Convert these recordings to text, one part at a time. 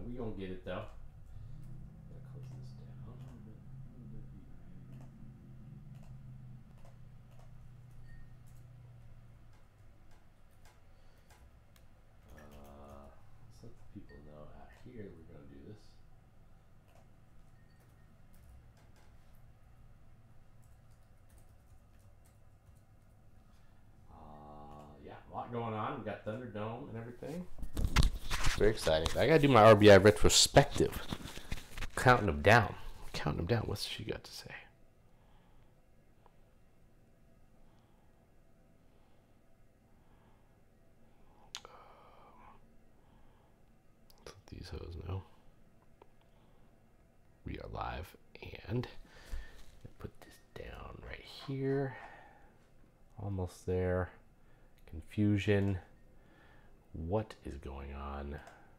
We gonna get it though. Gotta close this down. Let's let the people know out here that we're gonna do this. Yeah, a lot going on. We got Thunderdome and everything. Very exciting. I gotta do my RBI retrospective. Counting them down. Counting them down. What's she got to say? Let these hoes know. We are live, and put this down right here. Almost there. Confusion. What is going on?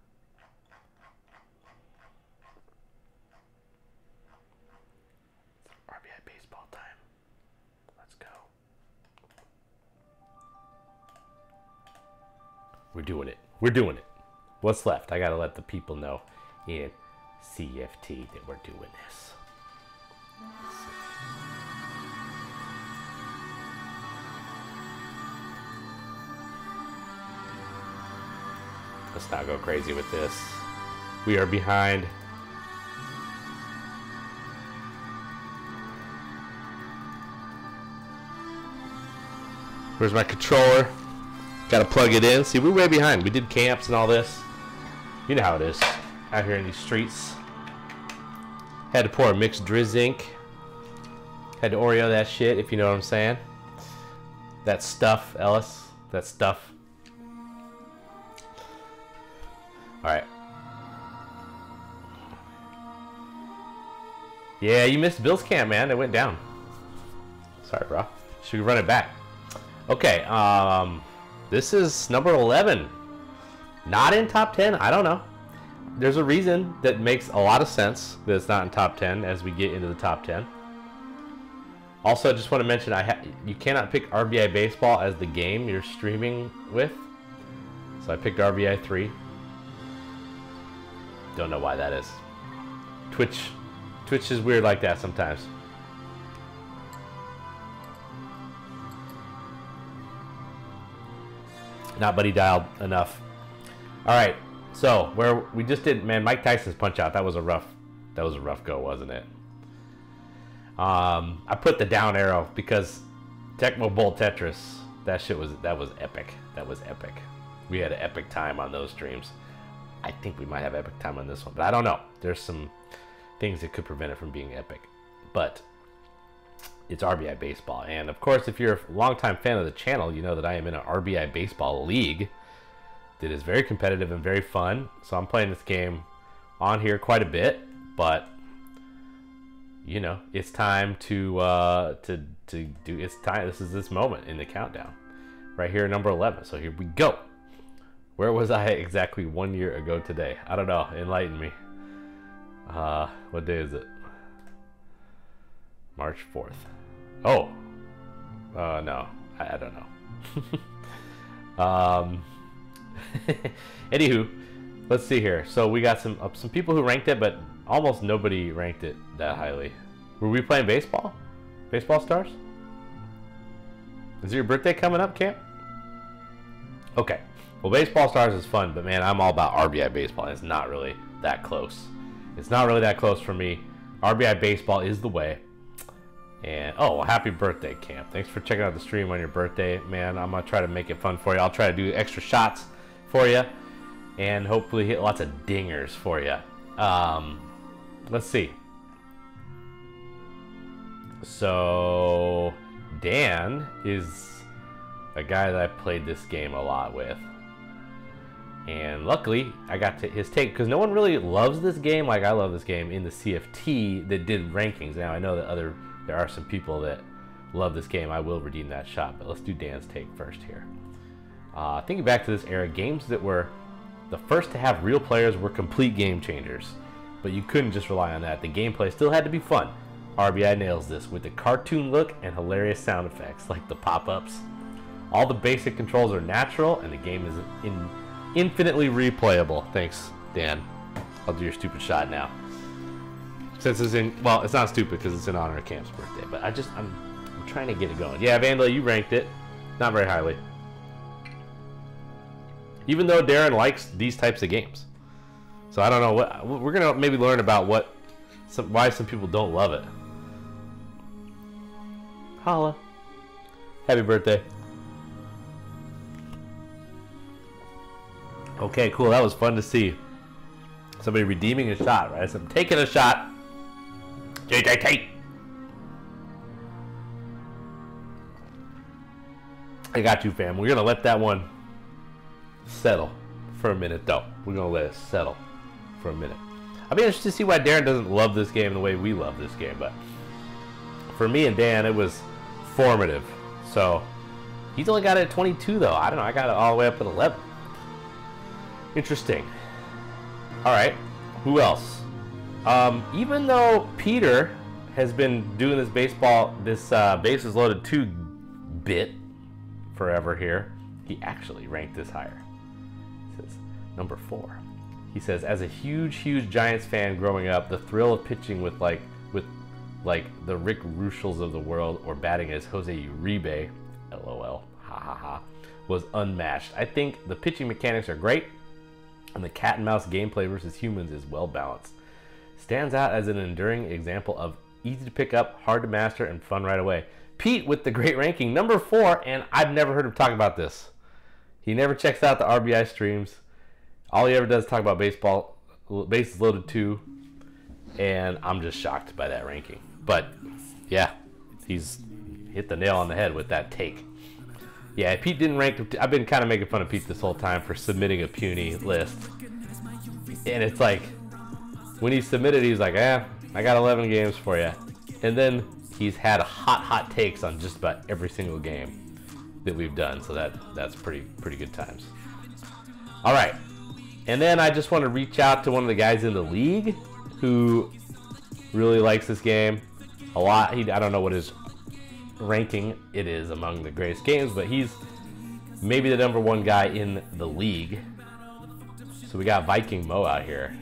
It's RBI baseball time. Let's go. We're doing it. We're doing it. What's left? I gotta let the people know in CFT that we're doing this. Let's not go crazy with this. We are behind. Where's my controller? Gotta plug it in. See, we're way behind. We did camps and all this. You know how it is out here in these streets. Had to pour a mixed Drizz ink. Had to Oreo that shit, if you know what I'm saying. That stuff, Ellis. That stuff. Alright. Yeah, you missed Bill's camp, man. It went down. Sorry, bro. Should we run it back? Okay, this is number 11. Not in top 10? I don't know. There's a reason that makes a lot of sense that it's not in top 10 as we get into the top 10. Also, I just want to mention, you cannot pick RBI Baseball as the game you're streaming with. So I picked RBI 3. Don't know why that is. Twitch is weird like that sometimes. Not buddy dialed enough. All right, so where we just did, man, Mike Tyson's punch out. That was a rough go, wasn't it? I put the down arrow because Tecmo Bowl Tetris. That was epic. That was epic. We had an epic time on those streams. I think we might have epic time on this one, but I don't know. There's some things that could prevent it from being epic. But it's RBI Baseball. And of course, if you're a longtime fan of the channel, you know that I am in an RBI Baseball league that is very competitive and very fun. So I'm playing this game on here quite a bit, but you know, it's time to do, it's time, this is this moment in the countdown. Right here, number 11. So here we go. Where was I exactly 1 year ago today? I don't know. Enlighten me. What day is it? March 4th. Oh. No. I don't know. Anywho, let's see here. So we got some people who ranked it, but almost nobody ranked it that highly. Were we playing baseball? Baseball stars? Is it your birthday coming up, Camp? Okay. Well, Baseball Stars is fun, but man, I'm all about RBI Baseball, and it's not really that close. It's not really that close for me. RBI Baseball is the way. And, oh, well, happy birthday, Camp. Thanks for checking out the stream on your birthday, man. I'm going to try to make it fun for you. I'll try to do extra shots for you, and hopefully hit lots of dingers for you. Let's see. So, Dan is a guy that I played this game a lot with. And luckily, I got to his take, because no one really loves this game like I love this game in the CFT that did rankings. Now, I know that there are some people that love this game. I will redeem that shot, but let's do Dan's take first here. Thinking back to this era, games that were the first to have real players were complete game changers. But you couldn't just rely on that. The gameplay still had to be fun. RBI nails this with the cartoon look and hilarious sound effects like the pop-ups. All the basic controls are natural, and the game is infinitely replayable. Thanks, Dan. I'll do your stupid shot now. Since it's in, well, it's not stupid because it's in honor of Cam's birthday, but I'm trying to get it going. Yeah, Vandal, you ranked it. Not very highly. Even though Darren likes these types of games. So I don't know what, we're going to maybe learn about why some people don't love it. Holla. Happy birthday. Okay, cool. That was fun to see. Somebody redeeming a shot, right? So I'm taking a shot. JJT. I got you, fam. We're going to let that one settle for a minute, though. We're going to let it settle for a minute. I'll be interested to see why Darren doesn't love this game the way we love this game, but for me and Dan, it was formative. So he's only got it at 22, though. I don't know. I got it all the way up at 11. Interesting. All right. Who else? Even though Peter has been doing this bases loaded 2 bit forever here, he actually ranked this higher. He says number 4. He says, as a huge Giants fan growing up, the thrill of pitching with like the Rick Ruschels of the world, or batting as Jose Uribe, LOL, ha ha ha, was unmatched. I think the pitching mechanics are great, and the cat and mouse gameplay versus humans is well balanced. Stands out as an enduring example of easy to pick up, hard to master, and fun right away. Pete with the great ranking, number 4, and I've never heard him talk about this. He never checks out the RBI streams. All he ever does is talk about baseball, bases loaded 2, and I'm just shocked by that ranking. But yeah, he's hit the nail on the head with that take. Yeah, Pete didn't rank. I've been kind of making fun of Pete this whole time for submitting a puny list, and it's like when he submitted, he's like, I got 11 games for you, and then he's had hot takes on just about every single game that we've done. So that's pretty good times. All right. And then I just want to reach out to one of the guys in the league who really likes this game a lot. I don't know what his ranking it is among the greatest games, but he's maybe the number 1 guy in the league. So we got Viking Mo out here.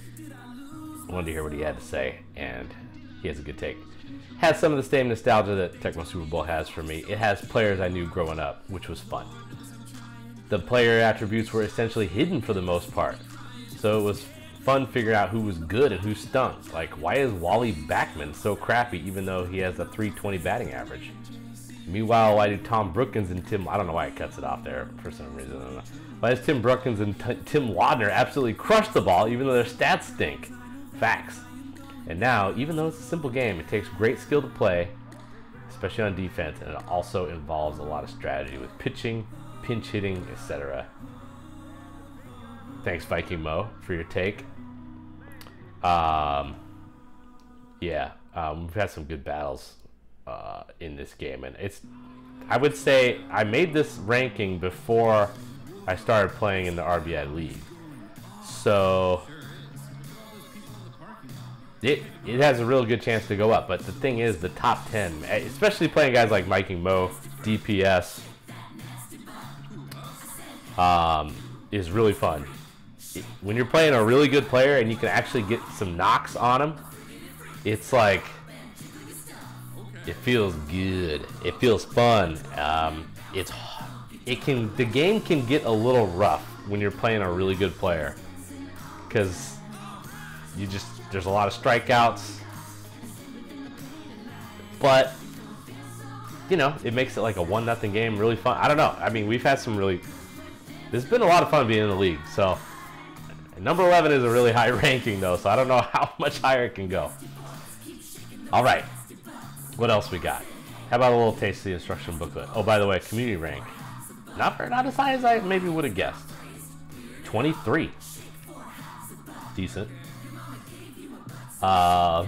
I wanted to hear what he had to say, and he has a good take. Has some of the same nostalgia that Tecmo Super Bowl has for me. It has players I knew growing up, which was fun. The player attributes were essentially hidden for the most part, so it was fun figuring out who was good and who stunk. Like, why is Wally Backman so crappy even though he has a 320 batting average? Meanwhile, why do Tom Brookins and I don't know why it cuts it off there for some reason, I don't know. Why does Tim Brookins and Tim Wadner absolutely crush the ball even though their stats stink? Facts. And now, even though it's a simple game, it takes great skill to play, especially on defense, and it also involves a lot of strategy with pitching, pinch hitting, etc. Thanks, Viking Mo, for your take. Yeah, we've had some good battles in this game, and I would say I made this ranking before I started playing in the RBI League, so it has a real good chance to go up. But the thing is, the top 10, especially playing guys like Viking Mo, DPS, is really fun. When you're playing a really good player and you can actually get some knocks on him, it's like, it feels good. It feels fun. The game can get a little rough when you're playing a really good player, because there's a lot of strikeouts, but it makes it like a 1-0 game really fun. I don't know. I mean, we've had there's been a lot of fun being in the league. So number 11 is a really high ranking though, so I don't know how much higher it can go. All right, what else we got? How about a little taste of the instruction booklet? Oh, by the way, community rank, not as high as I maybe would have guessed. 23, decent. Hope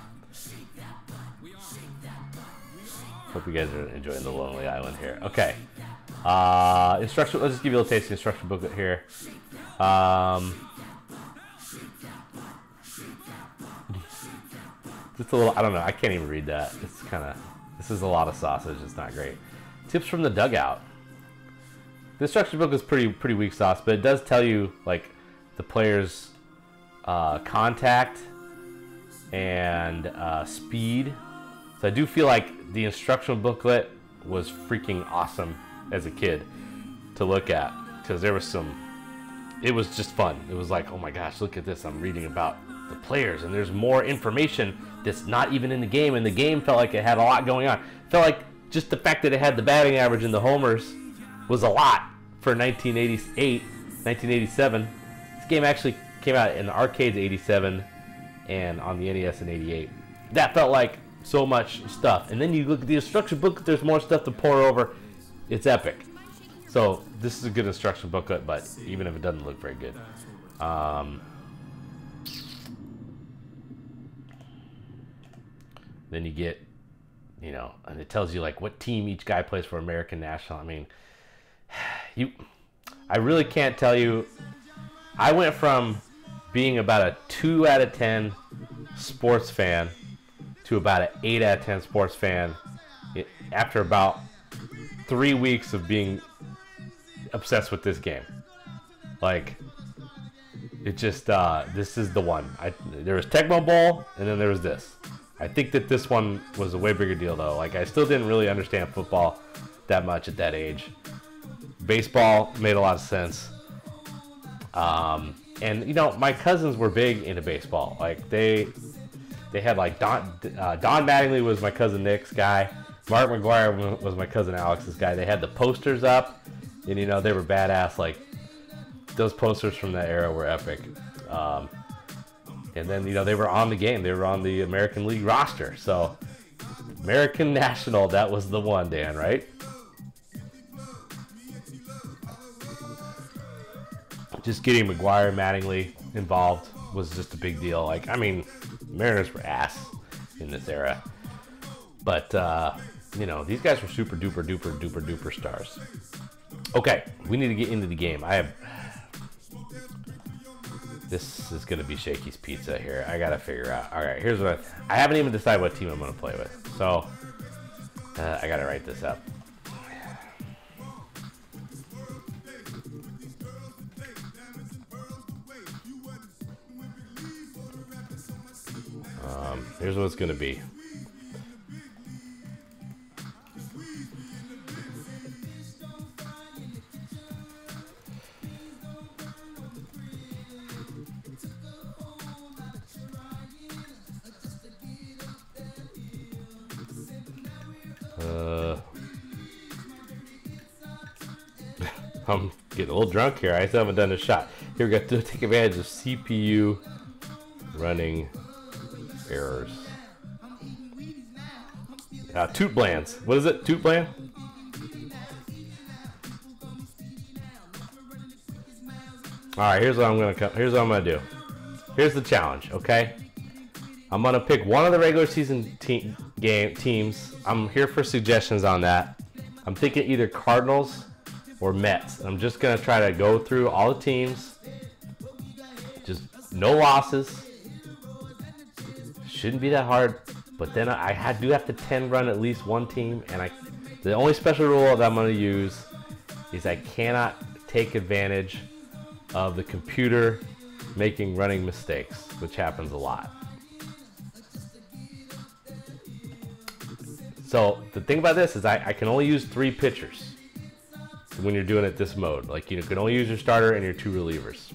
you guys are enjoying the Lonely Island here. Okay. Instruction. Let's just give you a little taste of the instruction booklet here. Just a little. I don't know. I can't even read that. It's this is a lot of sausage. It's not great. Tips from the dugout. The instruction book is pretty weak sauce, but it does tell you like the players' contact, and speed. So I do feel like the instructional booklet was freaking awesome as a kid to look at, because there was some, it was just fun. It was like, oh my gosh, look at this. I'm reading about the players, and there's more information that's not even in the game, and the game felt like it had a lot going on. It felt like just the fact that it had the batting average and the homers was a lot for 1988, 1987. This game actually came out in the arcades 87 and on the NES in 88. That felt like so much stuff. And then you look at the instruction booklet, there's more stuff to pour over. It's epic. So this is a good instruction booklet, but even if it doesn't look very good. Then you get, you know, and it tells you like what team each guy plays for American National. I mean, I really can't tell you. I went from being about a 2 out of 10 sports fan to about an 8 out of 10 sports fan after about 3 weeks of being obsessed with this game. Like, it just, this is the one. There was Tecmo Bowl, and then there was this. I think that this one was a way bigger deal, though. Like, I still didn't really understand football that much at that age. Baseball made a lot of sense. And, you know, my cousins were big into baseball. Like, they had, like, Don Mattingly was my cousin Nick's guy. Mark McGuire was my cousin Alex's guy. They had the posters up, and, you know, they were badass. Like, those posters from that era were epic. And then, you know, they were on the game. They were on the American League roster. So, American National, that was the one, Dan, right? Just getting McGuire, Mattingly involved was just a big deal. Like, I mean, Mariners were ass in this era. But, you know, these guys were super duper duper duper duper stars. Okay, we need to get into the game. This is going to be Shakey's Pizza here. I got to figure out. All right, here's what I haven't even decided what team I'm going to play with. So, I got to write this up. Here's what it's going to be. I'm getting a little drunk here. I still haven't done a shot. Here we go. To take advantage of CPU running errors. Toot Blands. What is it? Toot Bland? Alright, here's what I'm gonna do. Here's the challenge, okay? I'm gonna pick one of the regular season teams. I'm here for suggestions on that. I'm thinking either Cardinals or Mets. I'm just gonna try to go through all the teams. Just no losses. Shouldn't be that hard. But then I do have to 10 run at least one team, and the only special rule that I'm going to use is I cannot take advantage of the computer making running mistakes, which happens a lot. So the thing about this is I can only use 3 pitchers when you're doing it this mode. Like, you can only use your starter and your 2 relievers.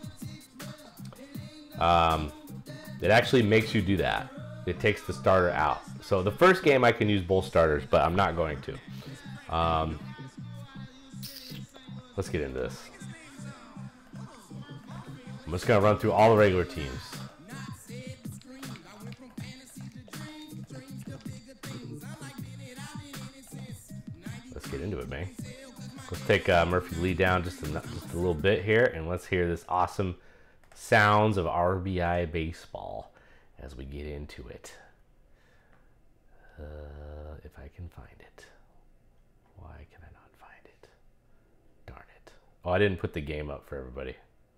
It actually makes you do that. It takes the starter out. So the first game I can use both starters, but I'm not going to. Let's get into this. I'm just going to run through all the regular teams. Let's get into it, man. Let's take Murphy Lee down just a little bit here, and let's hear this awesome sounds of RBI baseball as we get into it. If I can find it. Why can I not find it? Darn it. Oh, I didn't put the game up for everybody.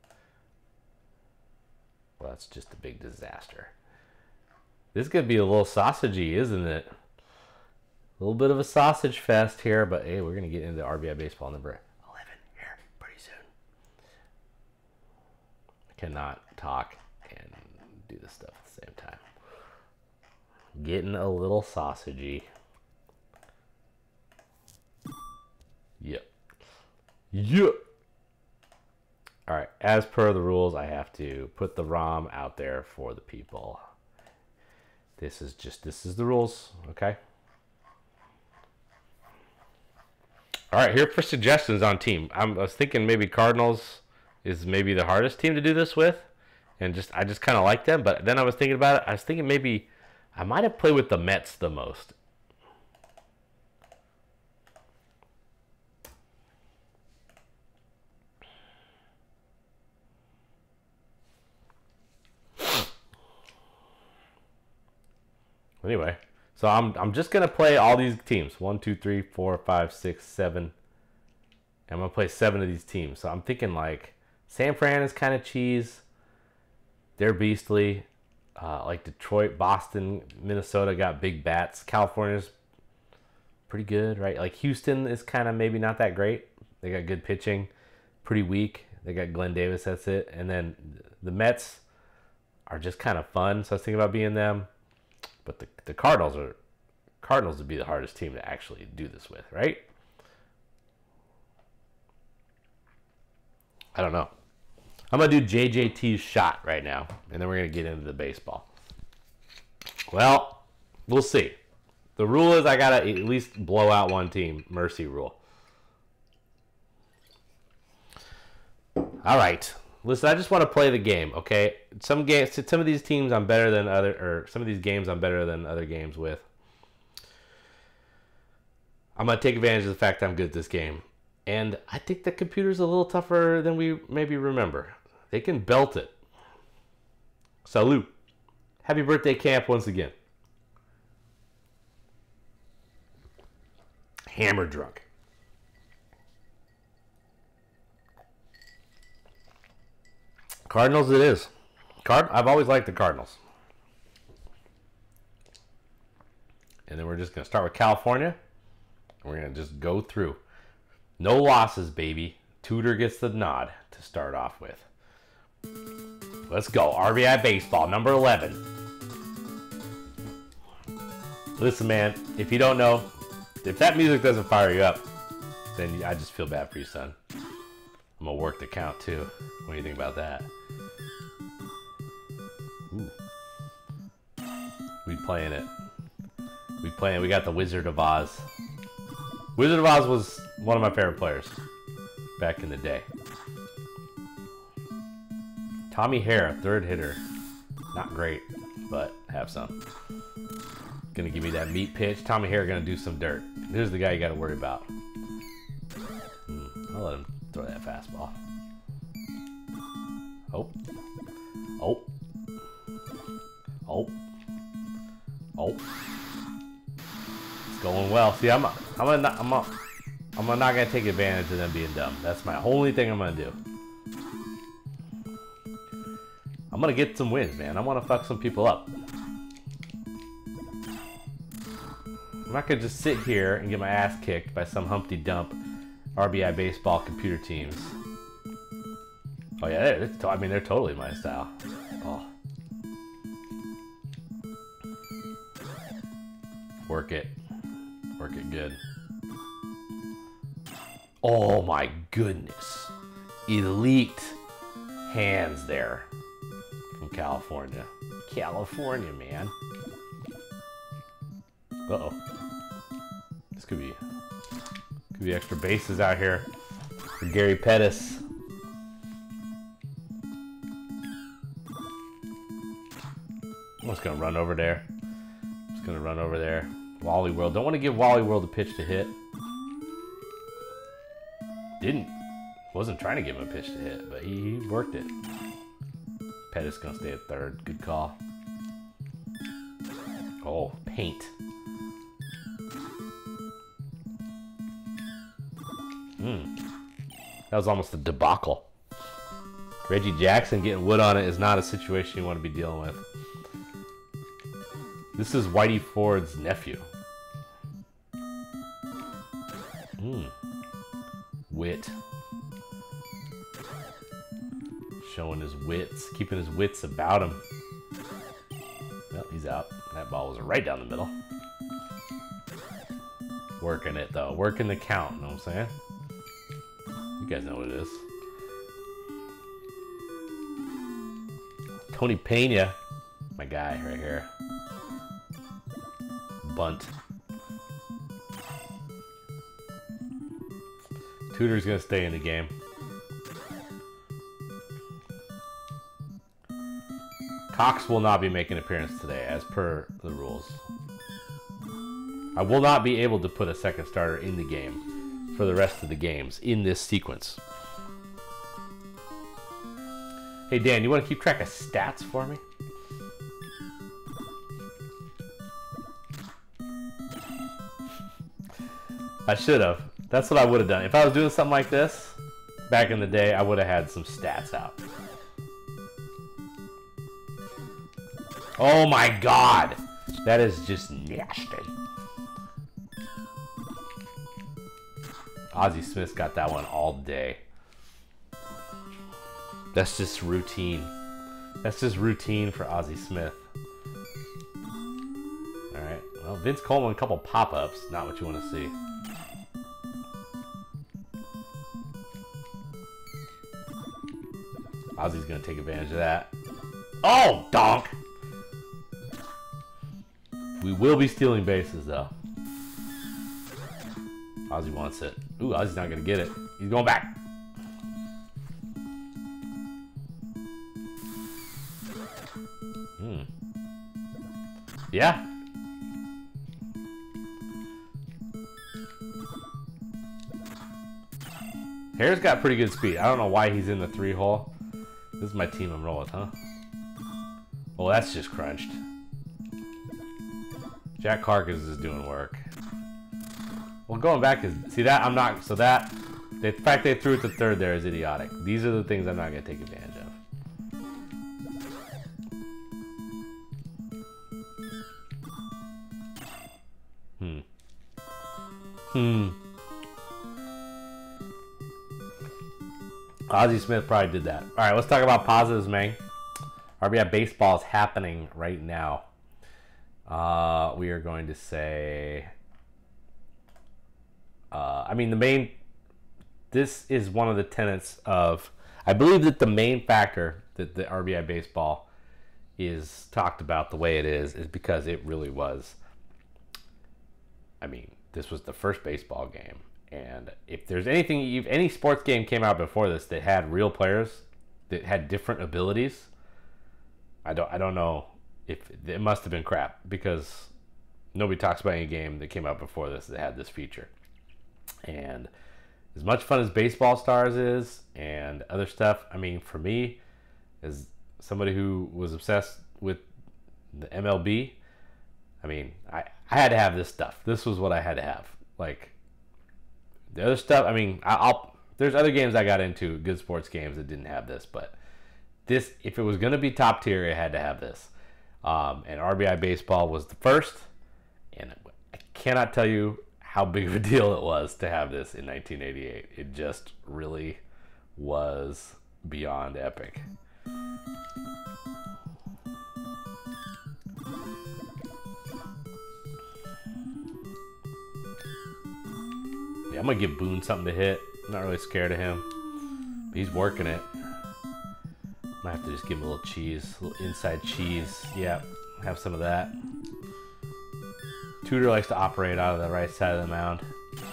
Well, that's just a big disaster. This could be a little sausagey, isn't it? A little bit of a sausage fest here, but hey, we're going to get into RBI baseball number 11 here pretty soon. I cannot talk and do this stuff at the same time. Getting a little sausagey. Yep. Yep. All right, as per the rules, I have to put the ROM out there for the people. This is the rules, okay? All right, here for suggestions on team. I was thinking maybe Cardinals is maybe the hardest team to do this with, and I just kind of like them. But then I was thinking about it. I was thinking maybe I might have played with the Mets the most. Anyway, so I'm just gonna play all these teams. 1, 2, 3, 4, 5, 6, 7. I'm gonna play 7 of these teams. So I'm thinking like San Fran is kind of cheese. They're beastly. Like Detroit, Boston, Minnesota got big bats. California's pretty good, right? Like Houston is kind of maybe not that great. They got good pitching, pretty weak. They got Glenn Davis, that's it. And then the Mets are just kind of fun. So I was thinking about being them. But the Cardinals would be the hardest team to actually do this with, right? I don't know. I'm going to do JJT's shot right now, and then we're going to get into the baseball. Well, we'll see. The rule is I got to at least blow out one team. Mercy rule. All right. Listen, I just want to play the game, okay? Some of these teams I'm better than some of these games I'm better than other games with. I'm going to take advantage of the fact that I'm good at this game. And I think the computer's a little tougher than we maybe remember. They can belt it. Salute. Happy birthday, Camp, once again. Hammer drunk. Cardinals it is. I've always liked the Cardinals. And then we're just going to start with California. We're going to just go through. No losses, baby. Tudor gets the nod to start off with. Let's go. RBI baseball, number 11. Listen, man, if you don't know, if that music doesn't fire you up, then I just feel bad for you, son. I'm going to work the count, too. What do you think about that? Ooh. We playing it. We got the Wizard of Oz. Wizard of Oz was one of my favorite players back in the day. Tommy Hare, third hitter. Not great, but have some. Gonna give me that meat pitch. Tommy Hare gonna do some dirt. Here's the guy you gotta worry about. I'll let him throw that fastball. Oh. Oh. Oh. Oh. It's going well. See, I'm not gonna take advantage of them being dumb. That's my only thing I'm gonna do. I'm gonna get some wins, man. I want to fuck some people up. I'm not gonna just sit here and get my ass kicked by some Humpty Dump RBI baseball computer teams. Oh yeah, they're totally my style. Oh. Work it good. Oh my goodness. Elite hands there from California. California, man. Uh-oh. This could be extra bases out here for Gary Pettis. I'm just gonna run over there. Wally World. Don't want to give Wally World a pitch to hit. Wasn't trying to give him a pitch to hit, but he worked it. Pettis gonna stay at third. Good call. Oh, paint. That was almost a debacle. Reggie Jackson getting wood on it is not a situation you want to be dealing with. This is Whitey Ford's nephew. Wit. Showing his wits, keeping his wits about him. Well, he's out. That ball was right down the middle. Working it though, working the count, you know what I'm saying? You guys know what it is. Tony Pena, my guy right here. Bunt. Tudor's gonna stay in the game. Cox will not be making an appearance today, as per the rules. I will not be able to put a second starter in the game for the rest of the games in this sequence. Hey Dan, you want to keep track of stats for me? I should have. That's what I would have done. If I was doing something like this, back in the day, I would have had some stats out. Oh my god! That is just nasty. Ozzie Smith's got that one all day. That's just routine. That's just routine for Ozzie Smith. Alright, well, Vince Coleman, a couple pop-ups. Not what you want to see. Ozzie's going to take advantage of that. Oh, donk! We will be stealing bases, though. Ozzie wants it. Ooh, Ozzie's not going to get it. He's going back. Yeah. Hare's got pretty good speed. I don't know why he's in the 3-hole. This is my team I'm rolling with, huh? Well, that's just crunched. Jack Carcass is doing work. Well, going back is... See that? I'm not... So that... The fact they threw it to third there is idiotic. These are the things I'm not going to take advantage of. Ozzie Smith probably did that. All right, let's talk about positives, man. RBI baseball is happening right now. We are going to say... I mean, the main... This is one of the tenets of... I believe that the main factor that the RBI baseball is talked about the way it is because it really was... I mean, this was the first baseball game. And if there's anything... If any sports game came out before this that had real players that had different abilities, I don't know if... It must have been crap because nobody talks about any game that came out before this that had this feature. And as much fun as Baseball Stars is and other stuff, I mean, for me, as somebody who was obsessed with the MLB, I mean, I had to have this stuff. This was what I had to have. Like, the other stuff, I mean, there's other games I got into, good sports games that didn't have this, but this, if it was going to be top tier, it had to have this. And RBI Baseball was the first, and I cannot tell you how big of a deal it was to have this in 1988. It just really was beyond epic. Yeah, I'm going to give Boone something to hit. I'm not really scared of him. But he's working it. Might have to just give him a little cheese. A little inside cheese. Yeah, have some of that. Tudor likes to operate out of the right side of the mound.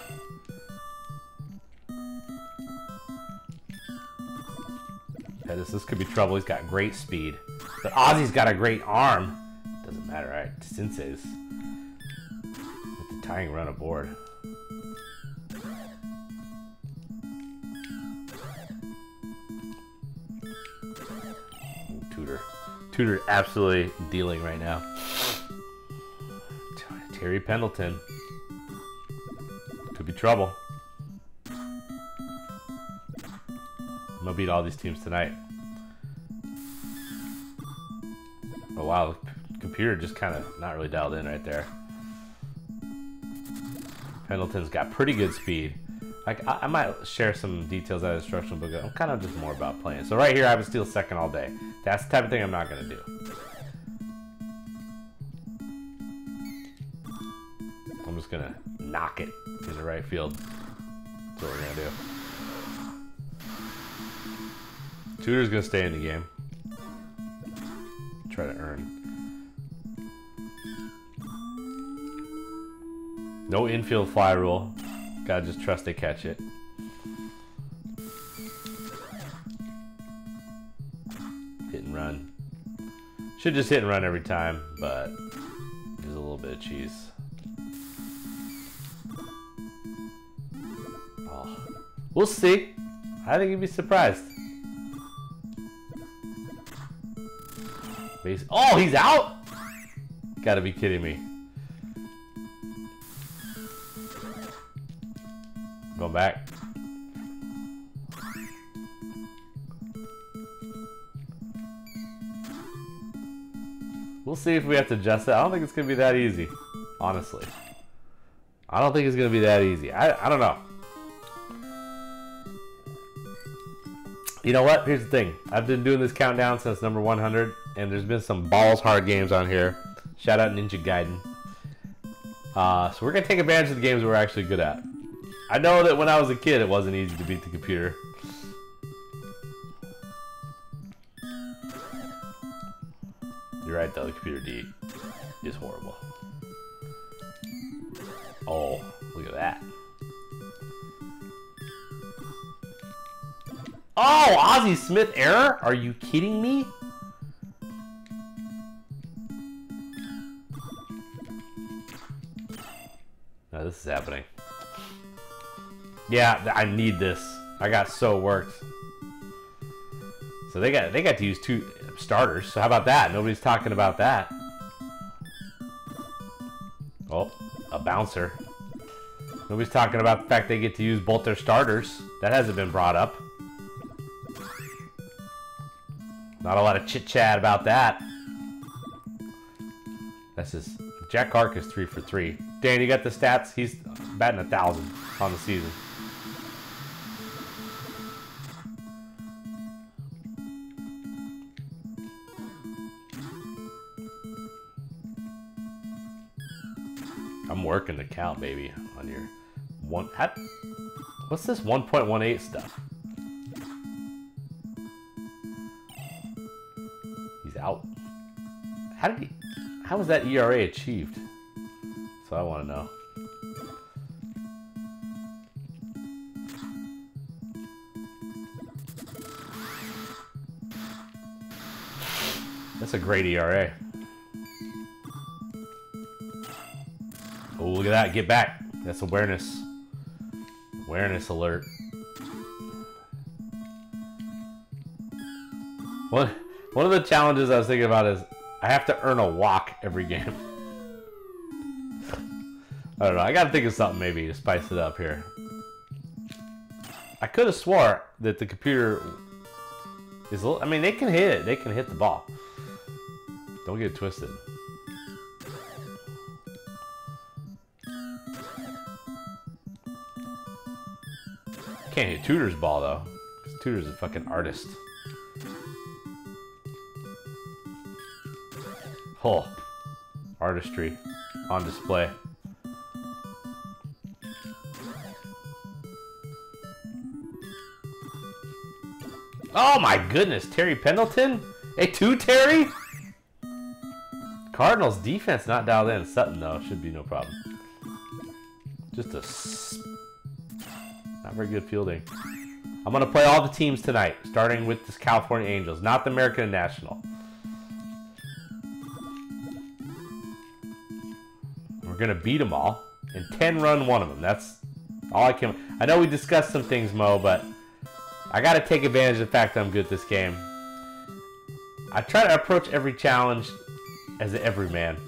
Yeah, this could be trouble. He's got great speed. But Ozzie's got a great arm. Doesn't matter, right? Sensei's with the tying run aboard. Tudor absolutely dealing right now. Terry Pendleton. Could be trouble. I'm gonna beat all these teams tonight. Oh wow, the computer just kind of not really dialed in right there. Pendleton's got pretty good speed. Like, I might share some details out of the instructional book. I'm kind of just more about playing. So right here, I would steal second all day. That's the type of thing I'm not going to do. I'm just going to knock it in the right field. That's what we're going to do. Tutor's going to stay in the game. Try to earn. No infield fly rule. Gotta just trust they catch it. Hit and run. Should just hit and run every time, but there's a little bit of cheese. Oh, we'll see. I think you'd be surprised. Oh, he's out? Gotta be kidding me. Go back. We'll see if we have to adjust it. I don't think it's going to be that easy. Honestly. I don't think it's going to be that easy. I don't know. You know what? Here's the thing. I've been doing this countdown since number 100. And there's been some balls hard games on here. Shout out Ninja Gaiden. So we're going to take advantage of the games we're actually good at. I know that when I was a kid, it wasn't easy to beat the computer. You're right, though. The computer D is horrible. Oh, look at that. Oh, Ozzie Smith error? Are you kidding me? No, this is happening. Yeah, I need this. I got so worked. So they got to use 2 starters. So how about that? Nobody's talking about that. Oh, a bouncer. Nobody's talking about the fact they get to use both their starters. That hasn't been brought up. Not a lot of chit-chat about that. That's just... Jack Clark is 3 for 3. Dan, you got the stats? He's batting 1,000 on the season. I'm working the count, baby, on your one. What's this 1.18 stuff? He's out. How was that ERA achieved? So I want to know. That's a great ERA. Oh, look at that. Get back. That's awareness. Awareness alert. One of the challenges I was thinking about is I have to earn a walk every game. I don't know. I gotta think of something maybe to spice it up here. I could have swore that the computer is a little... I mean, they can hit it. They can hit the ball. Don't get it twisted. Can't hit Tudor's ball, though. Because Tudor's a fucking artist. Oh. Artistry on display. Oh my goodness, Terry Pendleton? Hey, 2 Terry? Cardinals defense not dialed in. Sutton, though, should be no problem. Just not very good fielding. I'm going to play all the teams tonight, starting with this California Angels, not the American National. We're going to beat them all and 10-run one of them. That's all I can... I know we discussed some things, Mo, but I got to take advantage of the fact that I'm good at this game. I try to approach every challenge as an everyman.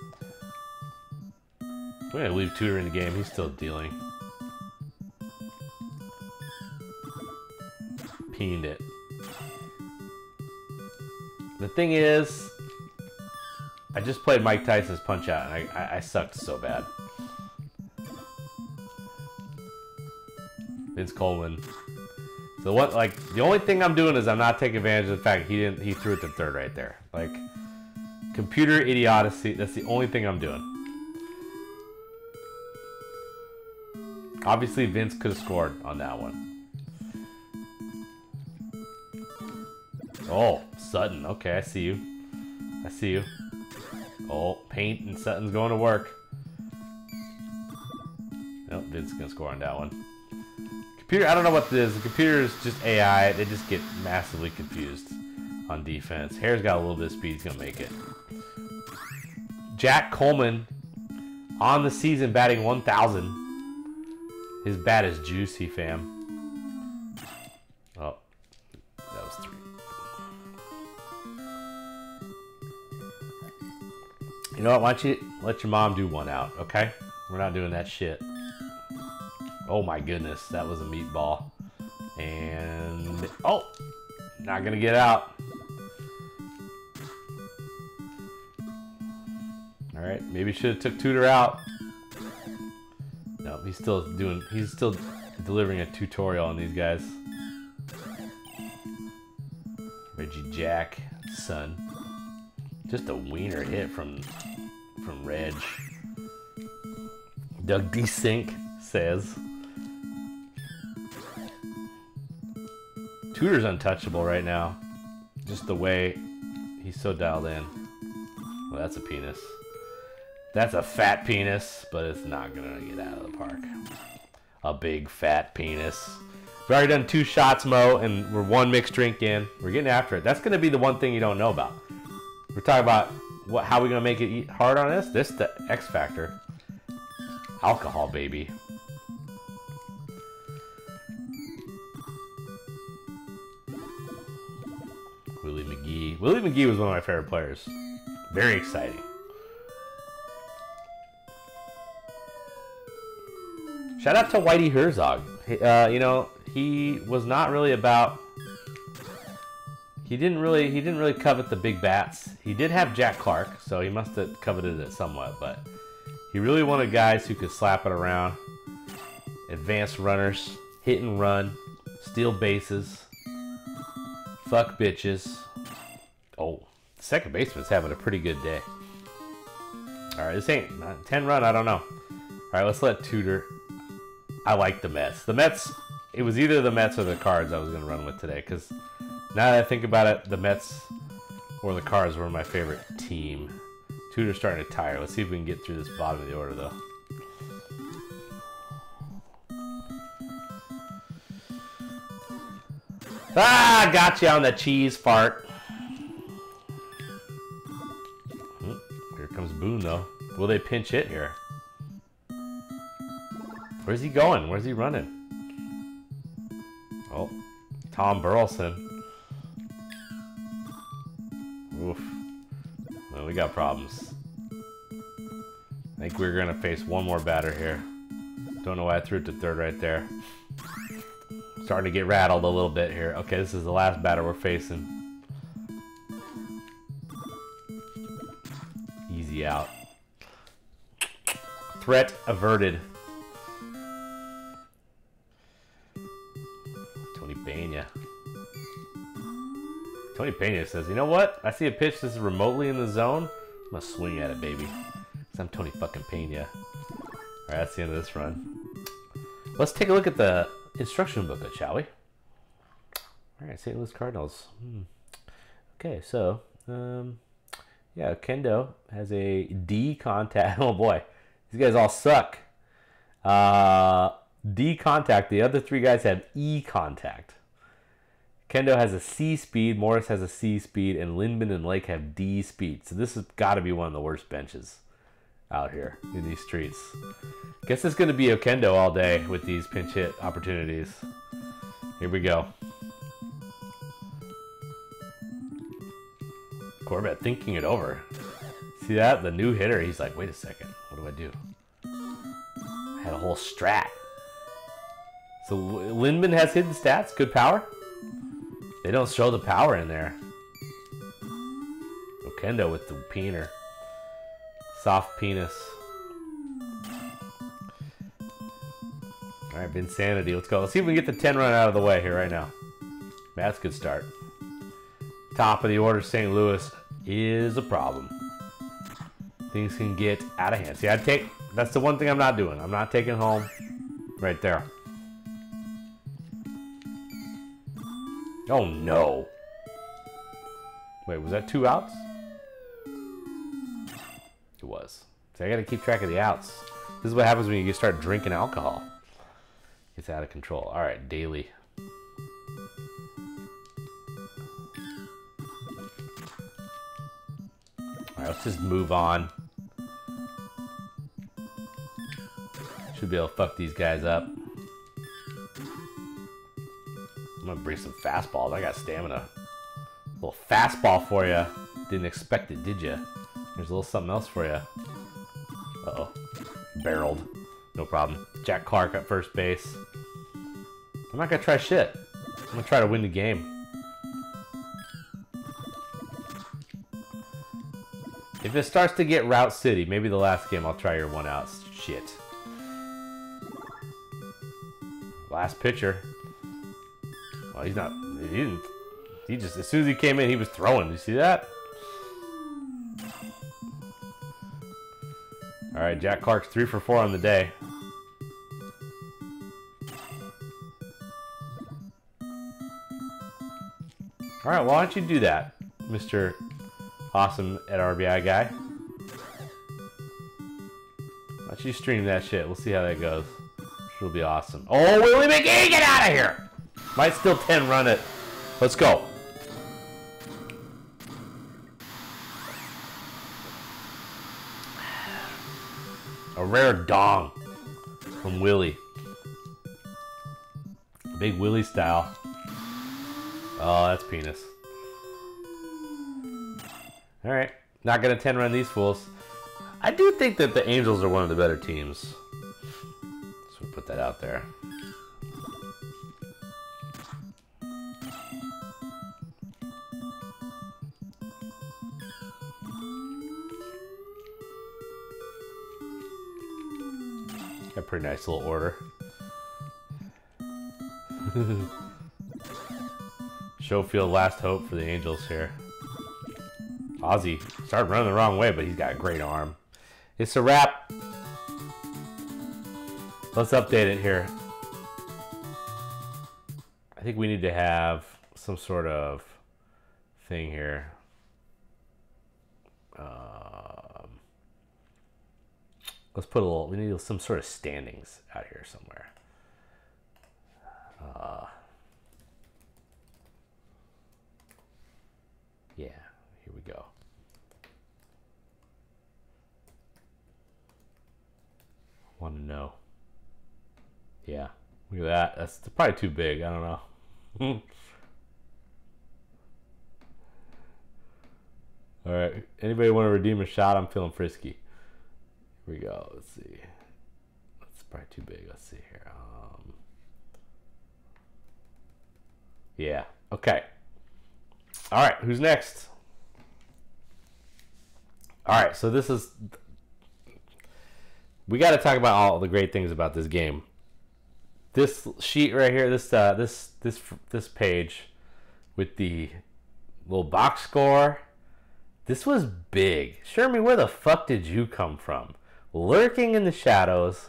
We're going to leave Tudor in the game. He's still dealing. Peened it. The thing is, I just played Mike Tyson's Punch-Out, and I sucked so bad. Vince Coleman. So what? Like the only thing I'm doing is I'm not taking advantage of the fact he threw it to third right there. Like computer idiocy. That's the only thing I'm doing. Obviously, Vince could have scored on that one. Oh, Sutton. Okay, I see you. I see you. Oh, Paint and Sutton's going to work. Nope, Vince is going to score on that one. Computer, I don't know what this is. The computer is just AI. They just get massively confused on defense. Hare's got a little bit of speed. He's going to make it. Jack Coleman on the season batting 1,000. His bat is juicy, fam. Oh, that was 3. You know what? Why don't you let your mom do 1 out, okay? We're not doing that shit. Oh my goodness, that was a meatball. And, oh, not gonna get out. All right, maybe should have took Tudor out. No, he's still delivering a tutorial on these guys. Reggie Jack, son. Just a wiener hit from Reg. Doug D-Sink says. Tudor's untouchable right now. Just the way he's so dialed in. Well, that's a penis. That's a fat penis, but it's not gonna get out of the park. A big fat penis. We've already done 2 shots, Mo, and we're 1 mixed drink in. We're getting after it. That's gonna be the one thing you don't know about. We're talking about how we're gonna make it hard on this. This is the X factor. Alcohol, baby. Willie McGee. Willie McGee was one of my favorite players. Very exciting. Shout out to Whitey Herzog. You know, he was not really about. He didn't really covet the big bats. He did have Jack Clark, so he must have coveted it somewhat. But he really wanted guys who could slap it around, advanced runners, hit and run, steal bases, fuck bitches. Oh, the second baseman's having a pretty good day. All right, this ain't 10 run. I don't know. All right, let's let Tudor. I like the Mets. The Mets, it was either the Mets or the Cards I was going to run with today. Because now that I think about it, the Mets or the Cards were my favorite team. Tudor's starting to tire. Let's see if we can get through this bottom of the order, though. Ah, got you on the cheese fart. Here comes Boone, though. Will they pinch hit here? Where's he going? Where's he running? Oh, Tom Burleson. Oof. Well, we got problems. I think we're going to face one more batter here. Don't know why I threw it to third right there. Starting to get rattled a little bit here. Okay, this is the last batter we're facing. Easy out. Threat averted. Tony Pena says, you know what? I see a pitch that's remotely in the zone. I'm gonna swing at it, baby. Because I'm Tony fucking Pena. Alright, that's the end of this run. Let's take a look at the instruction booklet, shall we? Alright, St. Louis Cardinals. Okay, so, yeah, Kendo has a D contact. Oh boy, these guys all suck. D contact. The other 3 guys have E contact. Kendo has a C speed, Morris has a C speed, and Lindman and Lake have D speed. So this has got to be one of the worst benches out here in these streets. Guess it's going to be Okendo all day with these pinch hit opportunities. Here we go. Corbett thinking it over. See that? The new hitter, he's like, wait a second, what do I do? I had a whole strat. So Lindman has hidden stats, good power. They don't show the power in there. Okendo with the peener. Soft penis. All right, Vinsanity. Let's go. Let's see if we can get the 10 run out of the way here right now. That's a good start. Top of the order, St. Louis is a problem. Things can get out of hand. See, that's the one thing I'm not doing. I'm not taking home right there. Oh, no. Wait, was that 2 outs? It was. See, I got to keep track of the outs. This is what happens when you start drinking alcohol. It's out of control. All right, daily. All right, let's just move on. Should be able to fuck these guys up. I'm gonna bring some fastballs. I got stamina. A little fastball for you. Didn't expect it, did you? There's a little something else for you. Uh-oh. Barreled. No problem. Jack Clark at first base. I'm not gonna try shit. I'm gonna try to win the game. If it starts to get Route City, maybe the last game I'll try your 1 out shit. Last pitcher. Well, he's not. He just, as soon as he came in, he was throwing. You see that? All right, Jack Clark's 3 for 4 on the day. All right, well, why don't you do that, Mr. Awesome at RBI guy? Why don't you stream that shit? We'll see how that goes. It'll be awesome. Oh, Willie McGee, get out of here! Might still 10 run it. Let's go. A rare dong from Willie. Big Willie style. Oh, that's penis. Alright. Not gonna 10 run these fools. I do think that the Angels are one of the better teams. So we'll put that out there. Got a pretty nice little order. Schofield, last hope for the Angels here. Ozzy started running the wrong way, but he's got a great arm. It's a wrap. Let's update it here. I think we need to have some sort of thing here. Let's put a little, we need some sort of standings out here somewhere. Yeah, here we go. Want to know. Yeah, look at that. That's probably too big. I don't know. All right. Anybody want to redeem a shot? I'm feeling frisky. Here we go. Let's see. That's probably too big. Let's see here. Yeah. Okay. All right. Who's next? All right. So this is. We got to talk about all the great things about this game. This sheet right here, this page with the little box score. This was big. Shermie, where the fuck did you come from? Lurking in the shadows.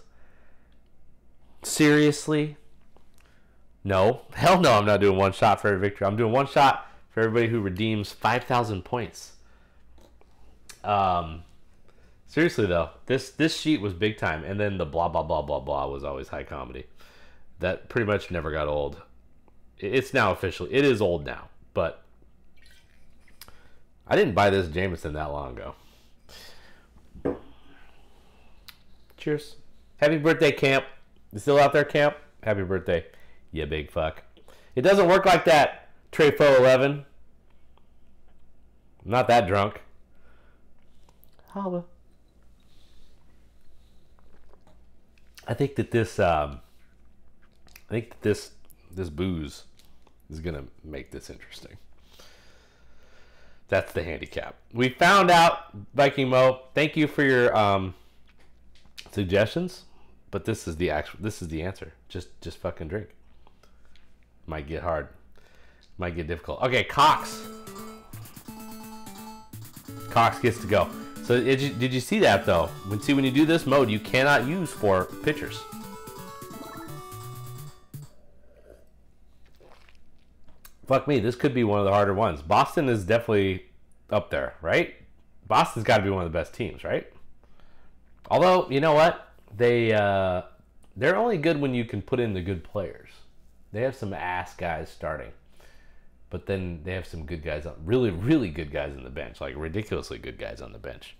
Seriously? No. Hell no, I'm not doing one shot for every victory. I'm doing one shot for everybody who redeems 5,000 points. Seriously though, this sheet was big time, and then the blah blah blah blah blah was always high comedy. That pretty much never got old. It's now officially, it is old now, but I didn't buy this Jameson that long ago. Cheers. Happy birthday, Camp. You still out there, Camp? Happy birthday, you big fuck. It doesn't work like that, Trefo11. I'm not that drunk. Holla. I think that this this booze is gonna make this interesting. That's the handicap. We found out, Viking Mo. Thank you for your suggestions. But this is the answer. Just fucking drink. Might get hard. Might get difficult. Okay, Cox. Cox gets to go. So did you see that though? When you do this mode, you cannot use 4 pitchers. Fuck me, this could be one of the harder ones. Boston is definitely up there, right? Boston's got to be one of the best teams, right? Although, you know what? They're only good when you can put in the good players. They have some ass guys starting. But then they have some good guys, really, really good guys on the bench, like ridiculously good guys on the bench.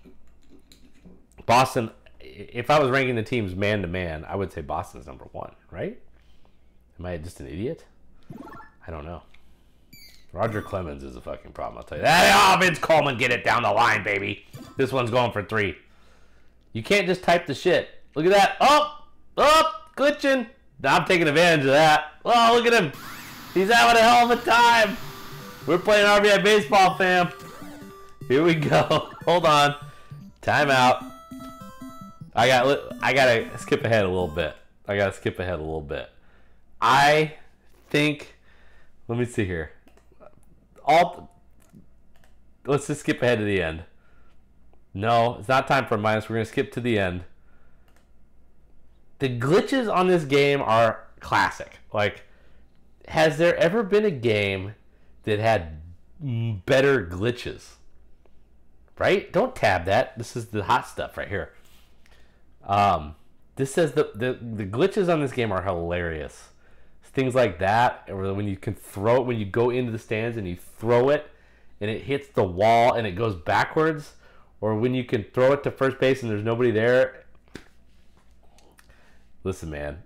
Boston, if I was ranking the teams man to man, I would say Boston's number 1, right? Am I just an idiot? I don't know. Roger Clemens is a fucking problem, I'll tell you that. Oh, Vince Coleman, get it down the line, baby. This one's going for 3. You can't just type the shit. Look at that. Oh, glitching. I'm taking advantage of that. Oh, look at him. He's having a hell of a time. We're playing RBI baseball, fam. Here we go. Hold on. Timeout. I gotta skip ahead a little bit. I think. Let me see here. Let's just skip ahead to the end. No, it's not time for a minus. We're gonna skip to the end. The glitches on this game are classic. Like, has there ever been a game that had better glitches? Right? Don't tab that. This is the hot stuff right here. This says the glitches on this game are hilarious. Things like that, or when you can throw it, when you go into the stands and you throw it and it hits the wall and it goes backwards, or when you can throw it to first base and there's nobody there. Listen, man.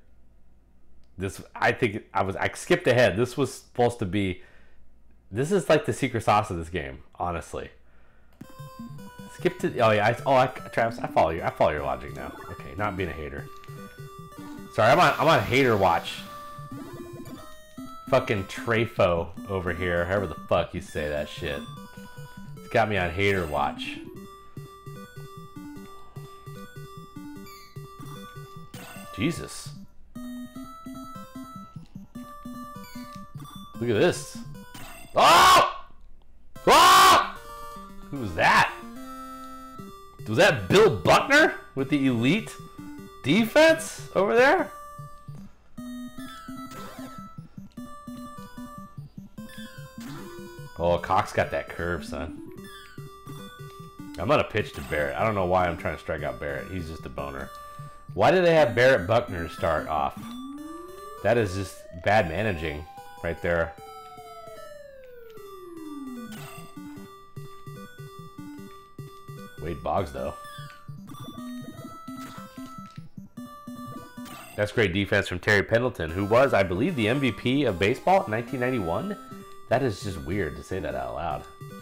I skipped ahead. This was supposed to be. This is like the secret sauce of this game, honestly. Skip to. Oh yeah. Travis, I follow you. I follow your logic now. Okay, not being a hater. Sorry, I'm on hater watch. Fucking Trefo over here, however the fuck you say that shit. It's got me on hater watch. Jesus. Look at this. Oh! Oh! Who was that? Was that Bill Buckner with the elite defense over there? Oh, Cox got that curve, son. I'm gonna pitch to Barrett. I don't know why I'm trying to strike out Barrett. He's just a boner. Why do they have Barrett Buckner start off? That is just bad managing right there. Wade Boggs, though. That's great defense from Terry Pendleton, who was, I believe, the MVP of baseball in 1991. That is just weird to say that out loud.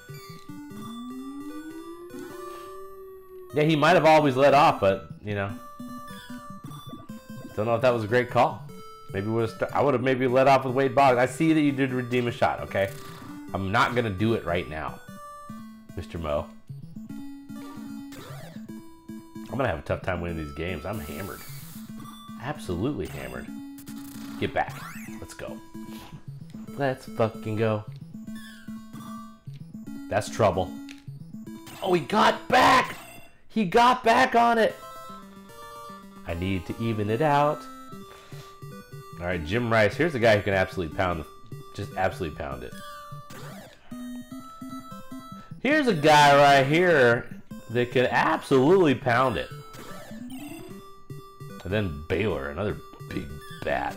Yeah, he might have always led off, but, you know. Don't know if that was a great call. Maybe I would have maybe led off with Wade Boggs. I see that you did redeem a shot, okay? I'm not going to do it right now, Mr. Mo. I'm going to have a tough time winning these games. I'm hammered. Absolutely hammered. Get back. Let's go. Let's fucking go. That's trouble. Oh, he got back! He got back on it! I need to even it out. Alright, Jim Rice. Here's a guy who can absolutely pound, just absolutely pound it. Here's a guy right here that can absolutely pound it. And then Baylor, another big bat.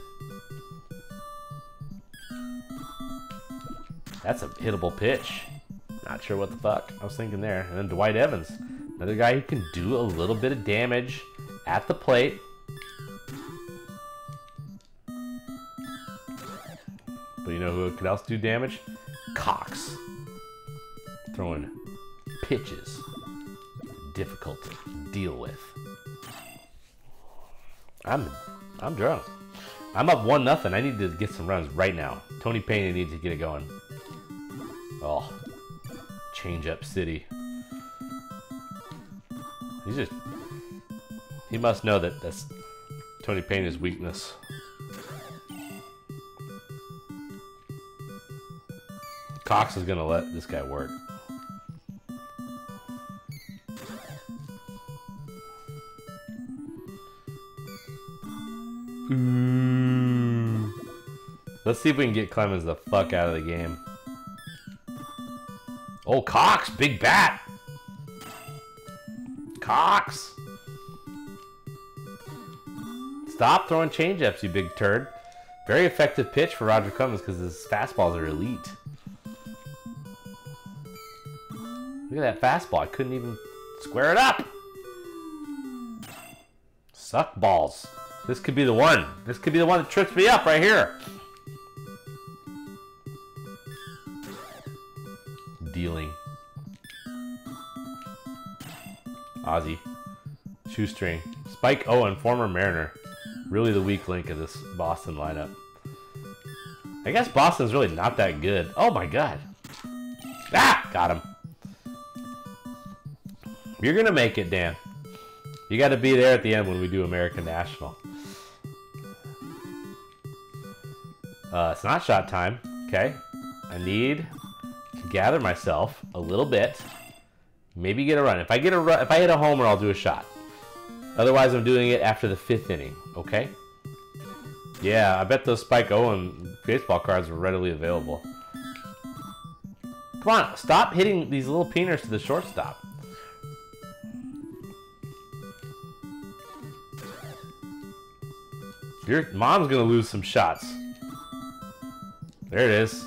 That's a hittable pitch. Not sure what the fuck I was thinking there. And then Dwight Evans, another guy who can do a little bit of damage at the plate. But you know who could also do damage? Cox. Throwing pitches. Difficult to deal with. I'm drunk. I'm up 1-0. I need to get some runs right now. Tony Pena needs to get it going. Oh, change up city. He must know that that's Tony Pena's weakness. Cox is gonna let this guy work. Let's see if we can get Clemens the fuck out of the game. Oh, Cox! Big bat! Cox! Stop throwing changeups, you big turd. Very effective pitch for Roger Clemens because his fastballs are elite. Look at that fastball. I couldn't even square it up. Suck balls. This could be the one. This could be the one that trips me up right here. Dealing. Ozzie. Shoestring. Spike Owen, former Mariner. Really the weak link of this Boston lineup. I guess Boston's really not that good. Oh my god. Ah! Got him. You're gonna make it, Dan. You gotta be there at the end when we do American National. It's not shot time. Okay. I need to gather myself a little bit. Maybe get a run. If I get a run, if I hit a homer, I'll do a shot. Otherwise, I'm doing it after the 5th inning. Okay? Yeah, I bet those Spike Owen baseball cards were readily available. Come on, stop hitting these little peeners to the shortstop. Your mom's gonna lose some shots. There it is.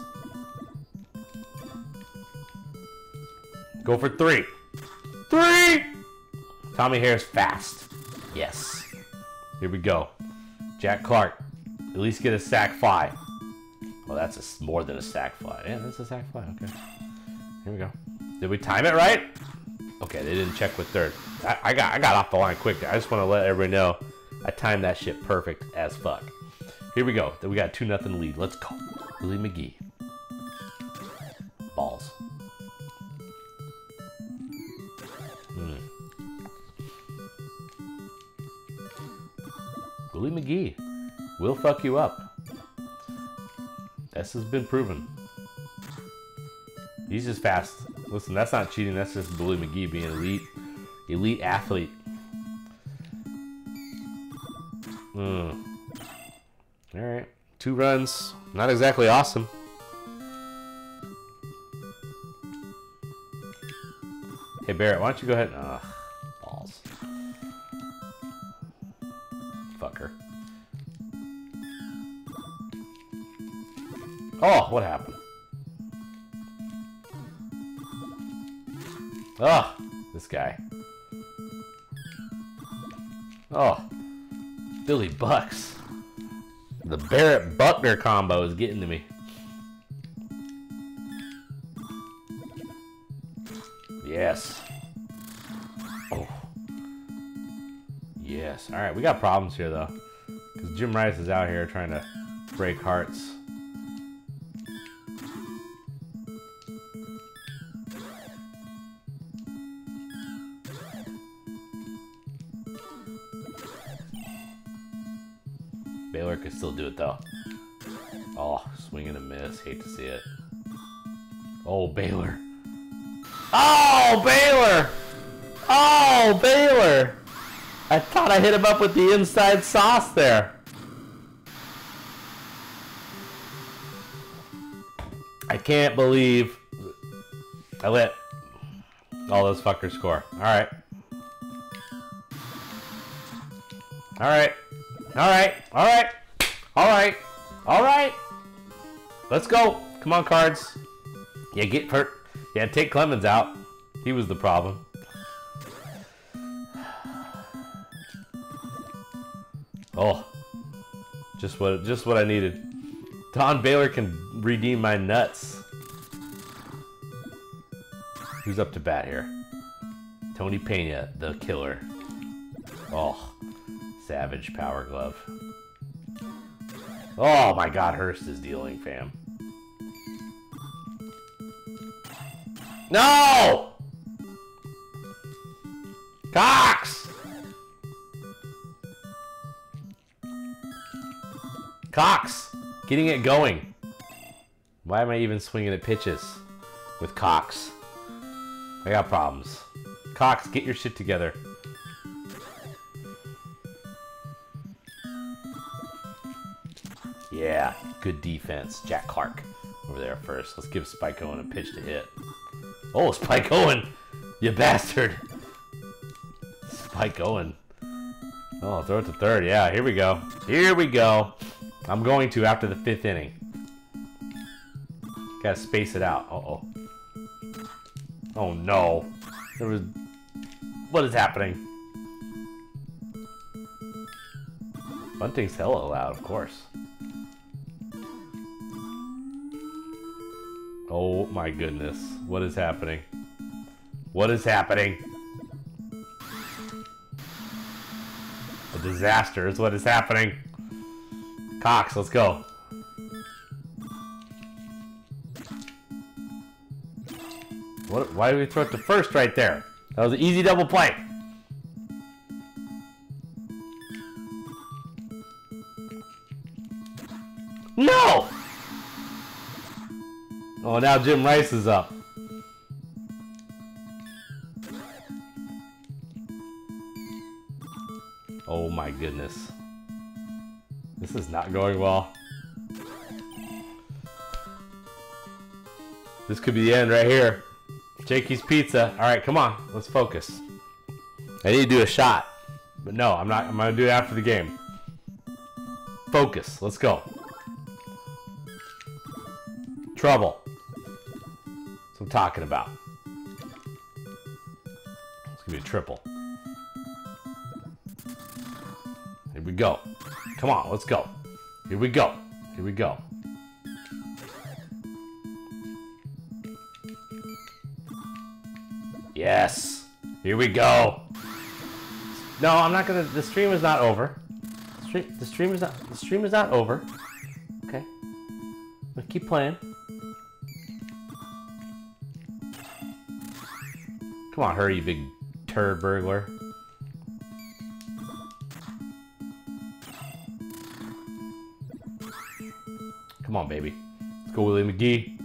Go for 3. 3! Tommy Harris fast. Yes. Here we go. Jack Clark. At least get a sac fly. Well, that's more than a sac fly. Yeah, that's a sac fly. Okay. Here we go. Did we time it right? Okay, they didn't check with third. I got off the line quick. I just want to let everybody know I timed that shit perfect as fuck. Here we go. We got 2-0 lead. Let's go. Willie McGee. Balls. Willie McGee will fuck you up. This has been proven. He's just fast. Listen, that's not cheating. That's just Willie McGee being an elite athlete. All right, 2 runs. Not exactly awesome. Hey Barrett, why don't you go ahead? Ugh, balls. Fucker. Oh, what happened? Oh, this guy. Oh, Billy Bucks. The Barrett-Buckner combo is getting to me. Yes. Oh. Yes. All right, we got problems here, though. Because Jim Rice is out here trying to break hearts. Baylor could still do it, though. Oh, swing and a miss. Hate to see it. Oh, Baylor. Oh, Baylor! Oh, Baylor! I thought I hit him up with the inside sauce there. I can't believe I let all those fuckers score. Alright. Alright. Alright. Alright. Alright. Alright. Let's go. Come on, Cards. Yeah, get hurt. Yeah, take Clemens out. He was the problem. Oh. Just what I needed. Don Baylor can redeem my nuts. Who's up to bat here? Tony Pena, the killer. Oh. Savage power glove. Oh my god, Hurst is dealing, fam. No! Cox! Cox! Getting it going. Why am I even swinging at pitches with Cox? I got problems. Cox, get your shit together. Yeah, good defense. Jack Clark over there first. Let's give Spike Owen a pitch to hit. Oh, Spike Owen! You bastard! Spike Owen. Oh, throw it to third. Yeah, here we go. Here we go. I'm going to after the 5th inning. Gotta space it out. Uh-oh. Oh, no. There was... What is happening? Bunting's hella loud, of course. Oh, my goodness. What is happening? What is happening? A disaster is what is happening. Cox, let's go. What? Why did we throw it to first right there? That was an easy double play. No! Oh, now Jim Rice is up. Oh my goodness. This is not going well. This could be the end right here. Jakey's Pizza. Alright, come on. Let's focus. I need to do a shot. But no, I'm not. I'm going to do it after the game. Focus. Let's go. Trouble. That's what I'm talking about. It's going to be a triple. Here we go. Come on, let's go. Here we go. Here we go. Yes. Here we go. No, I'm not gonna. The stream is not over. The stream is not over. Okay. Let's keep playing. Come on, hurry, you big turd burglar. Come on, baby. Let's go, Willie McGee.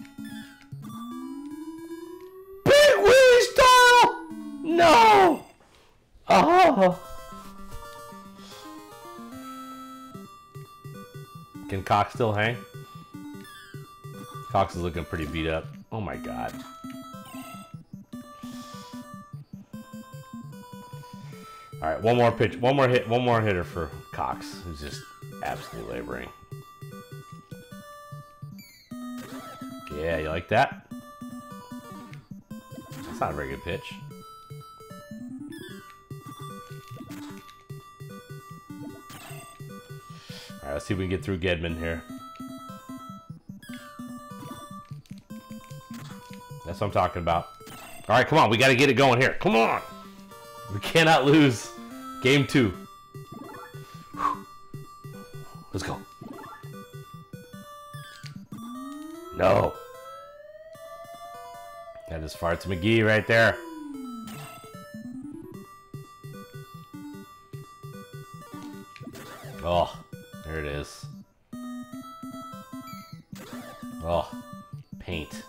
Big Willie style! No! Oh! Can Cox still hang? Cox is looking pretty beat up. Oh my god. Alright, one more pitch. One more hit. One more hitter for Cox, who's just absolutely laboring. Yeah, you like that? That's not a very good pitch. Alright, let's see if we can get through Gedman here. That's what I'm talking about. Alright, come on. We got to get it going here. Come on. We cannot lose game 2. Let's go. No. That is far to McGee right there. Oh, there it is. Oh, paint.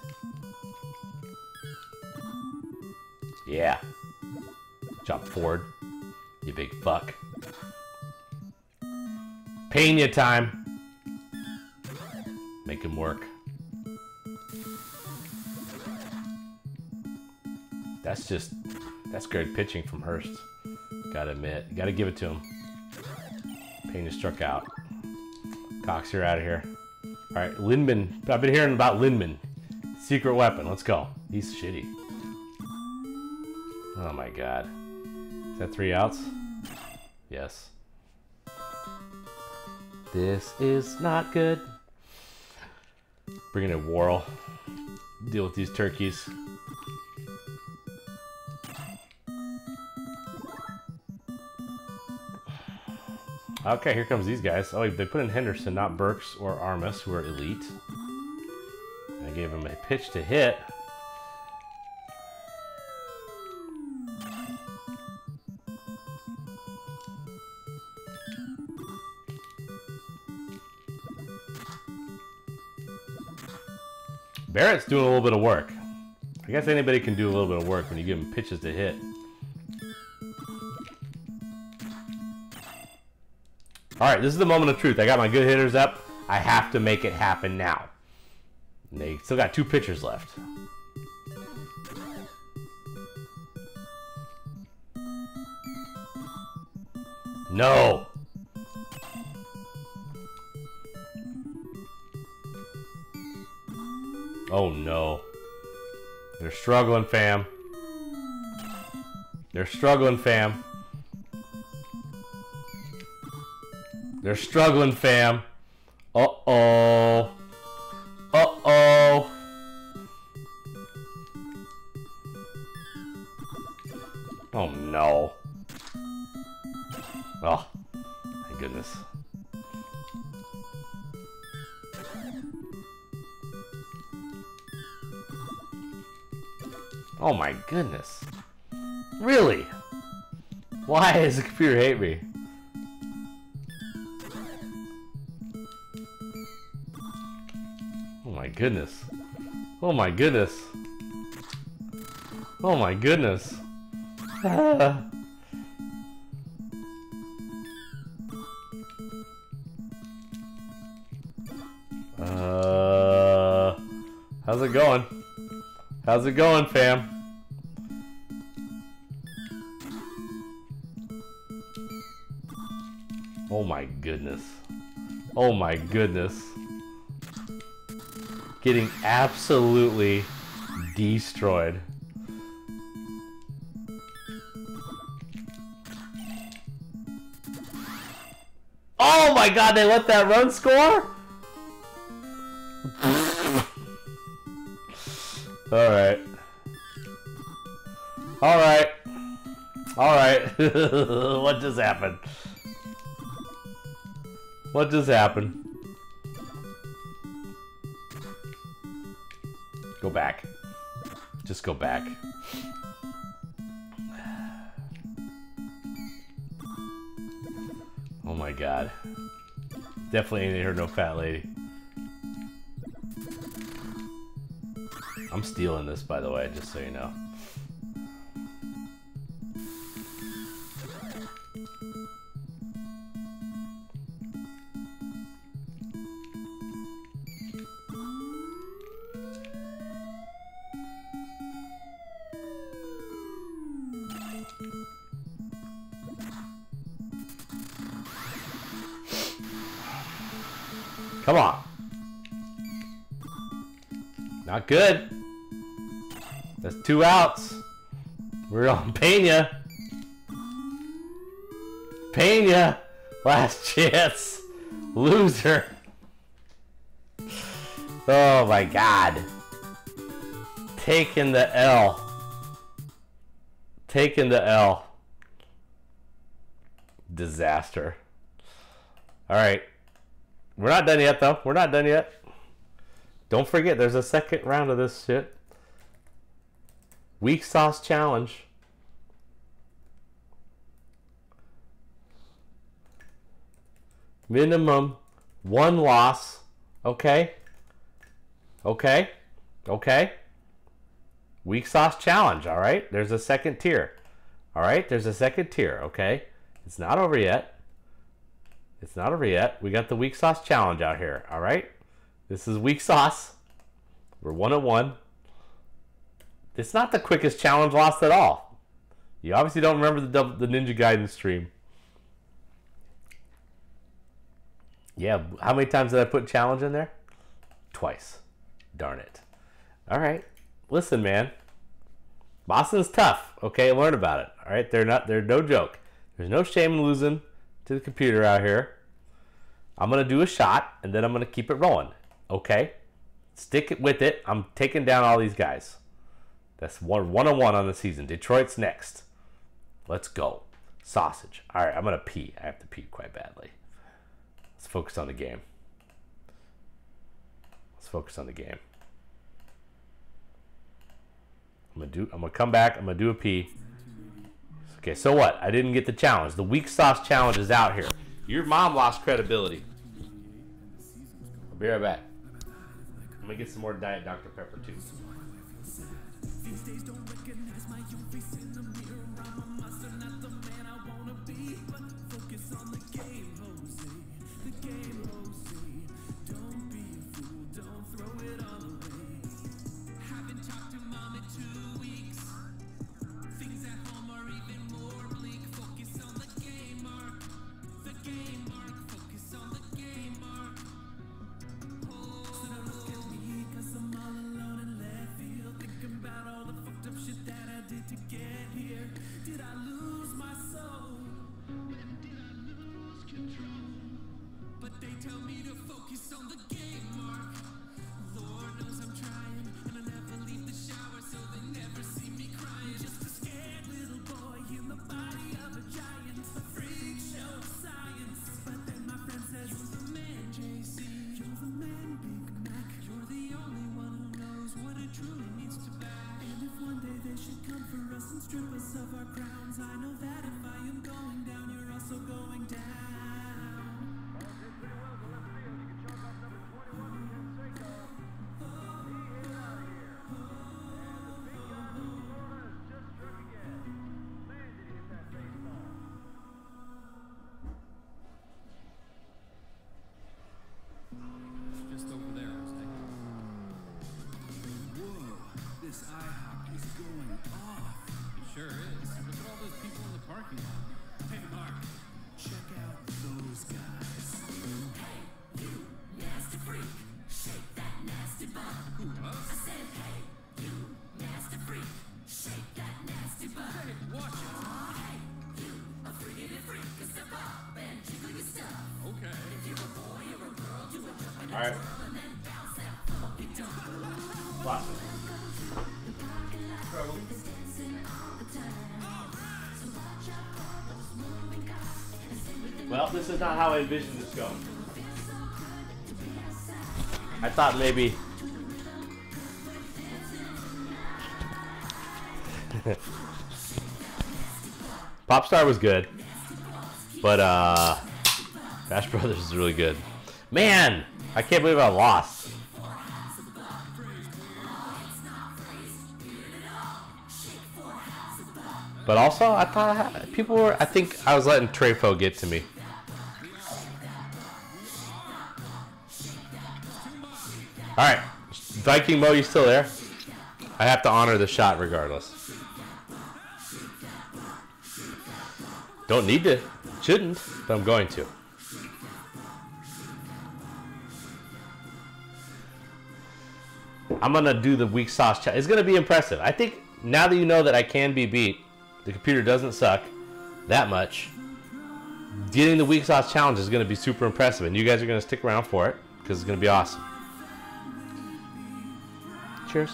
Yeah. Jump forward, you big fuck. Pena time. Make him work. That's good pitching from Hurst. Gotta admit, gotta give it to him. Pena struck out. Cox, you're out of here. All right, Lindman. I've been hearing about Lindman. Secret weapon. Let's go. He's shitty. Oh my god. Is that 3 outs? Yes. This is not good. Bringing in Worrell. Deal with these turkeys. Okay, here comes these guys. Oh, they put in Henderson, not Burks or Armas, who are elite. I gave him a pitch to hit. Barrett's doing a little bit of work. I guess anybody can do a little bit of work when you give him pitches to hit. Alright, this is the moment of truth. I got my good hitters up. I have to make it happen now. And they still got 2 pitchers left. No! Oh no. They're struggling, fam. They're struggling, fam. They're struggling, fam. Uh-oh. Uh-oh. Oh no. Oh, my goodness. Oh my goodness. Really? Why does the computer hate me? Oh my goodness. Oh my goodness. Oh my goodness. How's it going? How's it going, fam? Oh my goodness. Oh my goodness. Getting absolutely destroyed. Oh my god, they let that run score? Alright. Alright. Alright. What just happened? What just happened? Go back. Just go back. Oh my god. Definitely ain't heard no fat lady. I'm stealing this, by the way, just so you know. Come on. Not good. That's 2 outs. We're on Pena. Pena. Last chance. Loser. Oh my god. Taking the L. Taking the L. Disaster. Alright. We're not done yet, though. We're not done yet. Don't forget, there's a second round of this shit. Weak sauce challenge. Minimum 1 loss. Okay? Okay? Okay? Weak sauce challenge, alright? There's a second tier. Alright? There's a second tier, okay? It's not over yet. It's not over yet. We got the weak sauce challenge out here, alright? This is weak sauce. We're 1-1. It's not the quickest challenge lost at all. You obviously don't remember the Ninja Gaiden stream. Yeah, how many times did I put challenge in there? Twice. Darn it. Alright. Listen, man. Boston's tough. Okay, learn about it. Alright, they're no joke. There's no shame in losing to the computer out here. I'm going to do a shot, and then I'm going to keep it rolling. Okay? Stick it with it. I'm taking down all these guys. That's 1-1 on the season. Detroit's next. Let's go. Sausage. All right, I'm going to pee. I have to pee quite badly. Let's focus on the game. Let's focus on the game. I'm going to come back. I'm going to do a pee. Okay, so what? I didn't get the challenge. The weak sauce challenge is out here. Your mom lost credibility. I'll be right back. gonna get some more Diet Dr. Pepper too. These days don't recognize my own face in the mirror. I'm a monster, not the man I wanna be. But focus on the game, Jose. The game, Jose. Don't be a fool, don't throw it all away. Haven't talked to mom in 2 weeks. Things at home are even more bleak. Focus on the game, Mark. The game, Mark. Focus on the game, Mark. So don't look at me, cause I'm all alone in left field. Thinking about all the fucked up shit that I did to get here. Did I lose my soul? Did I lose control? But they tell me to focus on the game, Mark. Lord knows I'm trying, and I never leave the shower, so they never see me crying. Just a scared little boy in the body of a giant, a freak show of science. But then my friend says, you're the man, JC. You're the man, Big Mac. You're the only one who knows what it truly means to back. And if one day they should come for us and strip us of our crowns, I know that if I am going down, you're also going down. Just over there, Jose. Whoa, this IHOP is going off. It sure is. Look at all those people in the parking lot. Hey, Mark, check out those guys. Hey, you nasty freak, shake that nasty butt. Who, us? I said, hey, you nasty freak, shake that nasty butt. Hey, watch it. Hey, you a freaking freak, step up and jiggle your stuff. Okay. If you're a boy or a girl, do a jump and a Alright. twirl and then bounce that funky dump. What? Well, this is not how I envisioned this going. I thought maybe... Popstar was good, but Bash Brothers is really good. Man, I can't believe I lost. But also, I thought people were. I think I was letting Trefo get to me. All right, Viking Mo, you still there? I have to honor the shot regardless. Don't need to, shouldn't, but I'm going to. I'm gonna do the weak sauce challenge. It's gonna be impressive. I think now that you know that I can be beat, the computer doesn't suck that much. Getting the weak sauce challenge is gonna be super impressive, and you guys are gonna stick around for it because it's gonna be awesome. Cheers.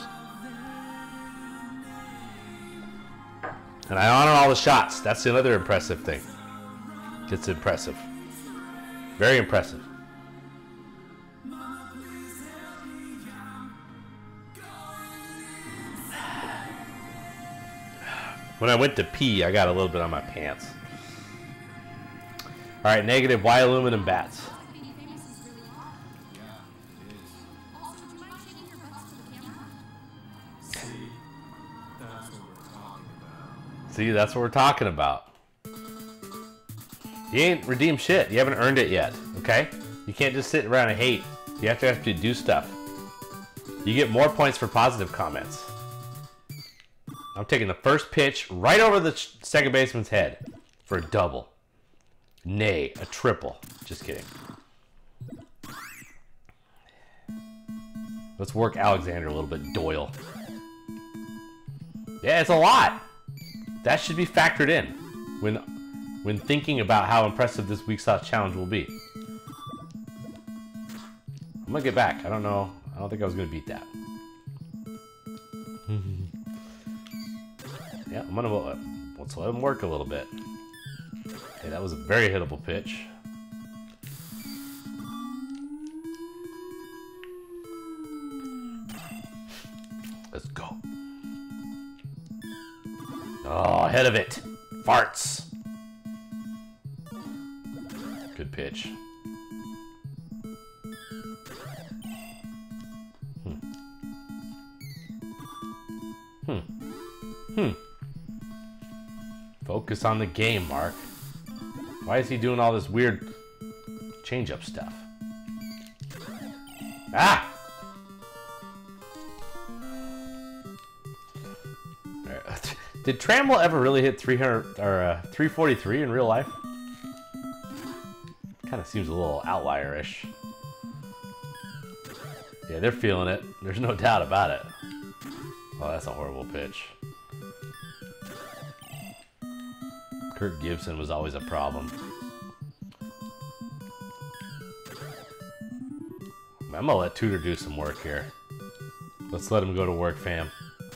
And I honor all the shots. That's another impressive thing. It's impressive. Very impressive. When I went to pee, I got a little bit on my pants. All right, negative. Why aluminum bats? See, that's what we're talking about. You ain't redeemed shit. You haven't earned it yet, okay? You can't just sit around and hate. You have to do stuff. You get more points for positive comments. I'm taking the first pitch right over the second baseman's head for a double. Nay, a triple. Just kidding. Let's work Alexander a little bit. Doyle. Yeah, it's a lot. That should be factored in when thinking about how impressive this weak sauce challenge will be. I'm gonna get back. I don't know. I don't think I was gonna beat that. Yeah, I'm gonna let's let him work a little bit. Okay, that was a very hittable pitch. Let's go. Oh, ahead of it. Farts. Good pitch. Focus on the game, Mark. Why is he doing all this weird change-up stuff? Ah! Did Trammell ever really hit 300 or 343 in real life? Kind of seems a little outlier-ish. Yeah, they're feeling it. There's no doubt about it. Oh, that's a horrible pitch. Kirk Gibson was always a problem. I'm gonna let Tudor do some work here. Let's let him go to work, fam.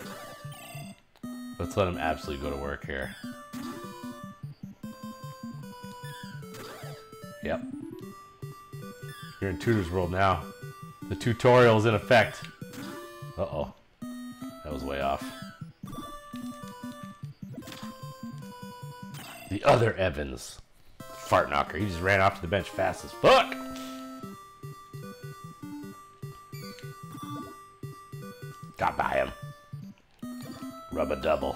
Let's let him absolutely go to work here. Yep. You're in Tudor's world now. The tutorial's in effect. Uh-oh. That was way off. The other Evans. Fart knocker. He just ran off to the bench fast as fuck. Got by him. Rub a double.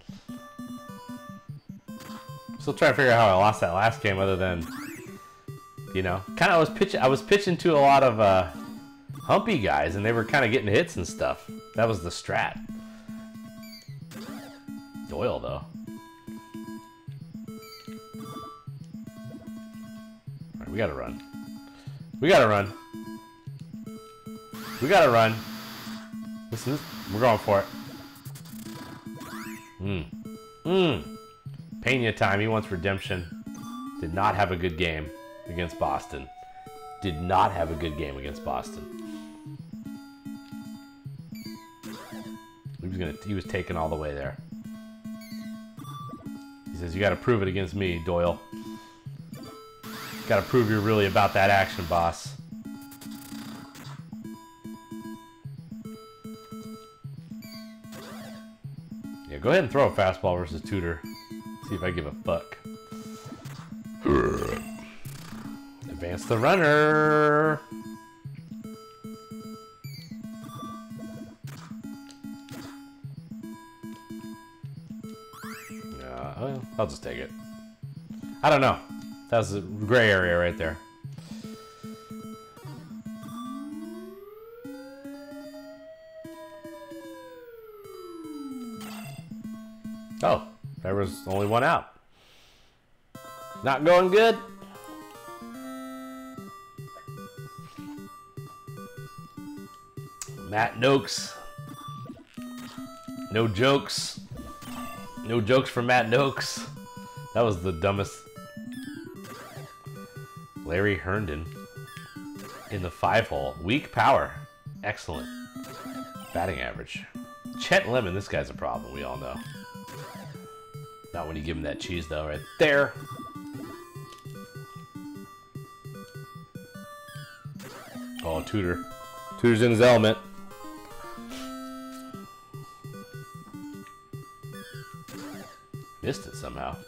Still trying to figure out how I lost that last game other than, you know, kind of I was pitching to a lot of humpy guys and they were kind of getting hits and stuff. That was the strat. Doyle though. All right, we gotta run. We gotta run. We gotta run. Listen, we're going for it. Pena time. He wants redemption. Did not have a good game against Boston. Did not have a good game against Boston. He was taken all the way there. He says, "You got to prove it against me, Doyle. Got to prove you're really about that action, boss." Yeah, go ahead and throw a fastball versus Tudor. See if I give a fuck. Advance the runner. I'll just take it. I don't know. That's a gray area right there. Oh, there was only one out. Not going good. Matt Noakes. No jokes. No jokes from Matt Noakes. That was the dumbest. Larry Herndon in the 5-hole. Weak power. Excellent. Batting average. Chet Lemon, this guy's a problem, we all know. Not when you give him that cheese, though, right there. Oh, Tudor. Tudor's in his element. Missed it somehow.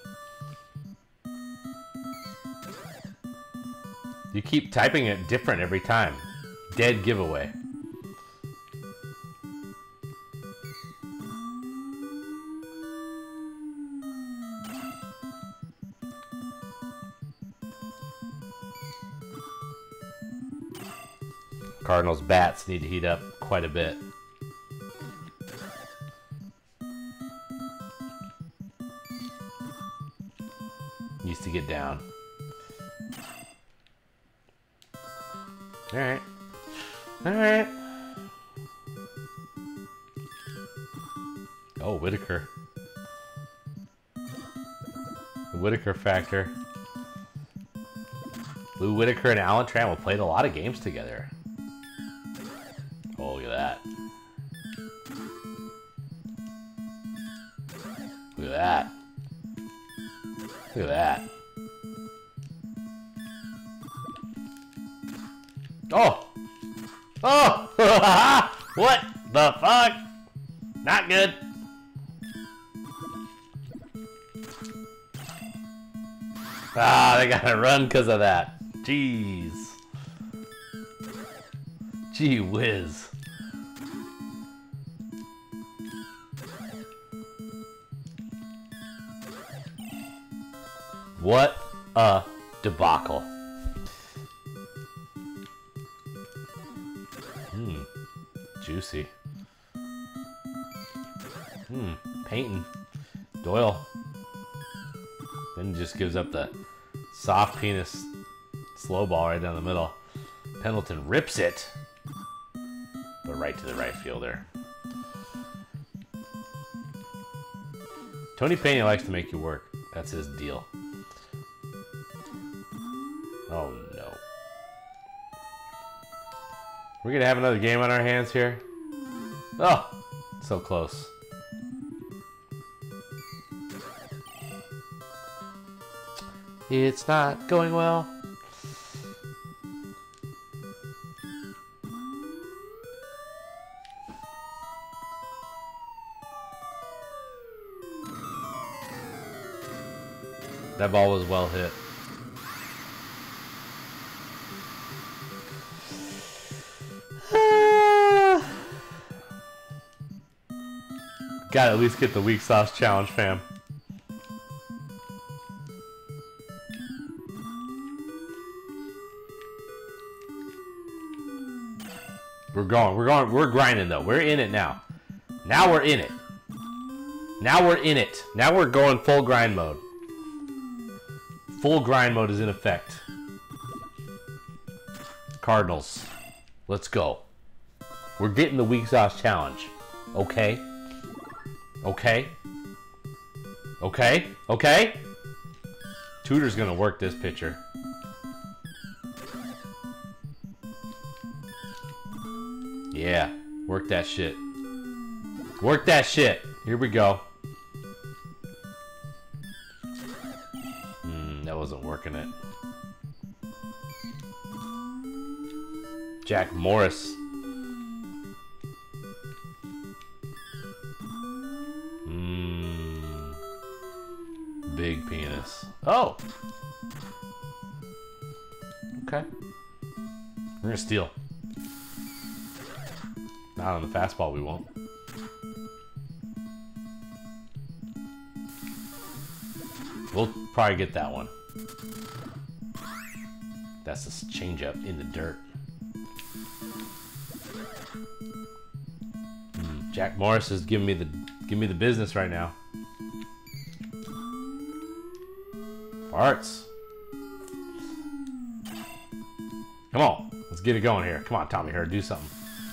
You keep typing it different every time. Dead giveaway. Cardinals bats need to heat up quite a bit. Needs to get down. Alright. Alright. Oh, Whitaker. The Whitaker factor. Lou Whitaker and Alan Trammell played a lot of games together. Oh, look at that. Look at that. Look at that. Oh! Oh! What the fuck? Not good. Ah, they gotta run because of that. Jeez. Gee whiz. What a debacle. Juicy. Painting. Doyle. Then just gives up the soft penis slow ball right down the middle. Pendleton rips it. But right to the right fielder. Tony Pena likes to make you work. That's his deal. Oh no. We're gonna have another game on our hands here. Oh, so close. It's not going well. That ball was well hit. Gotta at least get the weak sauce challenge, fam. We're grinding though. We're in it now. Now we're in it. Now we're in it. Now we're going full grind mode. Full grind mode is in effect. Cardinals. Let's go. We're getting the weak sauce challenge. Okay. Okay. Okay. Okay. Tudor's gonna work this pitcher. Yeah. Work that shit. Work that shit. Here we go. That wasn't working it. Jack Morris. Big penis. Oh! Okay. We're gonna steal. Not on the fastball, we won't. We'll probably get that one. That's a changeup in the dirt. Jack Morris is giving me the business right now. Farts. Come on, let's get it going here. Come on, Tommy Herd, do something.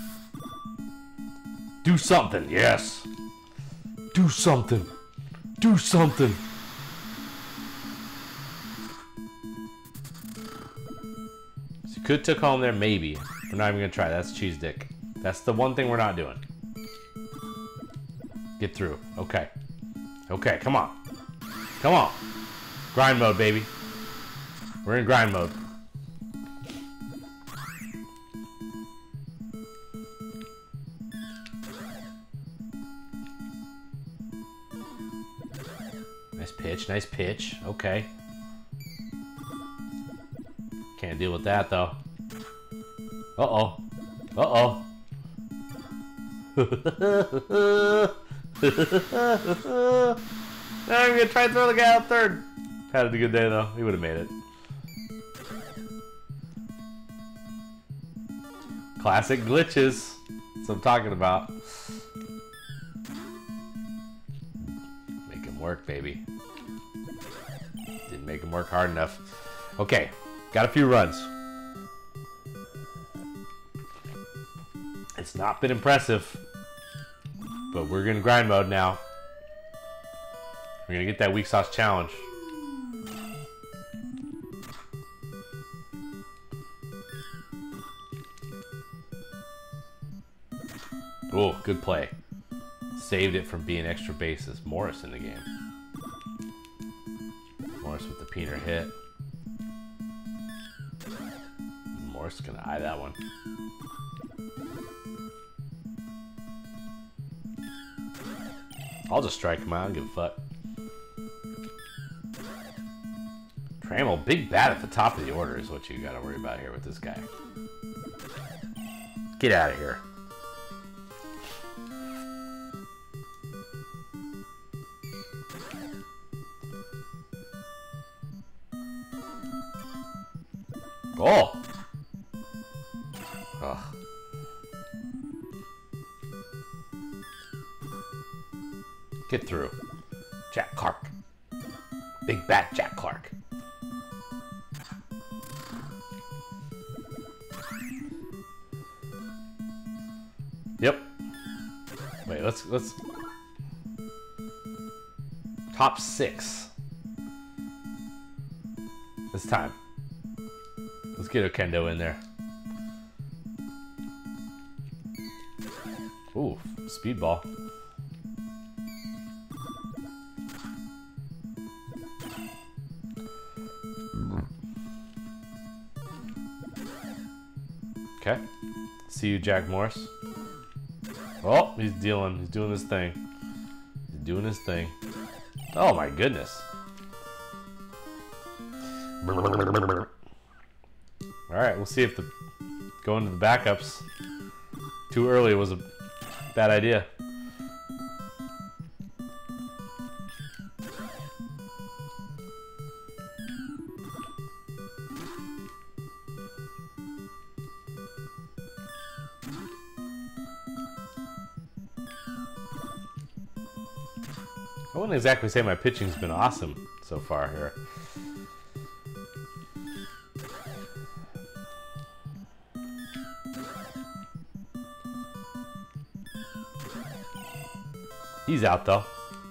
Do something, yes. Do something. Do something. So you could took home there, maybe. We're not even gonna try. That's cheese dick. That's the one thing we're not doing. Get through. Okay. Okay, come on. Come on. Grind mode, baby. We're in grind mode. Nice pitch, nice pitch. Okay. Can't deal with that, though. Uh-oh. Uh-oh. I'm gonna try to throw the guy out third. Had a good day, though. He would have made it. Classic glitches. That's what I'm talking about. Make him work, baby. Didn't make him work hard enough. Okay, got a few runs. It's not been impressive, but we're in grind mode now. We're gonna get that weak sauce challenge. Oh, good play. Saved it from being extra bases. Morris in the game. Morris with the peener hit. Morris is gonna eye that one. I'll just strike him out. I don't give a fuck. Trammell, big bat at the top of the order is what you gotta worry about here with this guy. Get out of here. Oh! Ugh. Get through. Jack Clark. Big Bat Jack Clark. Yep. Wait, let's top 6. It's time. Let's get Okendo in there. Ooh, speedball. Okay. See you, Jack Morris. Oh, he's doing his thing. He's doing his thing. Oh my goodness. Alright, we'll see if going to the backups too early was a bad idea. I wouldn't exactly say my pitching's been awesome so far here. He's out though.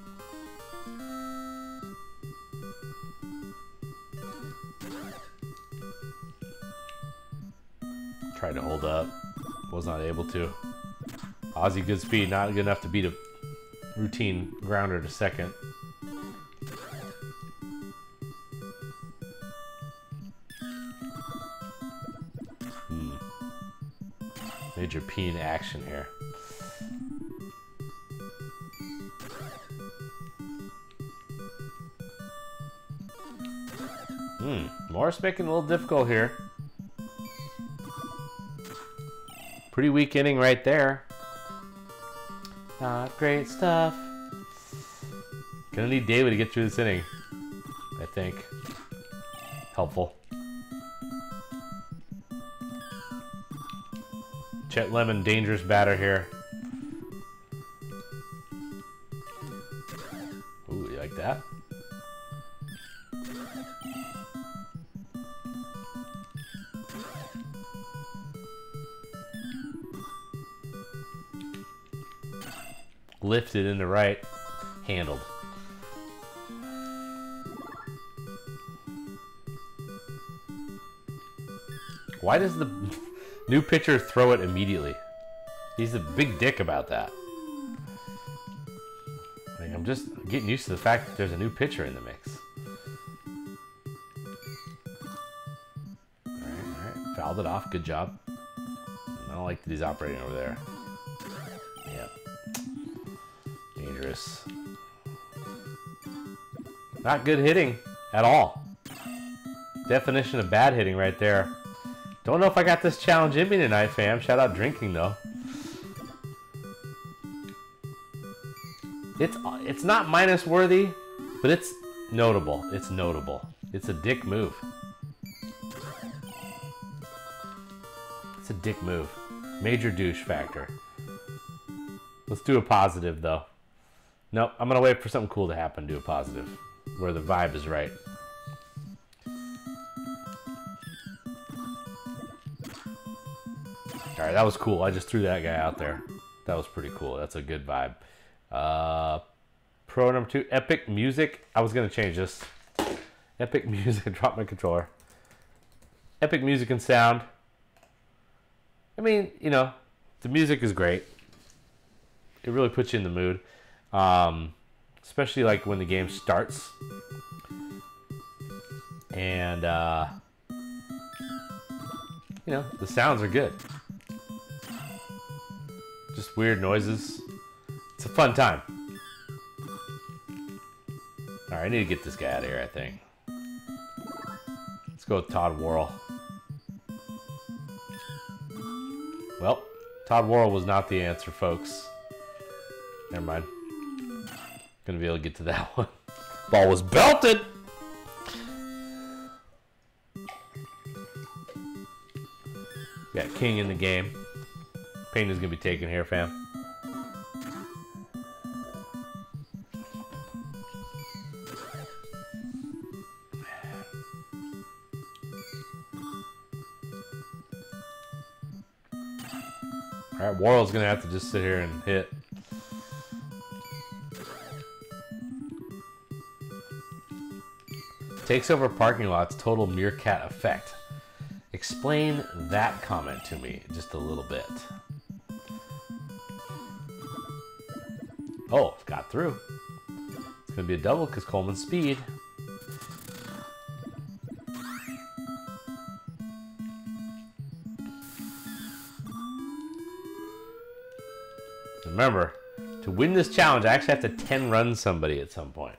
Tried to hold up. Was not able to. Ozzy good speed, not good enough to beat a routine grounder to second. Major P in action here. Morris making it a little difficult here. Pretty weak inning right there. Not great stuff. Gonna need David to get through this inning, I think. Helpful. Chet Lemon, dangerous batter here. Ooh, you like that? Lifted into right, handled. Why does the new pitcher throw it immediately? He's a big dick about that. Like, I'm just getting used to the fact that there's a new pitcher in the mix. Alright, fouled it off, good job. I don't like that he's operating over there. Yep. Dangerous. Not good hitting at all. Definition of bad hitting right there. Don't know if I got this challenge in me tonight, fam. Shout out drinking though. It's not minus worthy, but it's notable. It's notable. It's a dick move. It's a dick move. Major douche factor. Let's do a positive though. Nope, I'm gonna wait for something cool to happen. Do a positive, where the vibe is right. All right, that was cool. I just threw that guy out there. That was pretty cool. That's a good vibe. Pro number 2, Epic Music. I was gonna change this. Epic Music. Drop my controller. Epic Music and Sound. I mean, you know, the music is great. It really puts you in the mood. Especially like when the game starts. And, you know, the sounds are good. Just weird noises. It's a fun time. Alright, I need to get this guy out of here, I think. Let's go with Todd Worrell. Well, Todd Worrell was not the answer, folks. Never mind. Gonna be able to get to that one. Ball was belted! king in the game. Pain is gonna be taken here, fam. Alright, Warl's gonna have to just sit here and hit. Takes over parking lots, total meerkat effect. Explain that comment to me just a little bit. Oh, got through. It's gonna be a double because Coleman's speed. Remember, to win this challenge, I actually have to 10 run somebody at some point.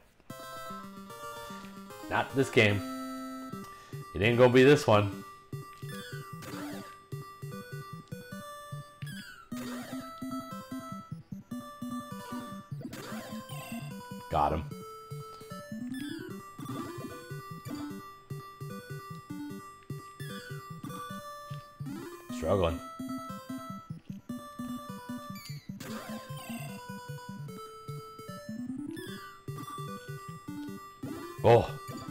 Not this game. It ain't gonna be this one. Got him. Struggling. Oh.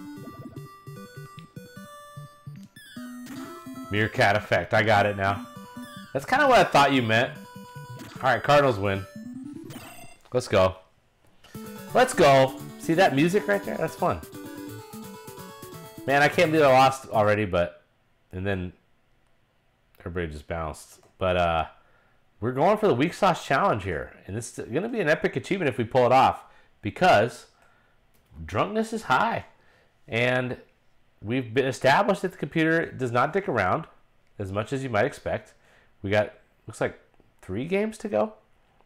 Meerkat effect. I got it now. That's kind of what I thought you meant. Alright, Cardinals win. Let's go. Let's go. See that music right there? That's fun. Man, I can't believe I lost already, but... And then... Everybody just bounced. But, we're going for the weak sauce challenge here. And it's going to be an epic achievement if we pull it off. Because... drunkenness is high. And... we've been established that the computer does not dick around as much as you might expect. We got, looks like 3 games to go.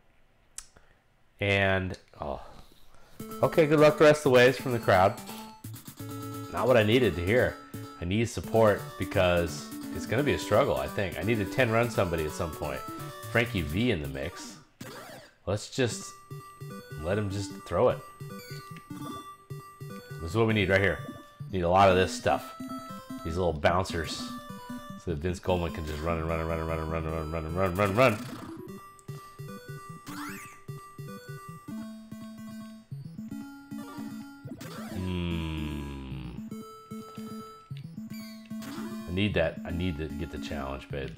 And, oh. Okay, good luck the rest of the ways from the crowd. Not what I needed to hear. I need support because it's going to be a struggle, I think. I need to 10 run somebody at some point. Frankie V in the mix. Let's just let him just throw it. This is what we need right here. Need a lot of this stuff. These little bouncers. So that Vince Coleman can just run and run and run and run and run and run and run and run and run and run. I need that. I need to get the challenge, babe.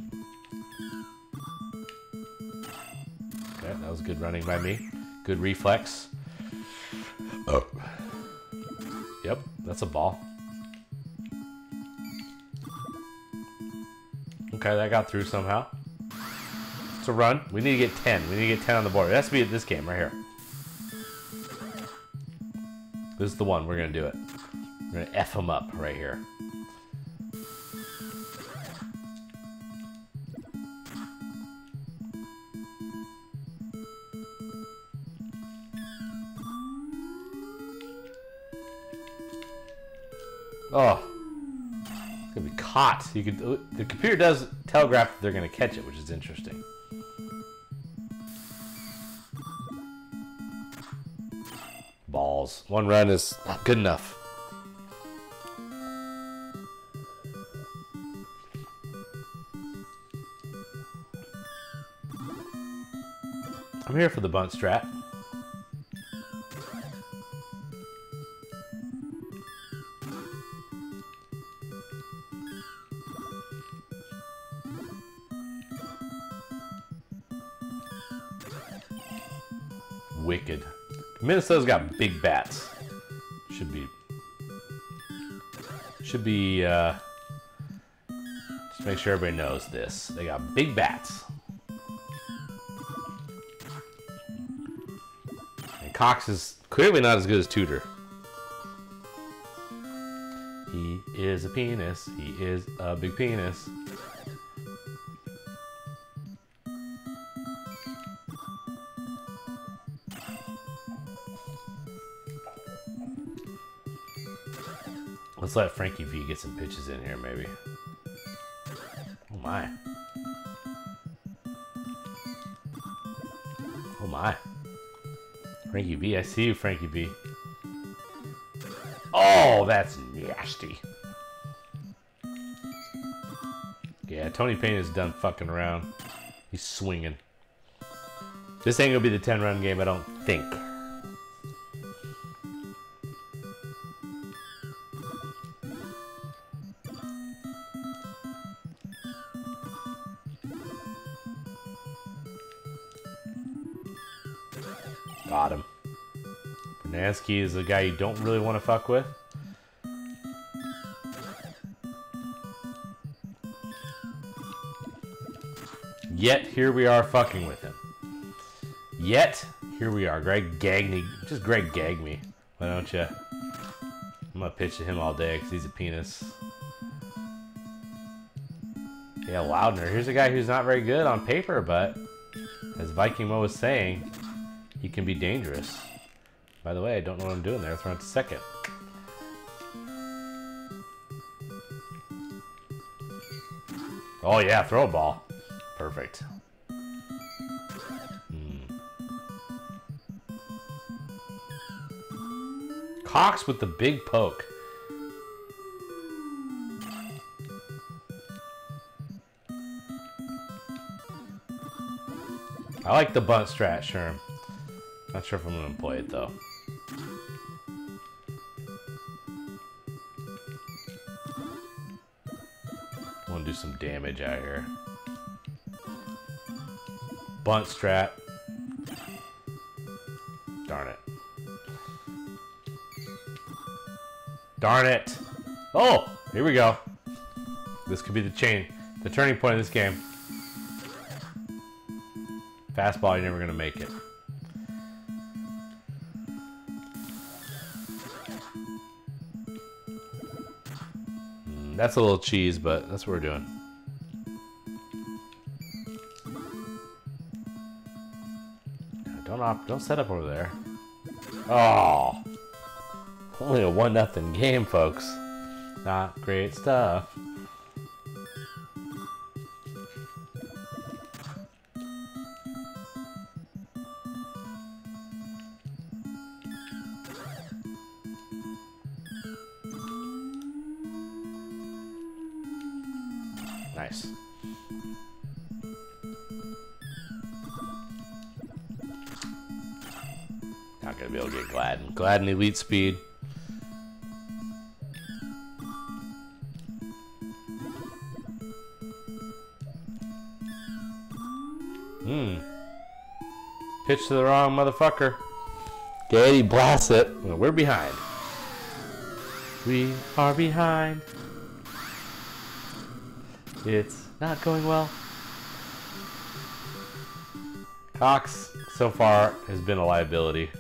Okay, that was good running by me. Good reflex. Oh. Yep, that's a ball. Okay, that got through somehow. It's a run. We need to get 10. We need to get 10 on the board. It has to be at this game right here. This is the one. We're going to do it. We're going to F him up right here. Oh, it's gonna be caught. You could. The computer does telegraph that they're gonna catch it, which is interesting. Balls. 1 run is not good enough. I'm here for the bunt strat. Wicked. Minnesota's got big bats. Should be, just make sure everybody knows this. They got big bats. And Cox is clearly not as good as Tudor. He is a penis. He is a big penis. Let's let Frankie V get some pitches in here, maybe. Oh my. Oh my. Frankie V, I see you, Frankie V. Oh, that's nasty. Yeah, Tony Payne is done fucking around. He's swinging. This ain't gonna be the 10-run game, I don't think. Got him. Bernansky is a guy you don't really want to fuck with. Yet, here we are fucking with him. Yet, here we are. Greg Gagne. Just Greg gag me. Why don't you? I'm gonna pitch to him all day because he's a penis. Yeah, Loudner. Here's a guy who's not very good on paper, but as Viking Mo was saying, he can be dangerous. By the way, I don't know what I'm doing there. Throwing it to second. Oh yeah, throw a ball. Perfect. Cox with the big poke. I like the bunt strat, Sherm. Not sure if I'm going to play it, though. I want to do some damage out here. Bunt strat. Darn it. Darn it. Oh, here we go. This could be the turning point of this game. Fastball, you're never going to make it. That's a little cheese, but that's what we're doing. Don't set up over there. Oh, only a 1-0 game, folks. Not great stuff. Nice. Not gonna be able to get Gladden. Gladden elite speed. Pitch to the wrong motherfucker. Gady blasts it. Well, we're behind. We are behind. It's not going well. Cox, so far, has been a liability.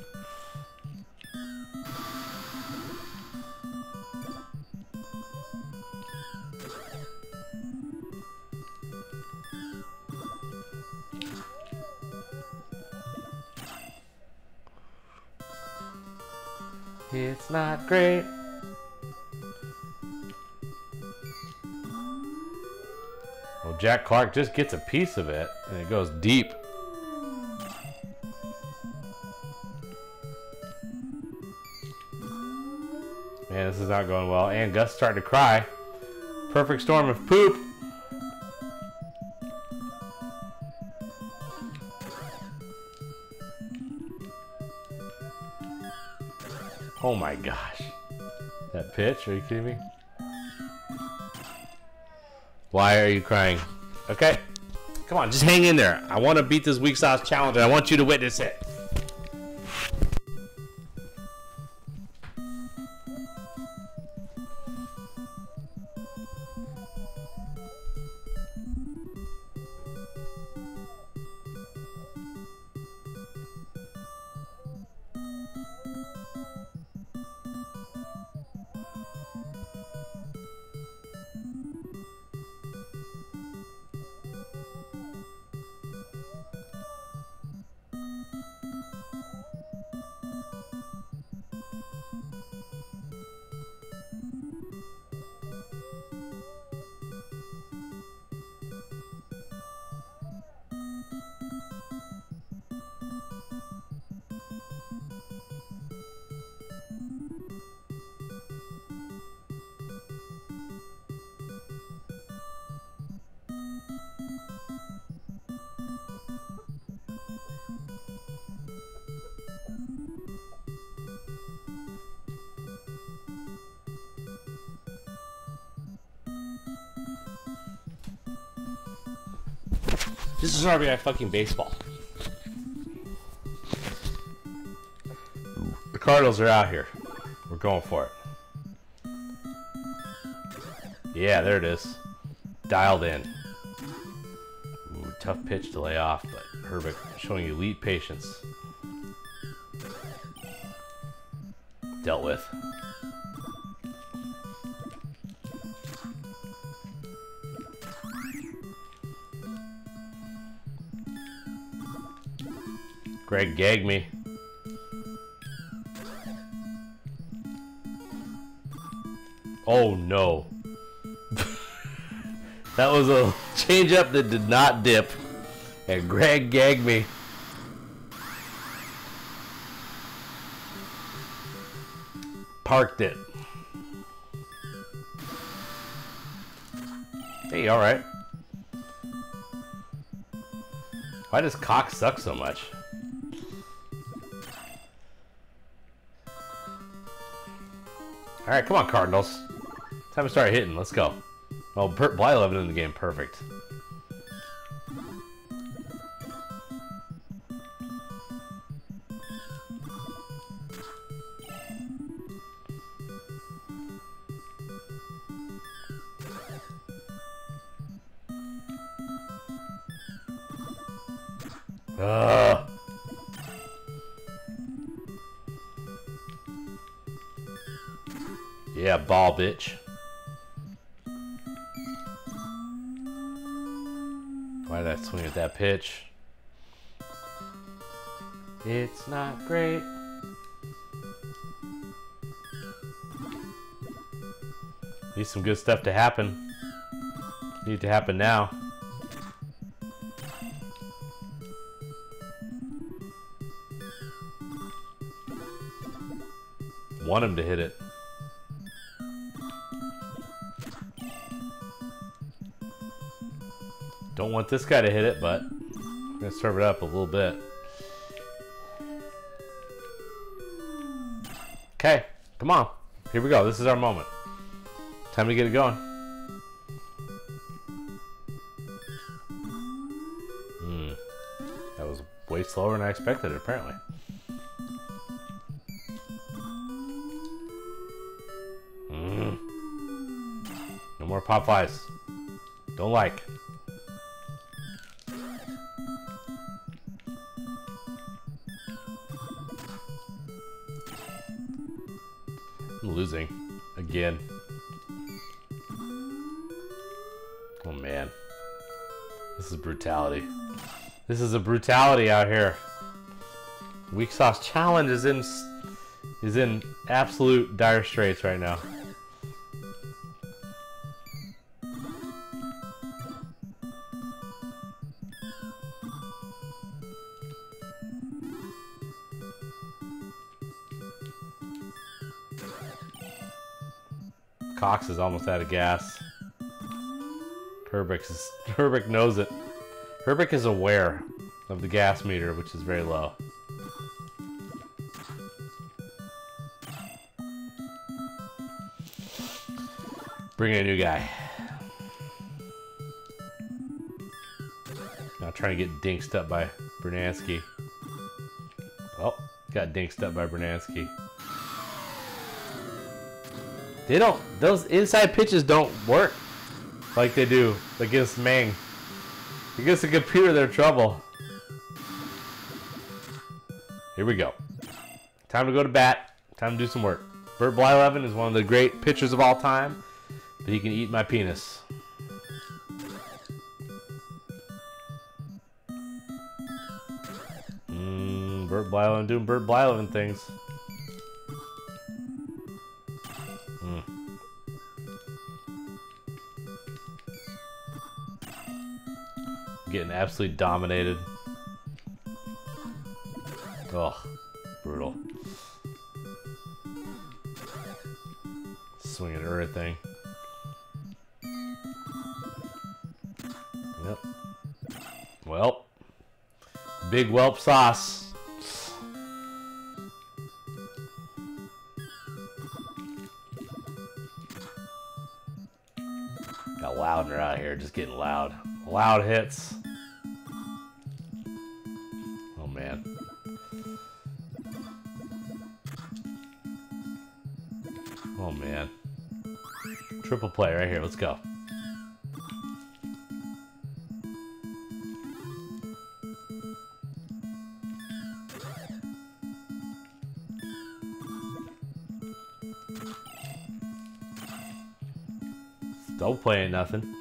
It's not great. Well, Jack Clark just gets a piece of it, and it goes deep. Man, this is not going well. And Gus starting to cry. Perfect storm of poop. Oh my gosh. That pitch? Are you kidding me? Why are you crying? Okay. Come on, just hang in there. I want to beat this weak sauce challenge, and I want you to witness it. This is RBI fucking baseball. The Cardinals are out here. We're going for it. Yeah, there it is. Dialed in. Ooh, tough pitch to lay off, but Herbert showing elite patience. Dealt with. Greg gagged me. Oh no. That was a changeup that did not dip. And Greg gagged me. Parked it. Hey, alright. Why does cock suck so much? Alright, come on, Cardinals. Time to start hitting. Let's go. Oh, Blyleven in the game. Perfect. Yeah, ball, bitch. Why did I swing at that pitch? It's not great. Need some good stuff to happen. Need to happen now. Want him to hit it. Don't want this guy to hit it, but I'm gonna serve it up a little bit. Okay, come on. Here we go. This is our moment. Time to get it going. That was way slower than I expected, apparently. No more pop flies. Don't like. I'm losing again. Oh man, this is brutality. This is a brutality out here. Weak Sauce Challenge is in absolute dire straits right now. Cox is almost out of gas. Herbik knows it. Herbik is aware of the gas meter, which is very low. Bring in a new guy. Not trying to get dinksed up by Bernansky. Oh, got dinksed up by Bernansky. Those inside pitches don't work like they do against Mang. Against the computer, they're trouble. Here we go. Time to go to bat. Time to do some work. Bert Blyleven is one of the great pitchers of all time, but he can eat my penis. Bert Blyleven doing Bert Blyleven things. Getting absolutely dominated. Oh, brutal. Swinging at everything. Yep. Well, big whelp sauce. Got Loudner out here, just getting loud. Loud hits. Oh man. Triple play right here. Let's go. Still playing nothing.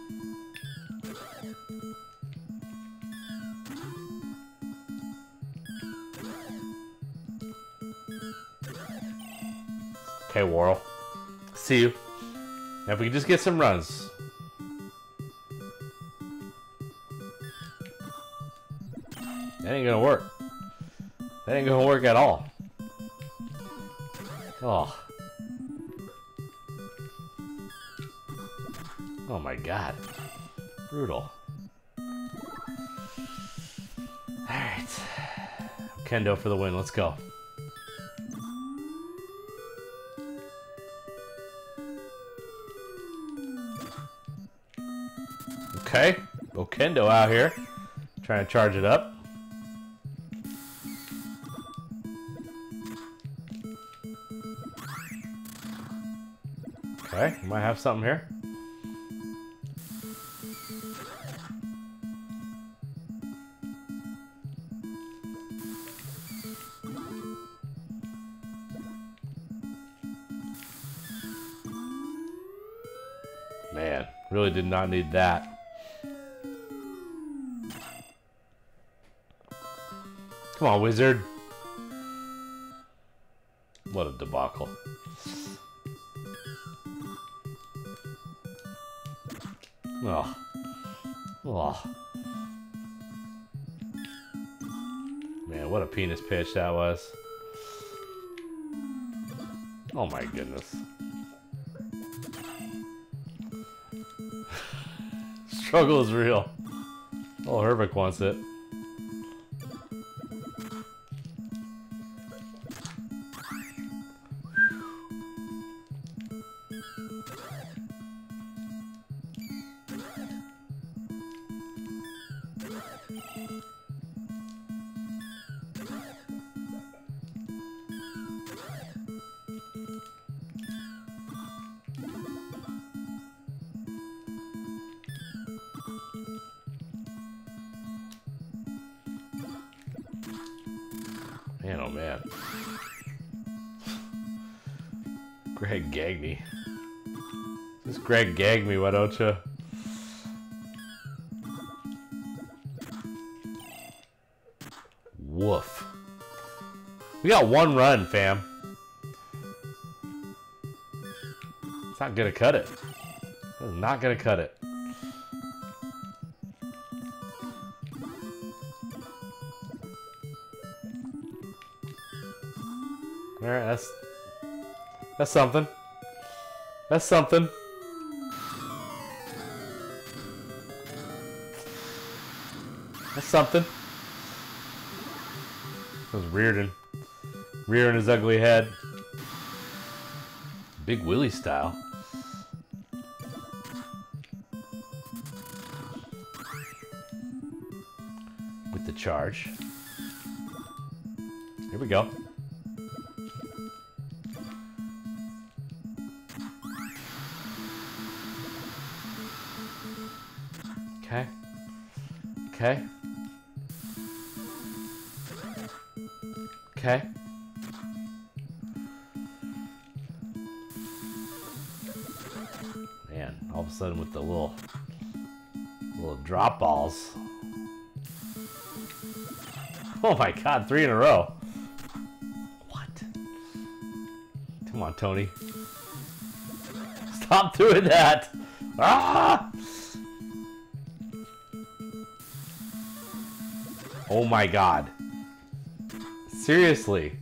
Okay, Worrell. See you. Now, if we can just get some runs. That ain't gonna work. That ain't gonna work at all. Oh. Oh my god. Brutal. Alright. Kendo for the win. Let's go. Okay. Okendo out here. Trying to charge it up. Okay. Might have something here. Man, really did not need that. Come on, wizard. What a debacle. Oh. Oh. Man, what a penis pitch that was. Oh my goodness. Struggle is real. Oh, Herbeck wants it. Man, oh man. Greg gagged me. Just Greg gagged me, why don't you? Woof. We got one run, fam. It's not gonna cut it. It's not gonna cut it. Alright, that's something. That's something. That's something. That was rearing his ugly head. Big Willie style. With the charge. Here we go. Okay. Okay. Okay. Man, all of a sudden with the little drop balls. Oh my god, 3 in a row. What? Come on, Tony. Stop doing that. Ah! Oh my god. Seriously.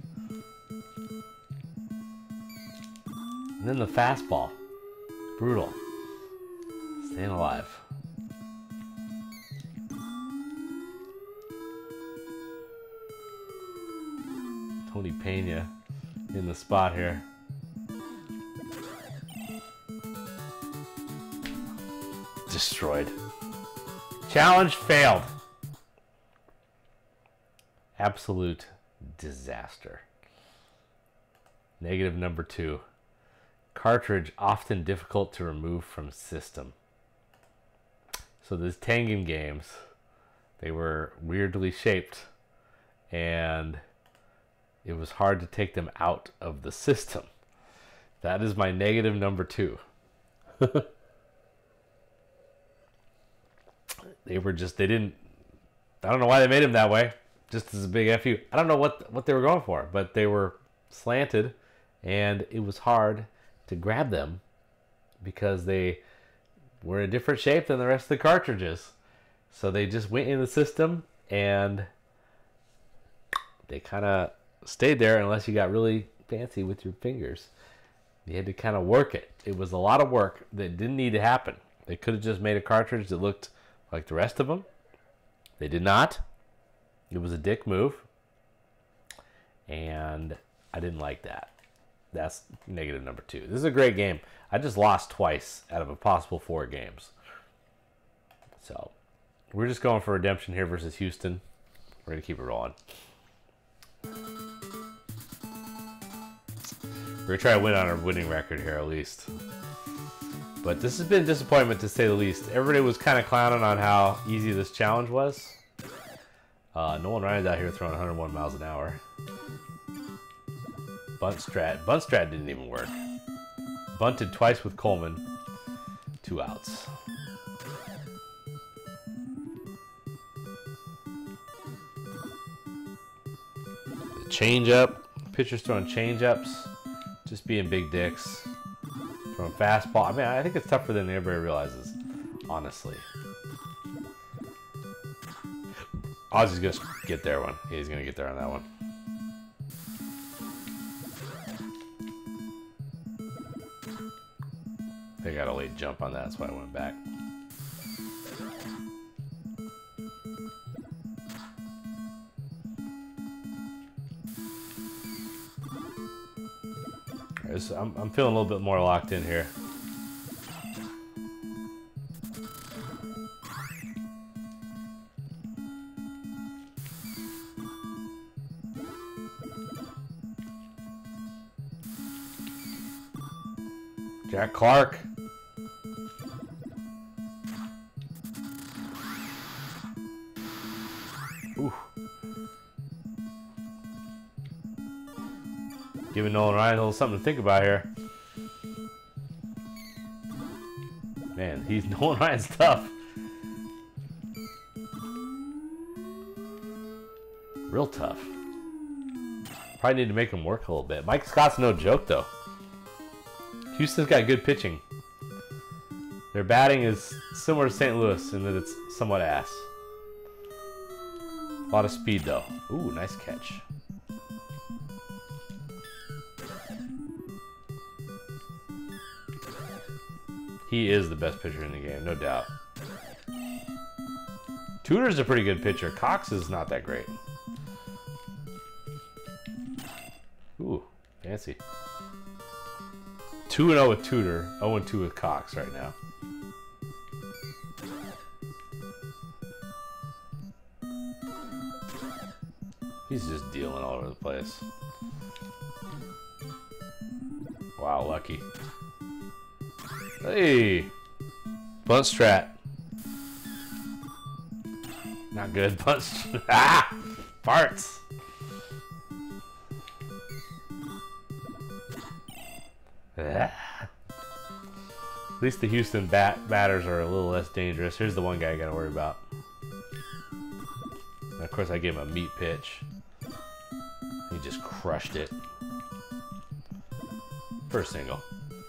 And then the fastball. Brutal. Staying alive. Tony Pena in the spot here. Destroyed. Challenge failed. Absolute disaster. Negative number 2. cartridge often difficult to remove from system. So these Tengen games, they were weirdly shaped, and it was hard to take them out of the system. That is my negative number 2. They didn't, I don't know why they made them that way. Just as a big FU. I don't know what they were going for, but they were slanted, and it was hard to grab them because they were a different shape than the rest of the cartridges. So they just went in the system, and they kind of stayed there unless you got really fancy with your fingers. You had to kind of work it. It was a lot of work that didn't need to happen. They could have just made a cartridge that looked like the rest of them. They did not. It was a dick move, and I didn't like that. That's negative number 2. This is a great game. I just lost twice out of a possible 4 games. So we're just going for redemption here versus Houston. We're going to keep it rolling. We're going to try to win on our winning record here at least. But this has been a disappointment to say the least. Everybody was kind of clowning on how easy this challenge was. Nolan Ryan's out here throwing 101 miles an hour. Bunt strat didn't even work. Bunted twice with Coleman. 2 outs. The change up. Pitchers throwing change ups. Just being big dicks. Throwing fastball. I mean, I think it's tougher than everybody realizes. Honestly. Ozzy's going to get there one. Yeah, he's going to get there on that one. They got a late jump on that, that's why I went back. Right, so I'm feeling a little bit more locked in here. Jack Clark. Ooh. Giving Nolan Ryan a little something to think about here. Man, Nolan Ryan's tough. Real tough. Probably need to make him work a little bit. Mike Scott's no joke, though. Houston's got good pitching. Their batting is similar to St. Louis in that it's somewhat ass. A lot of speed, though. Ooh, nice catch. He is the best pitcher in the game, no doubt. Tudor's a pretty good pitcher. Cox is not that great. Ooh, fancy. 2-0 with Tudor, 0-2 with Cox right now. He's just dealing all over the place. Wow, lucky. Hey! Bunt strat. Not good. Bunt strat. Ah! Farts! At least the Houston batters are a little less dangerous. Here's the one guy I gotta worry about. And of course, I gave him a meat pitch. He just crushed it. First single.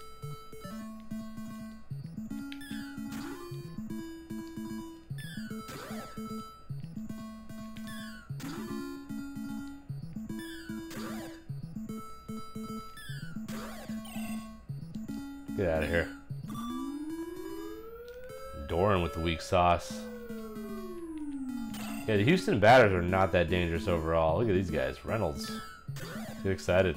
Get out of here. Doran with the weak sauce. Yeah, the Houston batters are not that dangerous overall. Look at these guys. Reynolds. Get excited.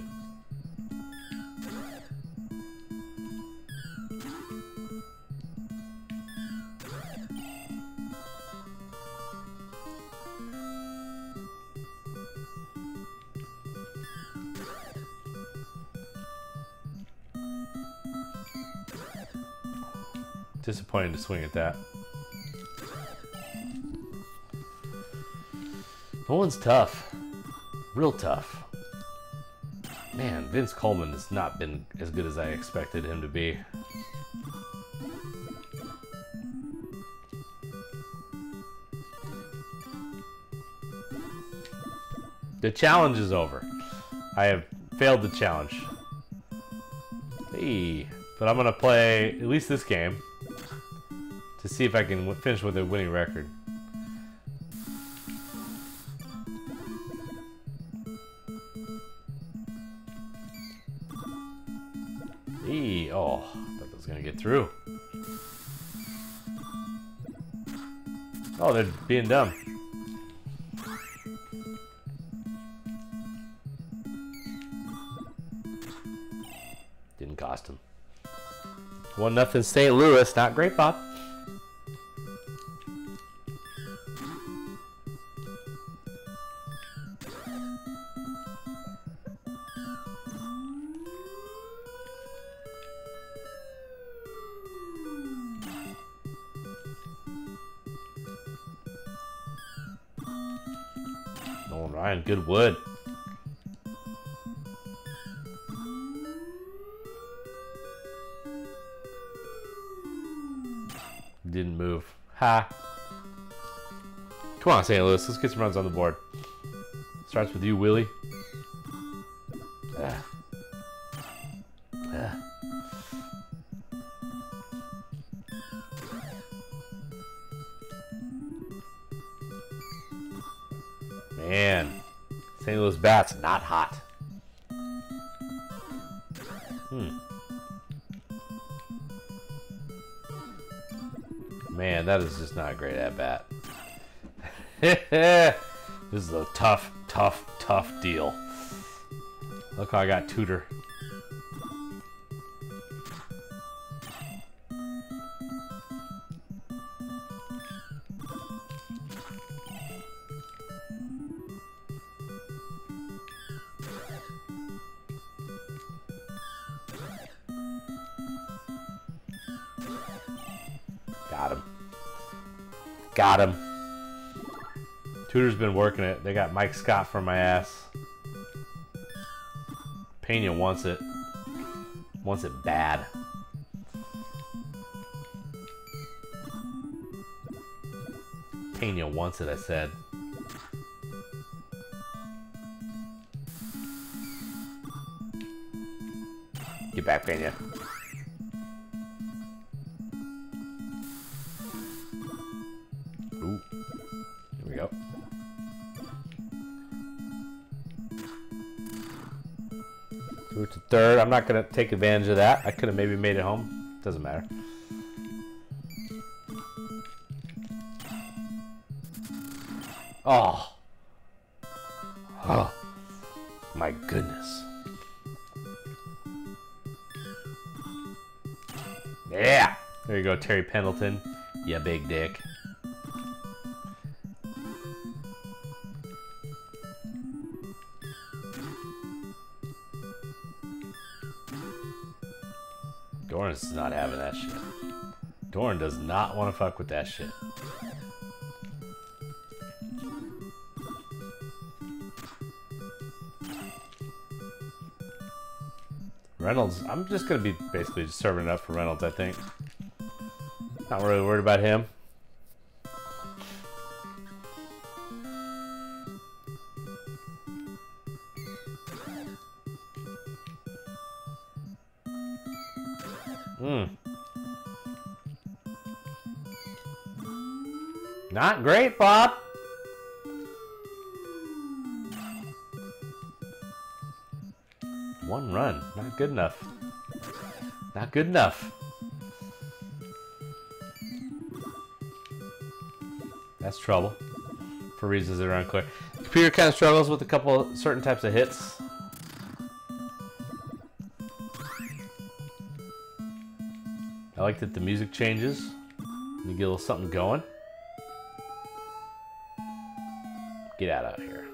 Disappointing to swing at that. Nolan's tough. Real tough. Man, Vince Coleman has not been as good as I expected him to be. The challenge is over. I have failed the challenge. Hey, but I'm gonna play at least this game to see if I can finish with a winning record. Hey, oh, I thought that was gonna get through. Oh, they're being dumb. Didn't cost him. 1-0 St. Louis. Not great, Bob. Nolan Ryan, good wood. Didn't move. Ha. Come on, St. Louis. Let's get some runs on the board. Starts with you, Willie. Ah. Ah. Man. St. Louis bats not hot. Man, that is just not a great at bat. This is a tough, tough, tough deal. Look how I got Tudor. Got him. Got him. Tudor's been working it. They got Mike Scott for my ass. Pena wants it. Wants it bad. Pena wants it, I said. Get back, Pena. Ooh. Here we go. Through to third. I'm not going to take advantage of that. I could have maybe made it home. Doesn't matter. Oh. Oh. My goodness. Yeah. There you go, Terry Pendleton. Ya big dick. Doran's not having that shit. Doran does not want to fuck with that shit. Reynolds, I'm just going to be basically just serving it up for Reynolds, I think. Not really worried about him. Not great, Bob. One run. Not good enough. Not good enough. That's trouble. For reasons that are unclear. The computer kind of struggles with a couple certain types of hits. I like that the music changes. You get a little something going. Get out of here.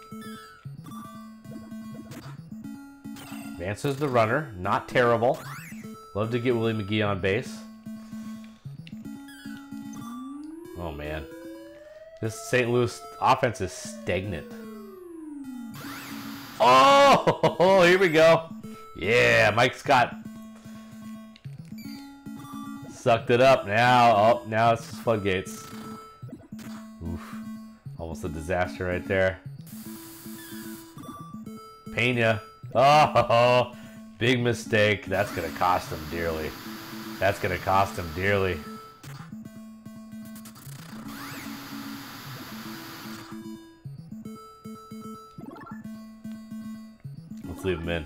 Advances the runner. Not terrible. Love to get Willie McGee on base. Oh man. This St. Louis offense is stagnant. Oh, here we go. Yeah, Mike Scott sucked it up. Now, oh, now it's just floodgates. Oof. Almost a disaster right there. Pena. Oh, big mistake. That's going to cost him dearly. That's going to cost him dearly. Let's leave him in.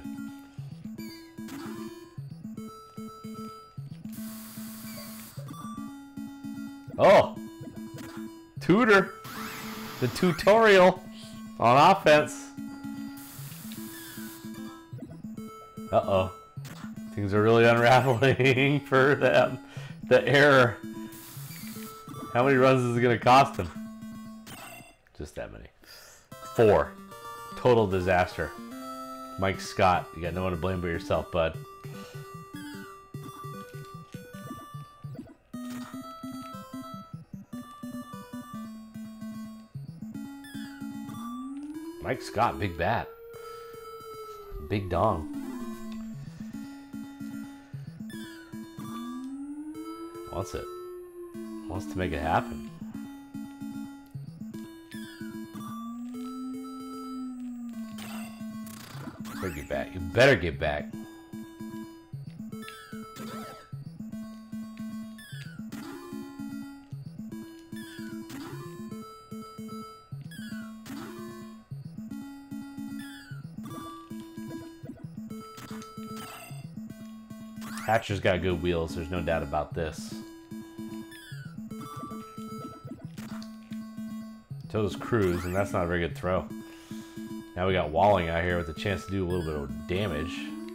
Oh! Tutor! The tutorial on offense. Uh-oh. Things are really unraveling for them. The error. How many runs is it going to cost him? Just that many. 4. Total disaster. Mike Scott, you got no one to blame but yourself, bud. Mike Scott, big bat. Big dong. Wants it. Wants to make it happen. Better get back. You better get back. Hatcher's got good wheels, there's no doubt about this. So does Cruz, and that's not a very good throw. Now we got Walling out here with a chance to do a little bit of damage.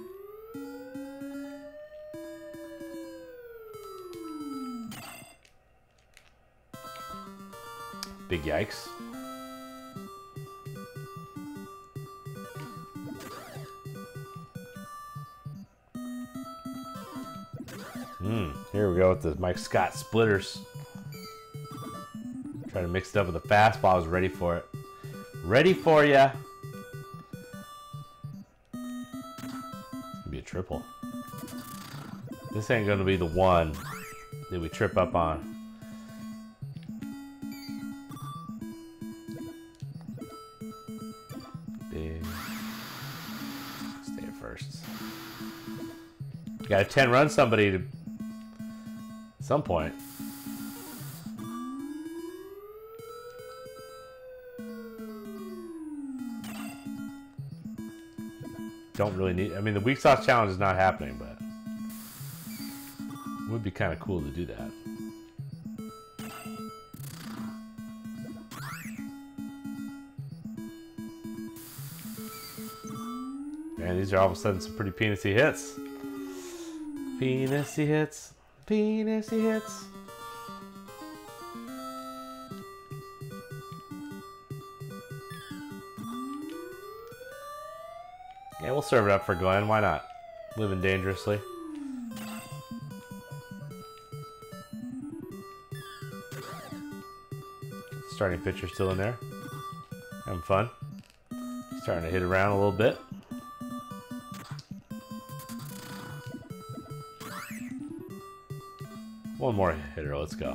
Big yikes. Here we go with the Mike Scott splitters. Trying to mix it up with the fastball. I was ready for it. Ready for ya. Be a triple. This ain't gonna be the one that we trip up on. Big. Stay at first. Got a 10-run somebody to at some point. Don't really need. I mean, the weak sauce challenge is not happening, but it would be kind of cool to do that. Man, these are all of a sudden some pretty penisy hits. Penisy hits. Penisy hits. Yeah, we'll serve it up for Glenn. Why not? Living dangerously. Starting pitcher still in there. Having fun. Starting to hit around a little bit. One more hitter. Let's go.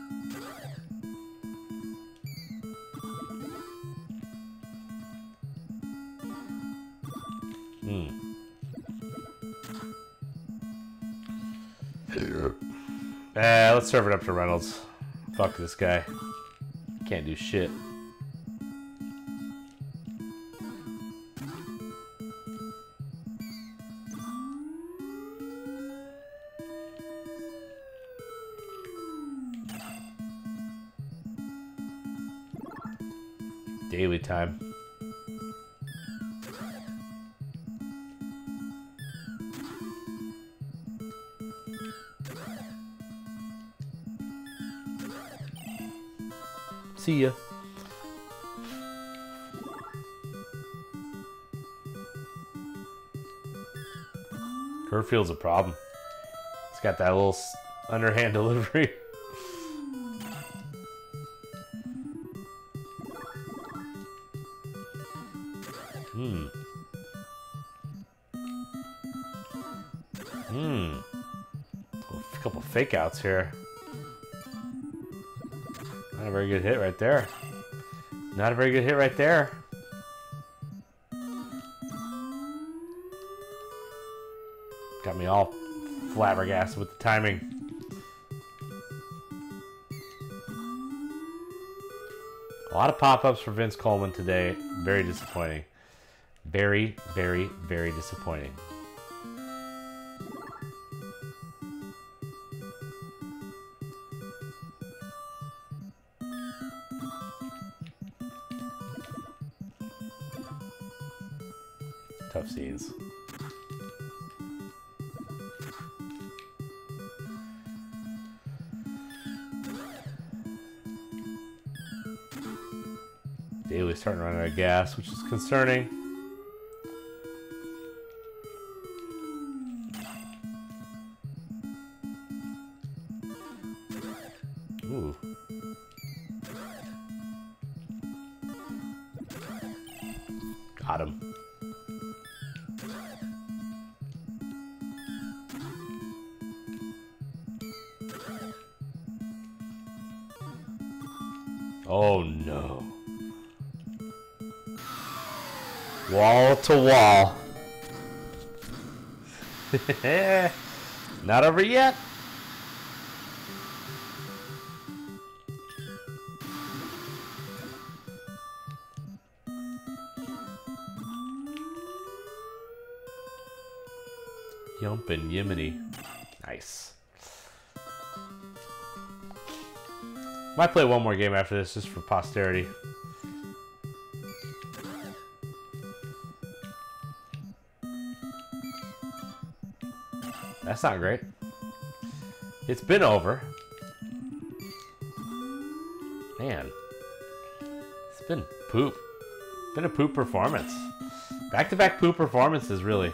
Let's serve it up to Reynolds. Fuck this guy. Can't do shit. Daily time. See ya. Curve field's a problem. It's got that little underhand delivery. A couple fake outs here. Not a very good hit right there. Not a very good hit right there. Got me all flabbergasted with the timing. A lot of pop-ups for Vince Coleman today. Very disappointing. Very, very, very disappointing. Tough scenes. Daly's starting to run out of gas, which is concerning. Ooh. Got him. Oh no. Wall to wall. Not over yet. Yump and Yiminy. Nice. Might play one more game after this just for posterity. That's not great. It's been over. Man. It's been poop. Been a poop performance. Back-to-back poop performances, really.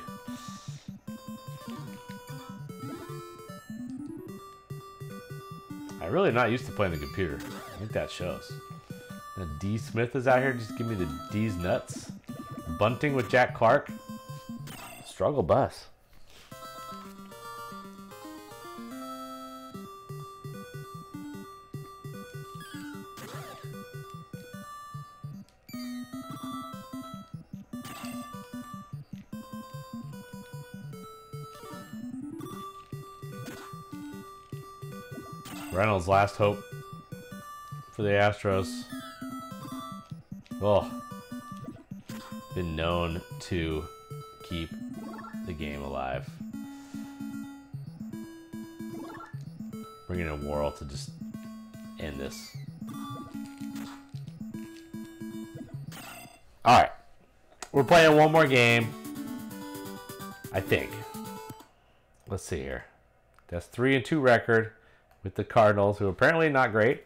I'm really not used to playing the computer. I think that shows. D. Smith is out here. Just give me the D's nuts. Bunting with Jack Clark. Struggle bus. Reynolds' last hope for the Astros. Oh, been known to keep the game alive. Bringing in Worrell to just end this. All right, we're playing one more game, I think. Let's see here. That's 3-2 record with the Cardinals, who are apparently not great.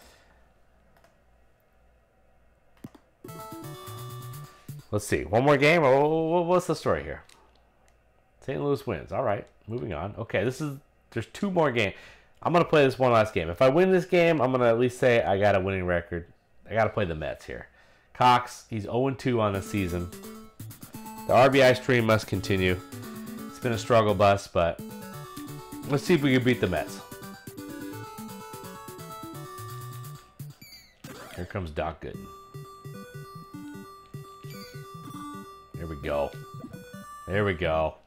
Let's see. One more game? Oh, what's the story here? St. Louis wins. All right. Moving on. Okay, there's 2 more games. I'm going to play this one last game. If I win this game, I'm going to at least say I got a winning record. I got to play the Mets here. Cox, he's 0-2 on the season. The RBI stream must continue. It's been a struggle bus, but let's see if we can beat the Mets. Here comes Doc Gooden. There we go. There we go.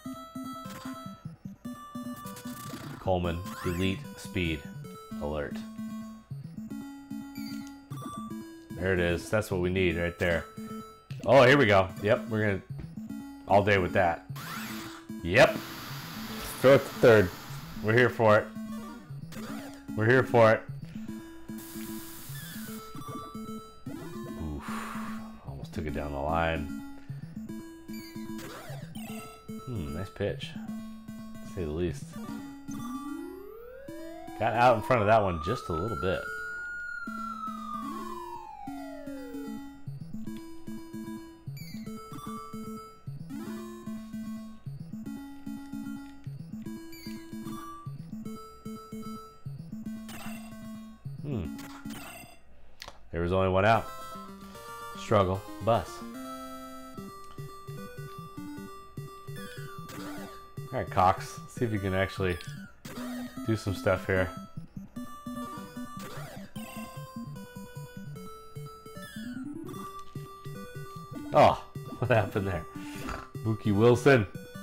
Coleman, delete speed alert. There it is. That's what we need right there. Oh, here we go. Yep, we're going to all day with that. Yep. Throw it to third. We're here for it. We're here for it. Took it down the line. Nice pitch, to say the least. Got out in front of that one just a little bit. There was only one out. Struggle, bus. All right, Cox. See if you can actually do some stuff here. Oh, what happened there? Mookie Wilson.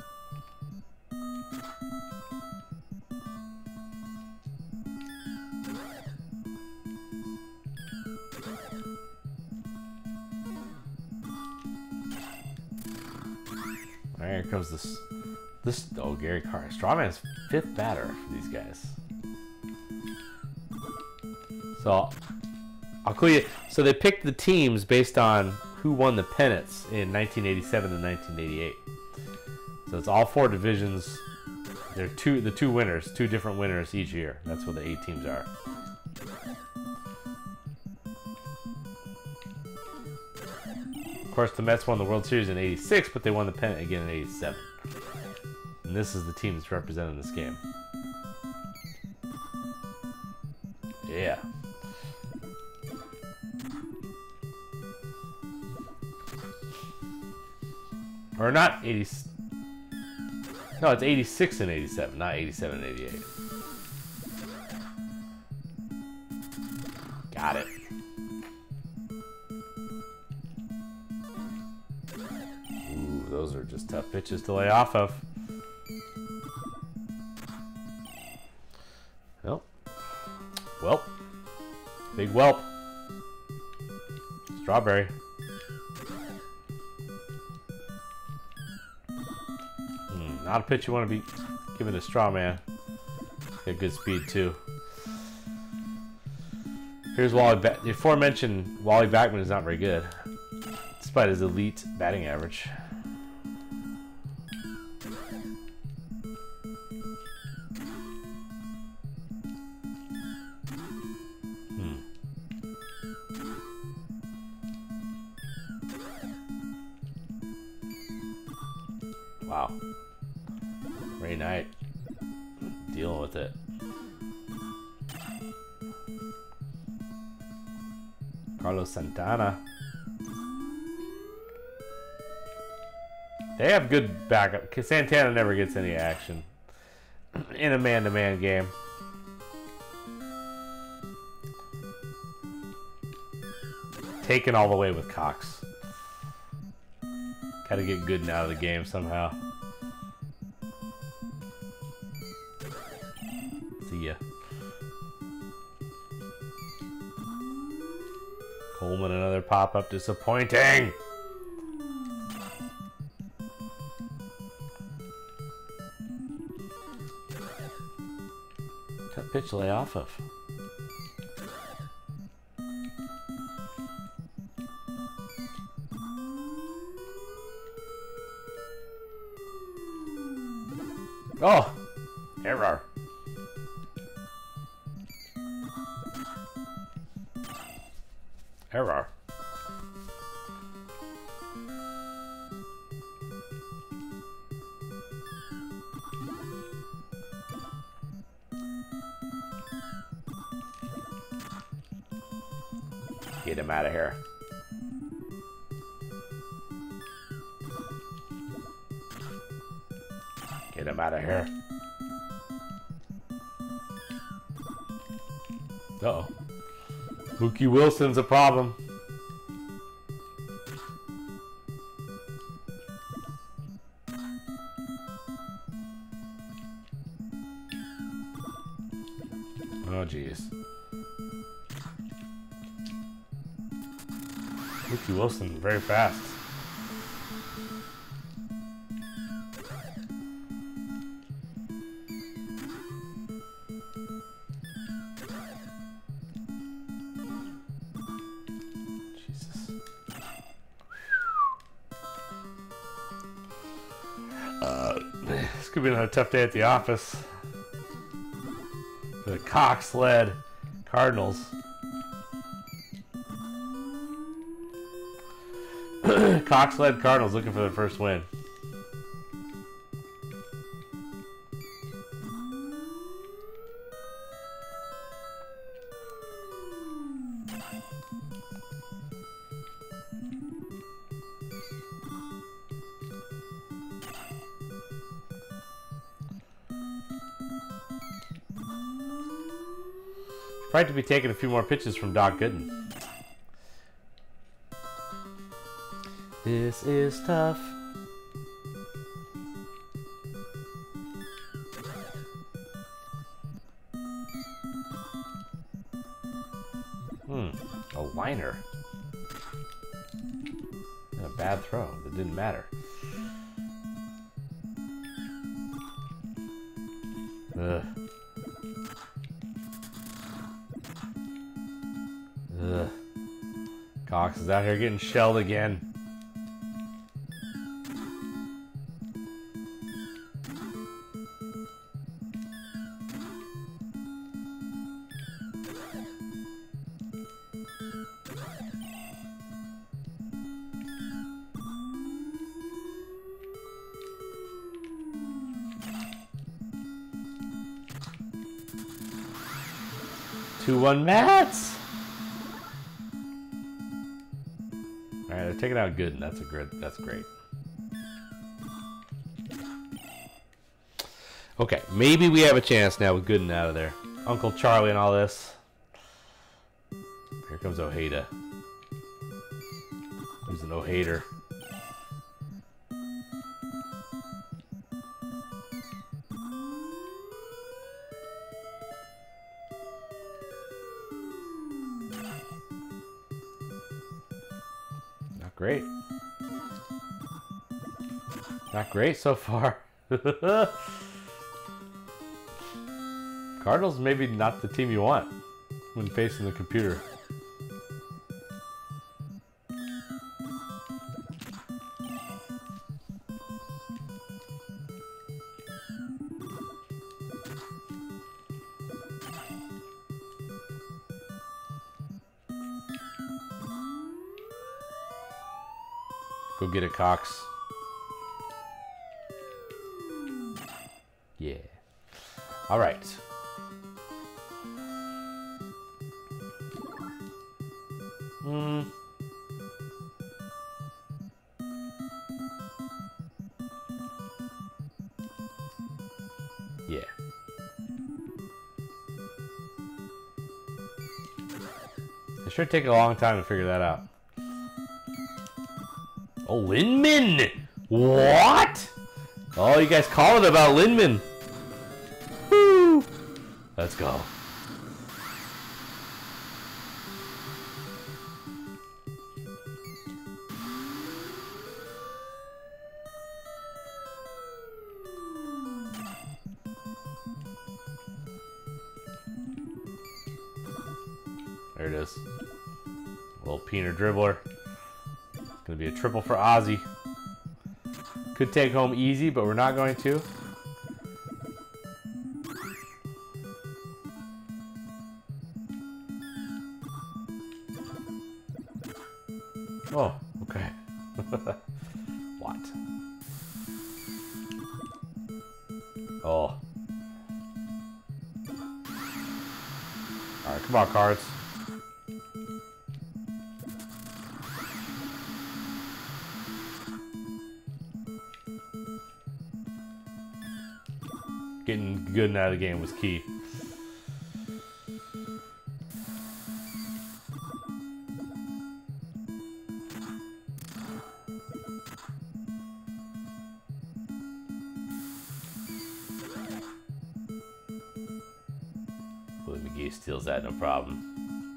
Here comes this. Oh, Gary Carr. Strawman's 5th batter for these guys. So I'll clue you. So they picked the teams based on who won the pennants in 1987 and 1988. So it's all 4 divisions. They're the two winners, 2 different winners each year. That's what the 8 teams are. Of course, the Mets won the World Series in '86, but they won the pennant again in '87. And this is the team that's representing this game. Yeah. Or not 80. No, it's 86 and 87, not 87 and 88. Got it. Ooh, those are just tough pitches to lay off of. Nope. Welp. Big whelp. Strawberry. Not a pitch you want to be giving to Strawman. Got good speed too. Here's Wally. The aforementioned Wally Backman is not very good, despite his elite batting average. Wow. Ray Knight dealing with it. Carlos Santana. They have good backup. Cause Santana never gets any action in a man-to-man game. Taken all the way with Cox. Gotta get Gooden out of the game somehow. See ya. Coleman, another pop-up, disappointing. Tough pitch to lay off of. Oh, error. Error. Get him out of here. Get him out of here. Uh-oh. Mookie Wilson's a problem. Oh, jeez. Mookie Wilson, very fast. This could be another tough day at the office. The Cox-led Cardinals. Cox-led Cardinals looking for their first win. Right to be taking a few more pitches from Doc Gooden. This is tough. A liner. A bad throw. It didn't matter. Ugh. Ugh. Cox is out here getting shelled again. Two-one Mats. All right, they're taking out Gooden. That's a good. That's great. Okay, maybe we have a chance now with Gooden out of there. Uncle Charlie and all this. Here comes Ojeda. Who's an Ohater? Not great. Not great so far. Cardinals maybe not the team you want when facing the computer. Go get it, Cox. Yeah. All right. Yeah. It should take a long time to figure that out. Oh, Lindman! What? Oh, you guys called it about Lindman. Woo! Let's go. There it is. A little peener dribbler. Gonna be a triple for Ozzy. Could take home easy, but we're not going to. Oh, okay. What? Oh. Alright, come on, Cards. Getting good and out of the game was key. Willie McGee steals that, no problem.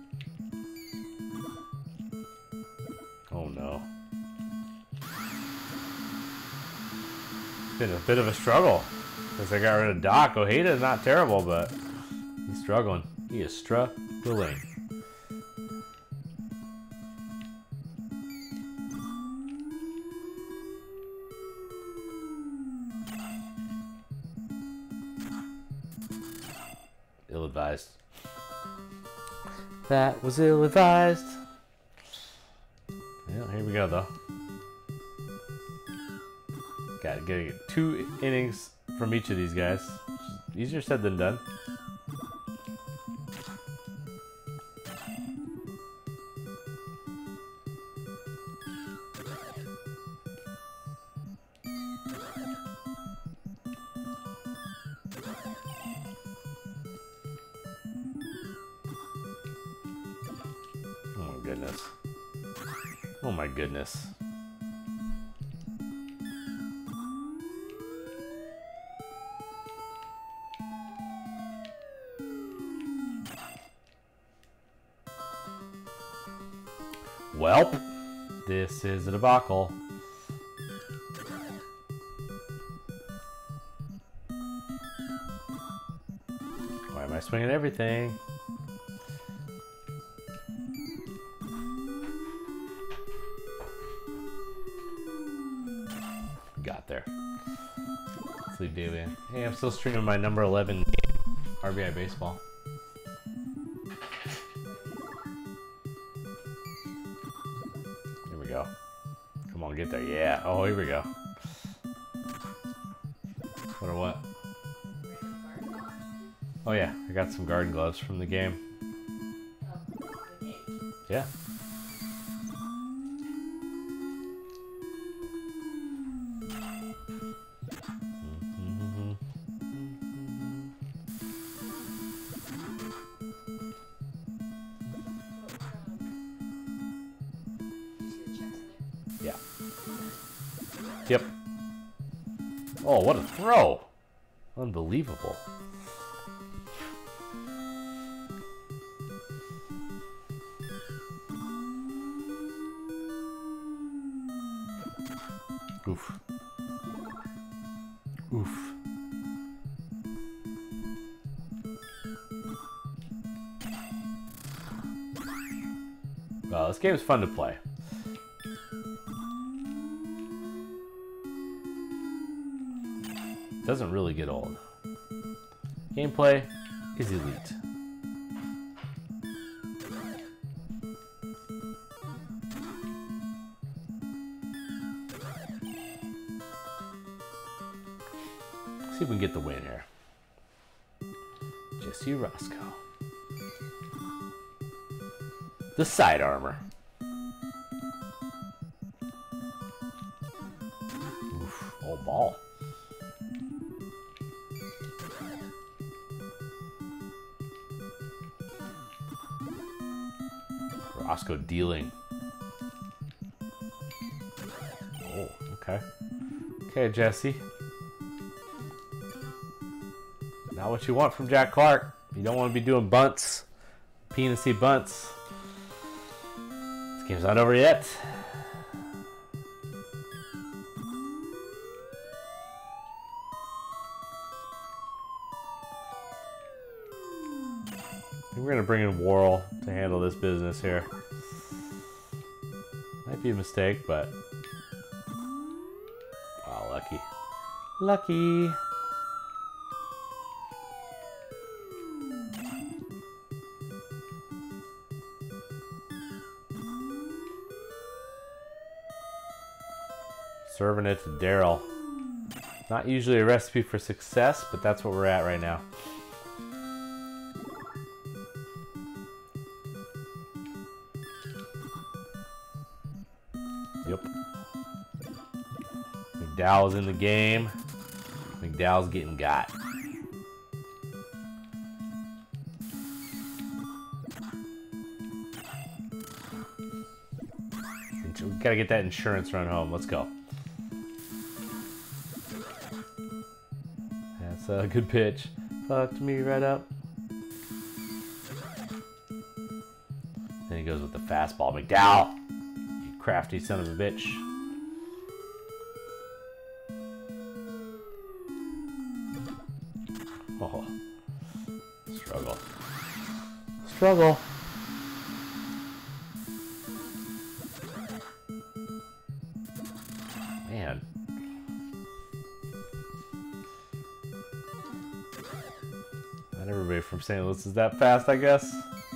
Oh no. It's been a bit of a struggle. Since I got rid of Doc, Ojeda is not terrible, but he's struggling. He is struggling. Ill-advised. That was ill-advised. Well, here we go, though. Got to get 2 innings from each of these guys. Easier said than done. goodness. Oh my goodness. Welp, this is a debacle. Why am I swinging everything? Got there. Let's leave Dave in. Hey, I'm still streaming my number 11 RBI baseball. Here we go. Come on, get there. Yeah. Oh, here we go. What or what? Oh yeah, I got some garden gloves from the game. Yeah. Yeah. Yep. Oh, what a throw! Unbelievable. Oof. Oof. Well, this game is fun to play. Doesn't really get old. Gameplay is elite. See if we can get the win here. Jesse Roscoe. The side armor. Oof, oh ball. Roscoe dealing. Oh, okay. Okay, Jesse. Not what you want from Jack Clark. You don't want to be doing bunts. PNC bunts. This game's not over yet. We're going to bring in Worrell to handle this business here. Might be a mistake, but... wow, lucky. Lucky! Serving it to Daryl. Not usually a recipe for success, but that's what we're at right now. Yep. McDowell's in the game. McDowell's getting got. We gotta get that insurance run home. Let's go. That's a good pitch. Fucked me right up. Then he goes with the fastball. McDowell! You crafty son of a bitch. Oh. Struggle. Struggle. Man. Not everybody from St. Louis is that fast, I guess.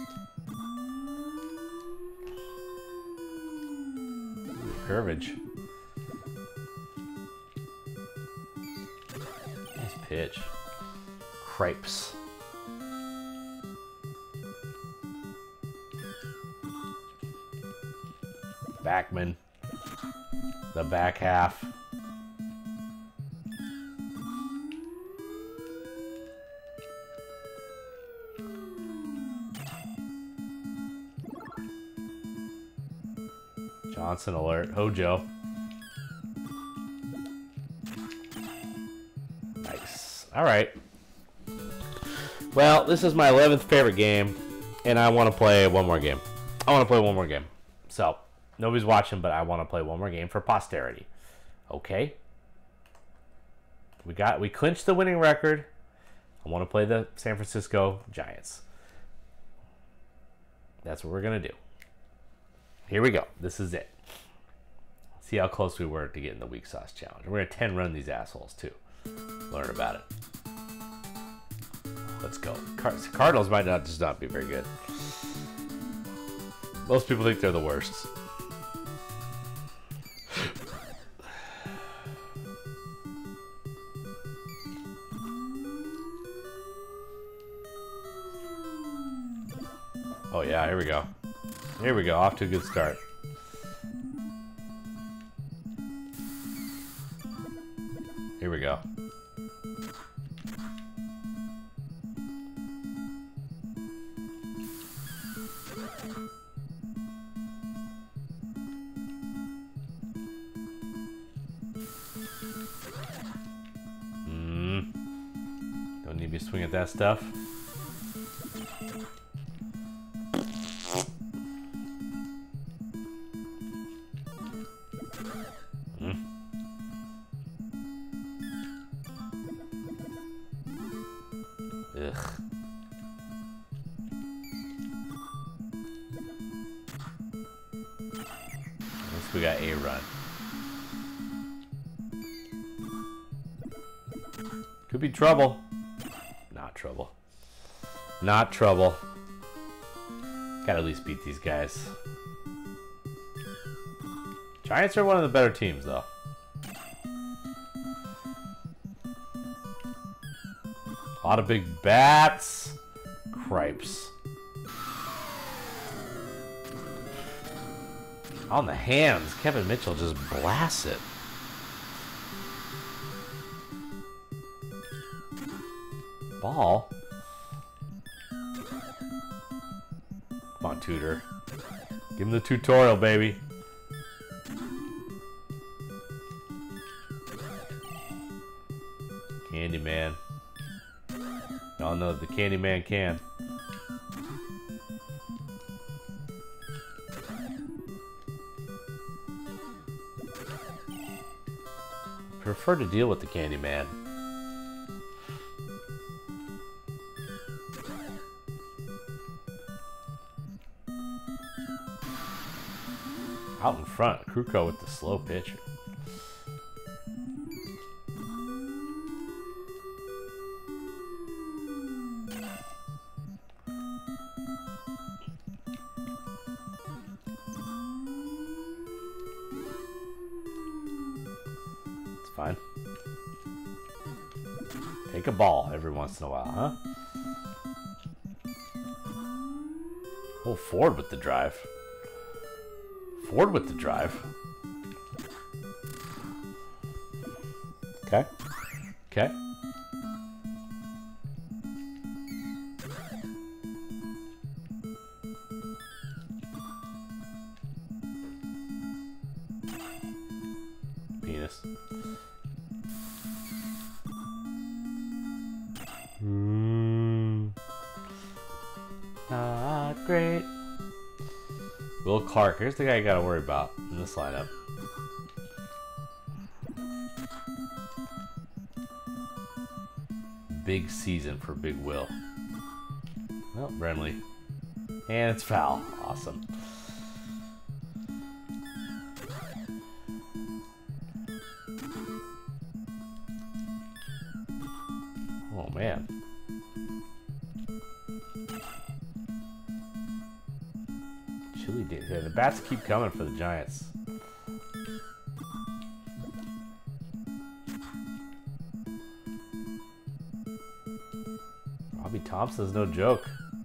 Curvage. Nice pitch. Cripes. Backman. The back half. Johnson alert. Hojo. Nice. All right. Well, this is my 11th favorite game, and I want to play one more game. So, nobody's watching, but I want to play one more game for posterity. Okay? We clinched the winning record. I want to play the San Francisco Giants. That's what we're going to do. Here we go. This is it. See how close we were to getting the weak sauce challenge. We're going to 10 run these assholes, too. Learn about it. Let's go. Cardinals might not be very good. Most people think they're the worst. Oh yeah, here we go. Here we go. Off to a good start. Here we go. Don't need me to swing at that stuff. Ugh. At least we got a run. Could be trouble. Not trouble. Not trouble. Gotta at least beat these guys. Giants are one of the better teams, though. A lot of big bats. Cripes. On the hands, Kevin Mitchell just blasts it. Ball. Come on, Tudor. Give him the tutorial, baby. Candyman. Y'all know the Candyman can. Prefer to deal with the Candyman. Out in front, Kruko with the slow pitch. It's fine. Take a ball every once in a while, huh? Oh, Ford with the drive. Ford with the drive. Okay. Okay. Penis. Not great. Will Clark, here's the guy you gotta worry about in this lineup. Big season for Big Will. Well, Brenly. And it's foul. Awesome. Oh, man. Chili days. Yeah, the bats keep coming for the Giants. Robbie Thompson's no joke.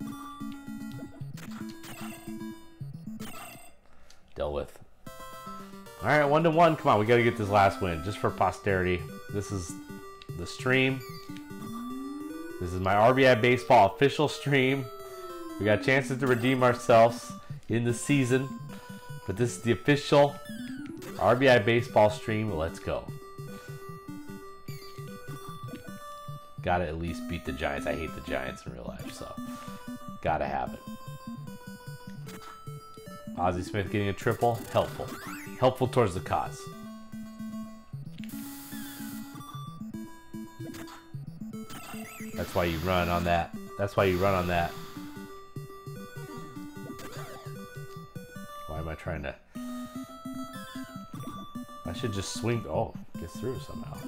Dealt with. All right, 1-1. Come on, we got to get this last win just for posterity. This is the stream. This is my RBI Baseball official stream. We got chances to redeem ourselves in the season But this is the official RBI baseball stream. Let's go. Gotta at least beat the Giants. I hate the Giants in real life, so gotta have it. Ozzie Smith getting a triple. Helpful. Helpful towards the cause. That's why you run on that. That's why you run on that. Why am I trying to... I should just swing... Oh, gets through somehow.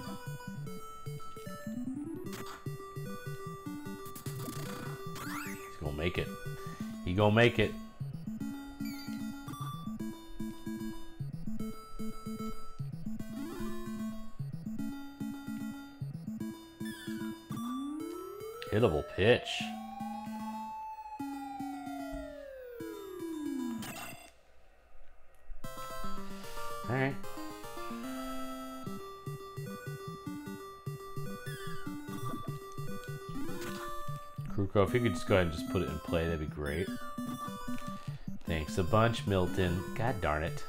He's gonna make it. He gonna make it. Hittable pitch. All right. Kruko, if you could just go ahead and just put it in play, that'd be great. Thanks a bunch, Milton. God darn it.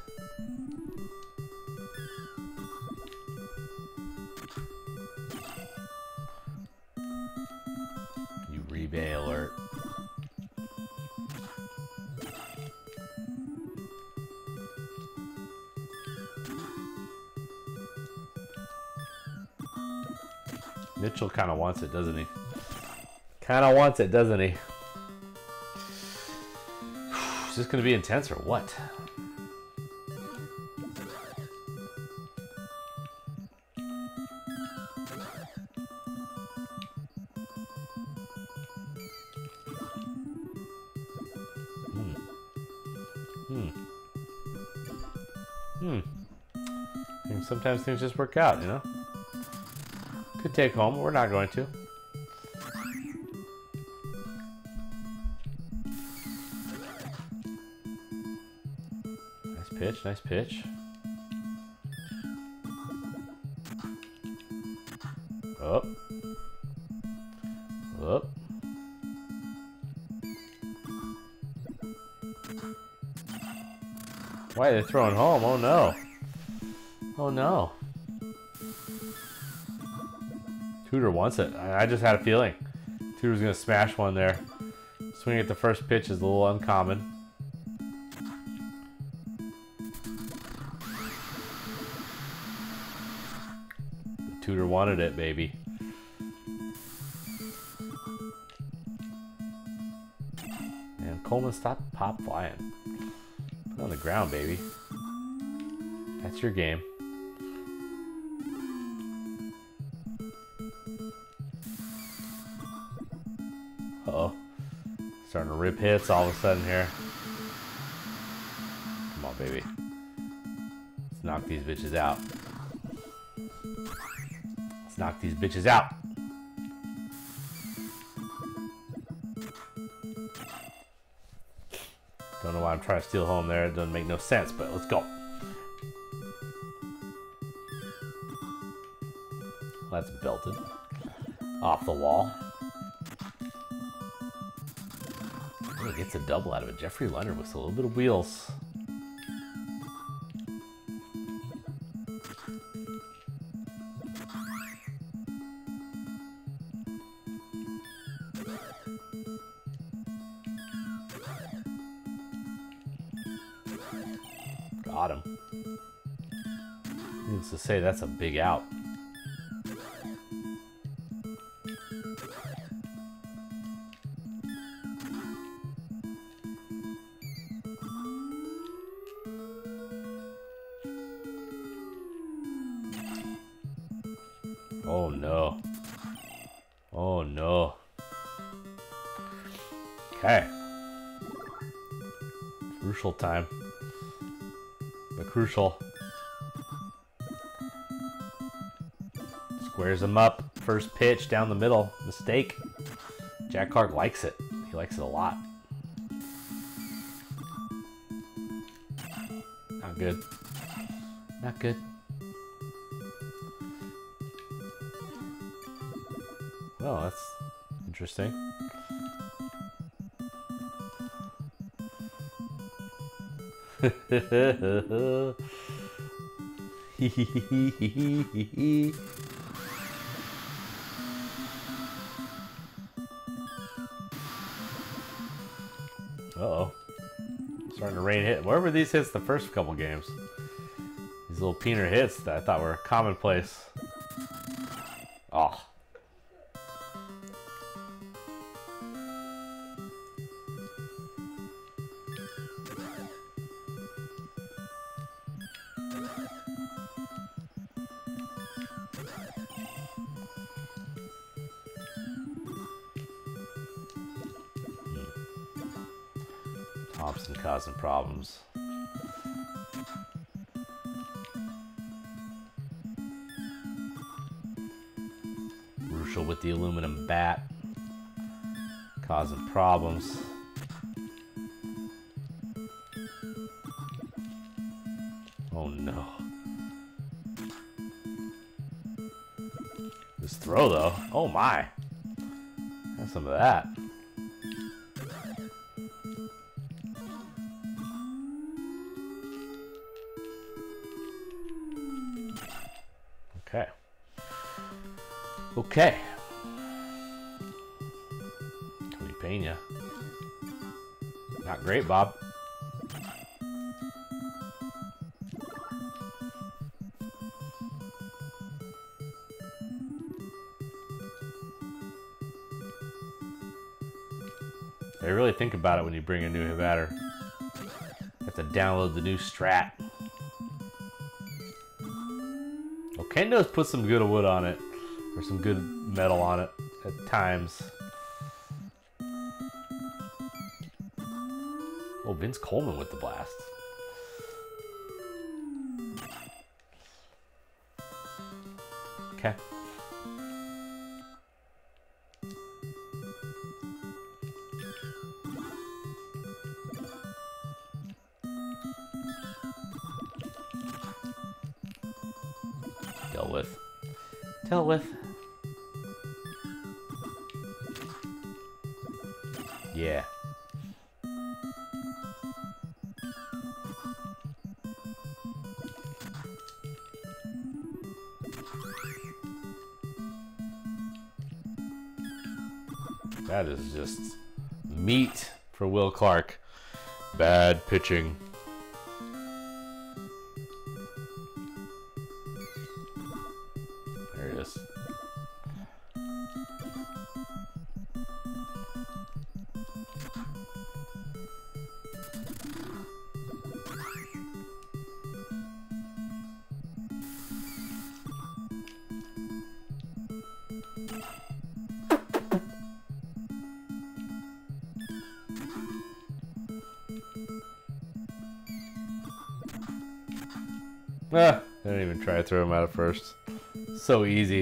You rebay alert. Mitchell kind of wants it, doesn't he? Kind of wants it, doesn't he? Is this going to be intense or what? And sometimes things just work out, you know? Could take home, but we're not going to. Nice pitch, nice pitch. Up. Up. Why are they throwing home? Oh no. Oh no. Tudor wants it. I just had a feeling. Tudor's gonna smash one there. Swinging at the first pitch is a little uncommon. Tudor wanted it, baby. And Coleman, stop pop flying. Put it on the ground, baby. That's your game. Uh-oh. Starting to rip hits all of a sudden here. Come on, baby. Let's knock these bitches out. Let's knock these bitches out. Don't know why I'm trying to steal home there. It doesn't make no sense, but let's go. That's belted. Off the wall. He gets a double out of it. Jeffrey Leonard with a little bit of wheels. Got him. Needless to say, that's a big out. Oh no. Oh no. Okay. Crucial time. But crucial. Squares him up. First pitch down the middle. Mistake. Jack Clark likes it. He likes it a lot. Not good. Not good. Oh, that's interesting. Uh-oh. Starting to rain hit. Where were these hits the first couple games? These little peener hits that I thought were commonplace. Oh. Thompson causing problems. Ruschel with the aluminum bat. Causing problems. Oh no. This throw though. Oh my. Have some of that. Okay. Okay. Tony Pena. Not great, Bob. They really think about it when you bring a new batter. You have to download the new strat. Kendo's put some good wood on it, or some good metal on it at times. Oh, Vince Coleman with the blast. Okay. Dealt with. Yeah. That is just meat for Will Clark. Bad pitching. There it is. Ah, I didn't even try to throw him out at first. So easy.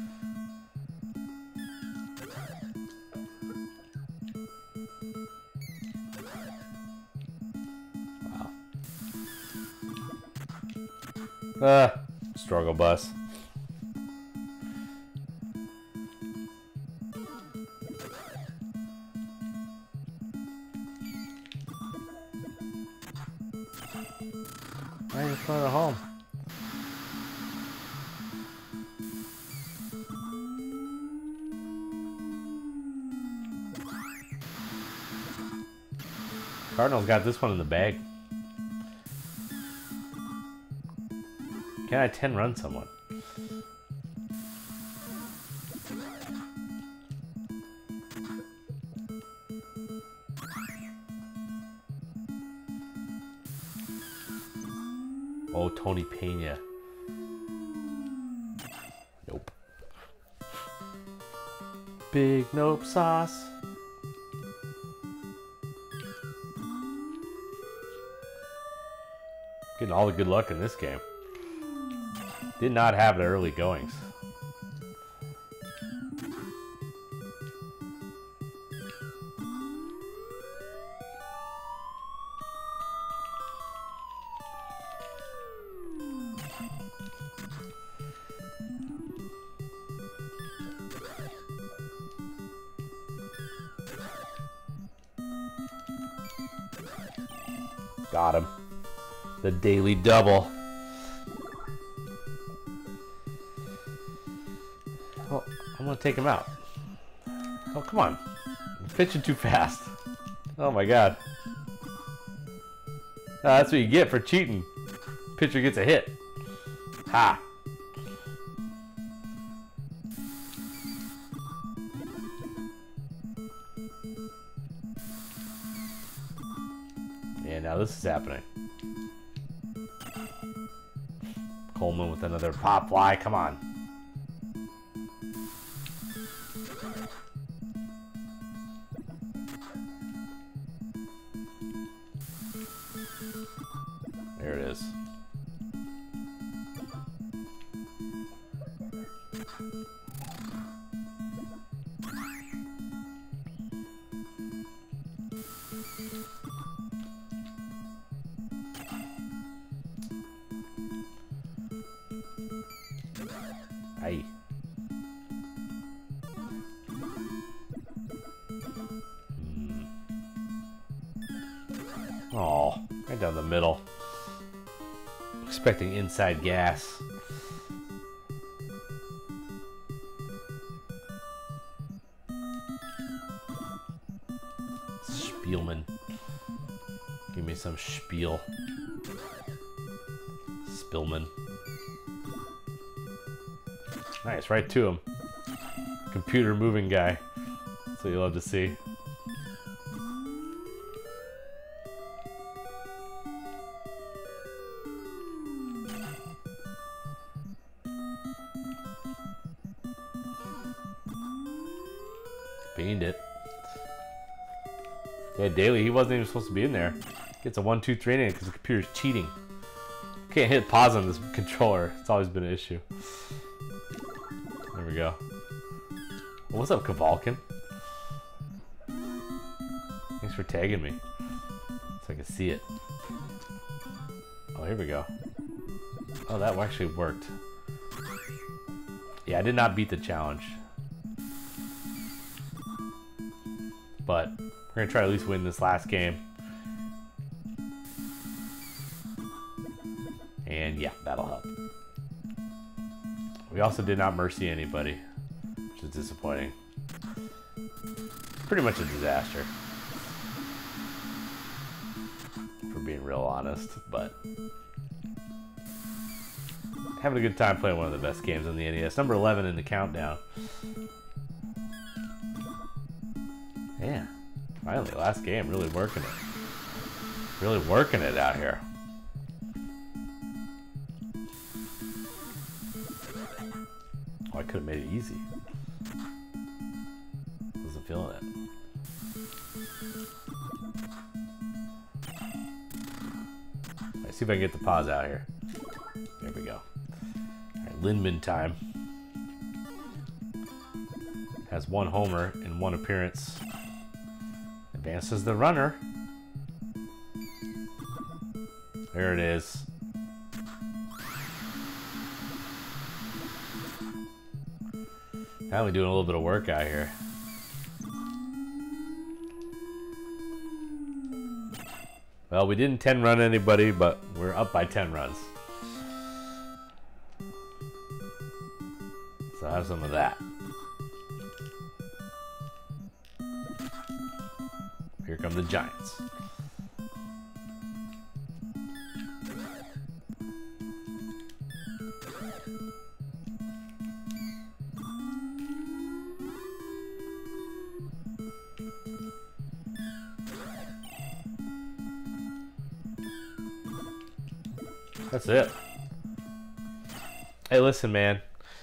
Wow. Ah, struggle bus. Right in front of home. Cardinals got this one in the bag. Can I 10 run someone? Oh, Tony Pena. Nope. Big nope sauce. Getting all the good luck in this game. Did not have the early goings. Got him. The daily double. Oh, I'm gonna take him out. Oh, come on. You're pitching too fast. Oh my god. That's what you get for cheating. Pitcher gets a hit. Ha! Yeah, now this is happening. Coleman with another pop fly. Come on. There it is. Aye. Oh, right down the middle. Expecting inside gas. Spielman. Give me some spiel. Spillman. Nice, right to him. Computer moving guy. That's what you love to see. Beaned it. Yeah, Daly, he wasn't even supposed to be in there. Gets a 1-2-3 inning because the computer's cheating. Can't hit pause on this controller. It's always been an issue. There we go. What's up, Kavalkin? Thanks for tagging me. So I can see it. Oh, here we go. Oh, that actually worked. Yeah, I did not beat the challenge. But we're going to try to at least win this last game. And yeah, that'll help. We also did not mercy anybody, which is disappointing. Pretty much a disaster, for being real honest, but having a good time playing one of the best games on the NES. Number 11 in the countdown. Yeah, finally, last game, really working it. Really working it out here. Oh, I could have made it easy. Wasn't feeling it. Let's see if I can get the pause out here. There we go. Alright, Lindman time. Has 1 homer in 1 appearance. Advances the runner. There it is. Finally doing a little bit of work out here. Well, we didn't 10 run anybody, but we're up by 10 runs. So have some of that. Here come the Giants. That's it. Hey, listen, man.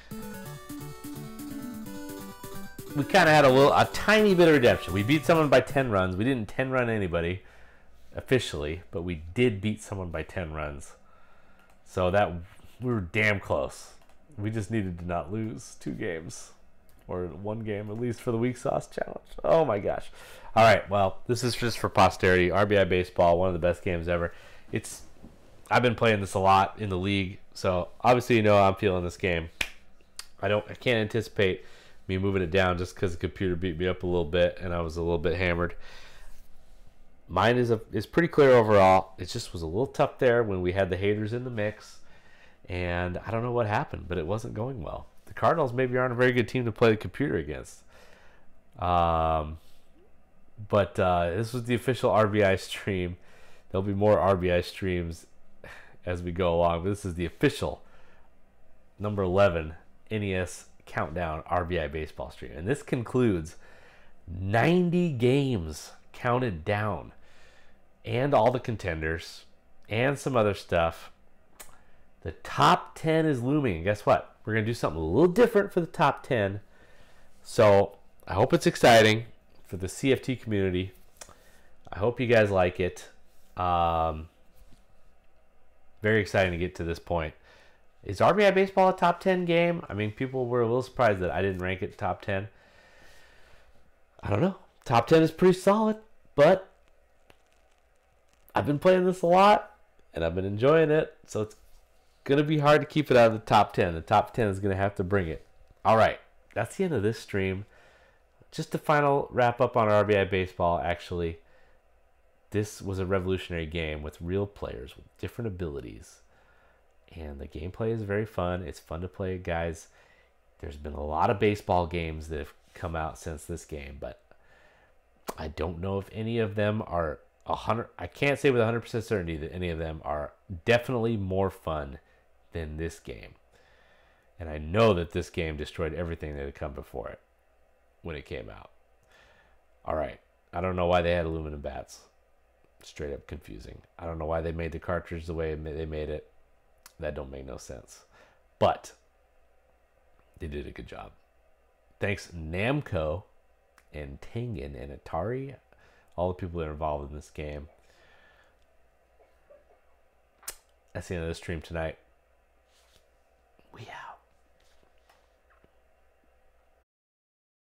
We kind of had a tiny bit of redemption. We beat someone by 10 runs. We didn't 10 run anybody officially, but we did beat someone by 10 runs. So that we were damn close. We just needed to not lose 2 games or 1 game at least for the weak sauce challenge. Oh my gosh. All right. Well, this is just for posterity. RBI baseball, one of the best games ever. I've been playing this a lot in the league, so obviously you know how I'm feeling this game. I can't anticipate me moving it down just because the computer beat me up a little bit and I was a little bit hammered. mine is pretty clear overall. It just was a little tough there when we had the haters in the mix, and I don't know what happened, but it wasn't going well. The Cardinals maybe aren't a very good team to play the computer against. But this was the official RBI stream. There'll be more RBI streams as we go along, but this is the official number 11 NES Countdown RBI baseball stream, and this concludes 90 games counted down, and all the contenders, and some other stuff. The top 10 is looming. And guess what? We're going to do something a little different for the top 10. So I hope it's exciting for the CFT community. I hope you guys like it. Very exciting to get to this point. Is RBI Baseball a top 10 game? I mean, people were a little surprised that I didn't rank it top 10. I don't know. Top 10 is pretty solid, but I've been playing this a lot, and I've been enjoying it, so it's going to be hard to keep it out of the top 10. The top 10 is going to have to bring it. All right, that's the end of this stream. Just a final wrap up on RBI Baseball, actually. This was a revolutionary game with real players with different abilities. And the gameplay is very fun. It's fun to play, guys. There's been a lot of baseball games that have come out since this game, but I don't know if any of them are 100. I can't say with 100% certainty that any of them are definitely more fun than this game. And I know that this game destroyed everything that had come before it when it came out. All right. I don't know why they had aluminum bats. Straight up confusing. I don't know why they made the cartridge the way they made it. That don't make no sense. But they did a good job. Thanks Namco and Tengen and Atari, all the people that are involved in this game. That's the end of the stream tonight.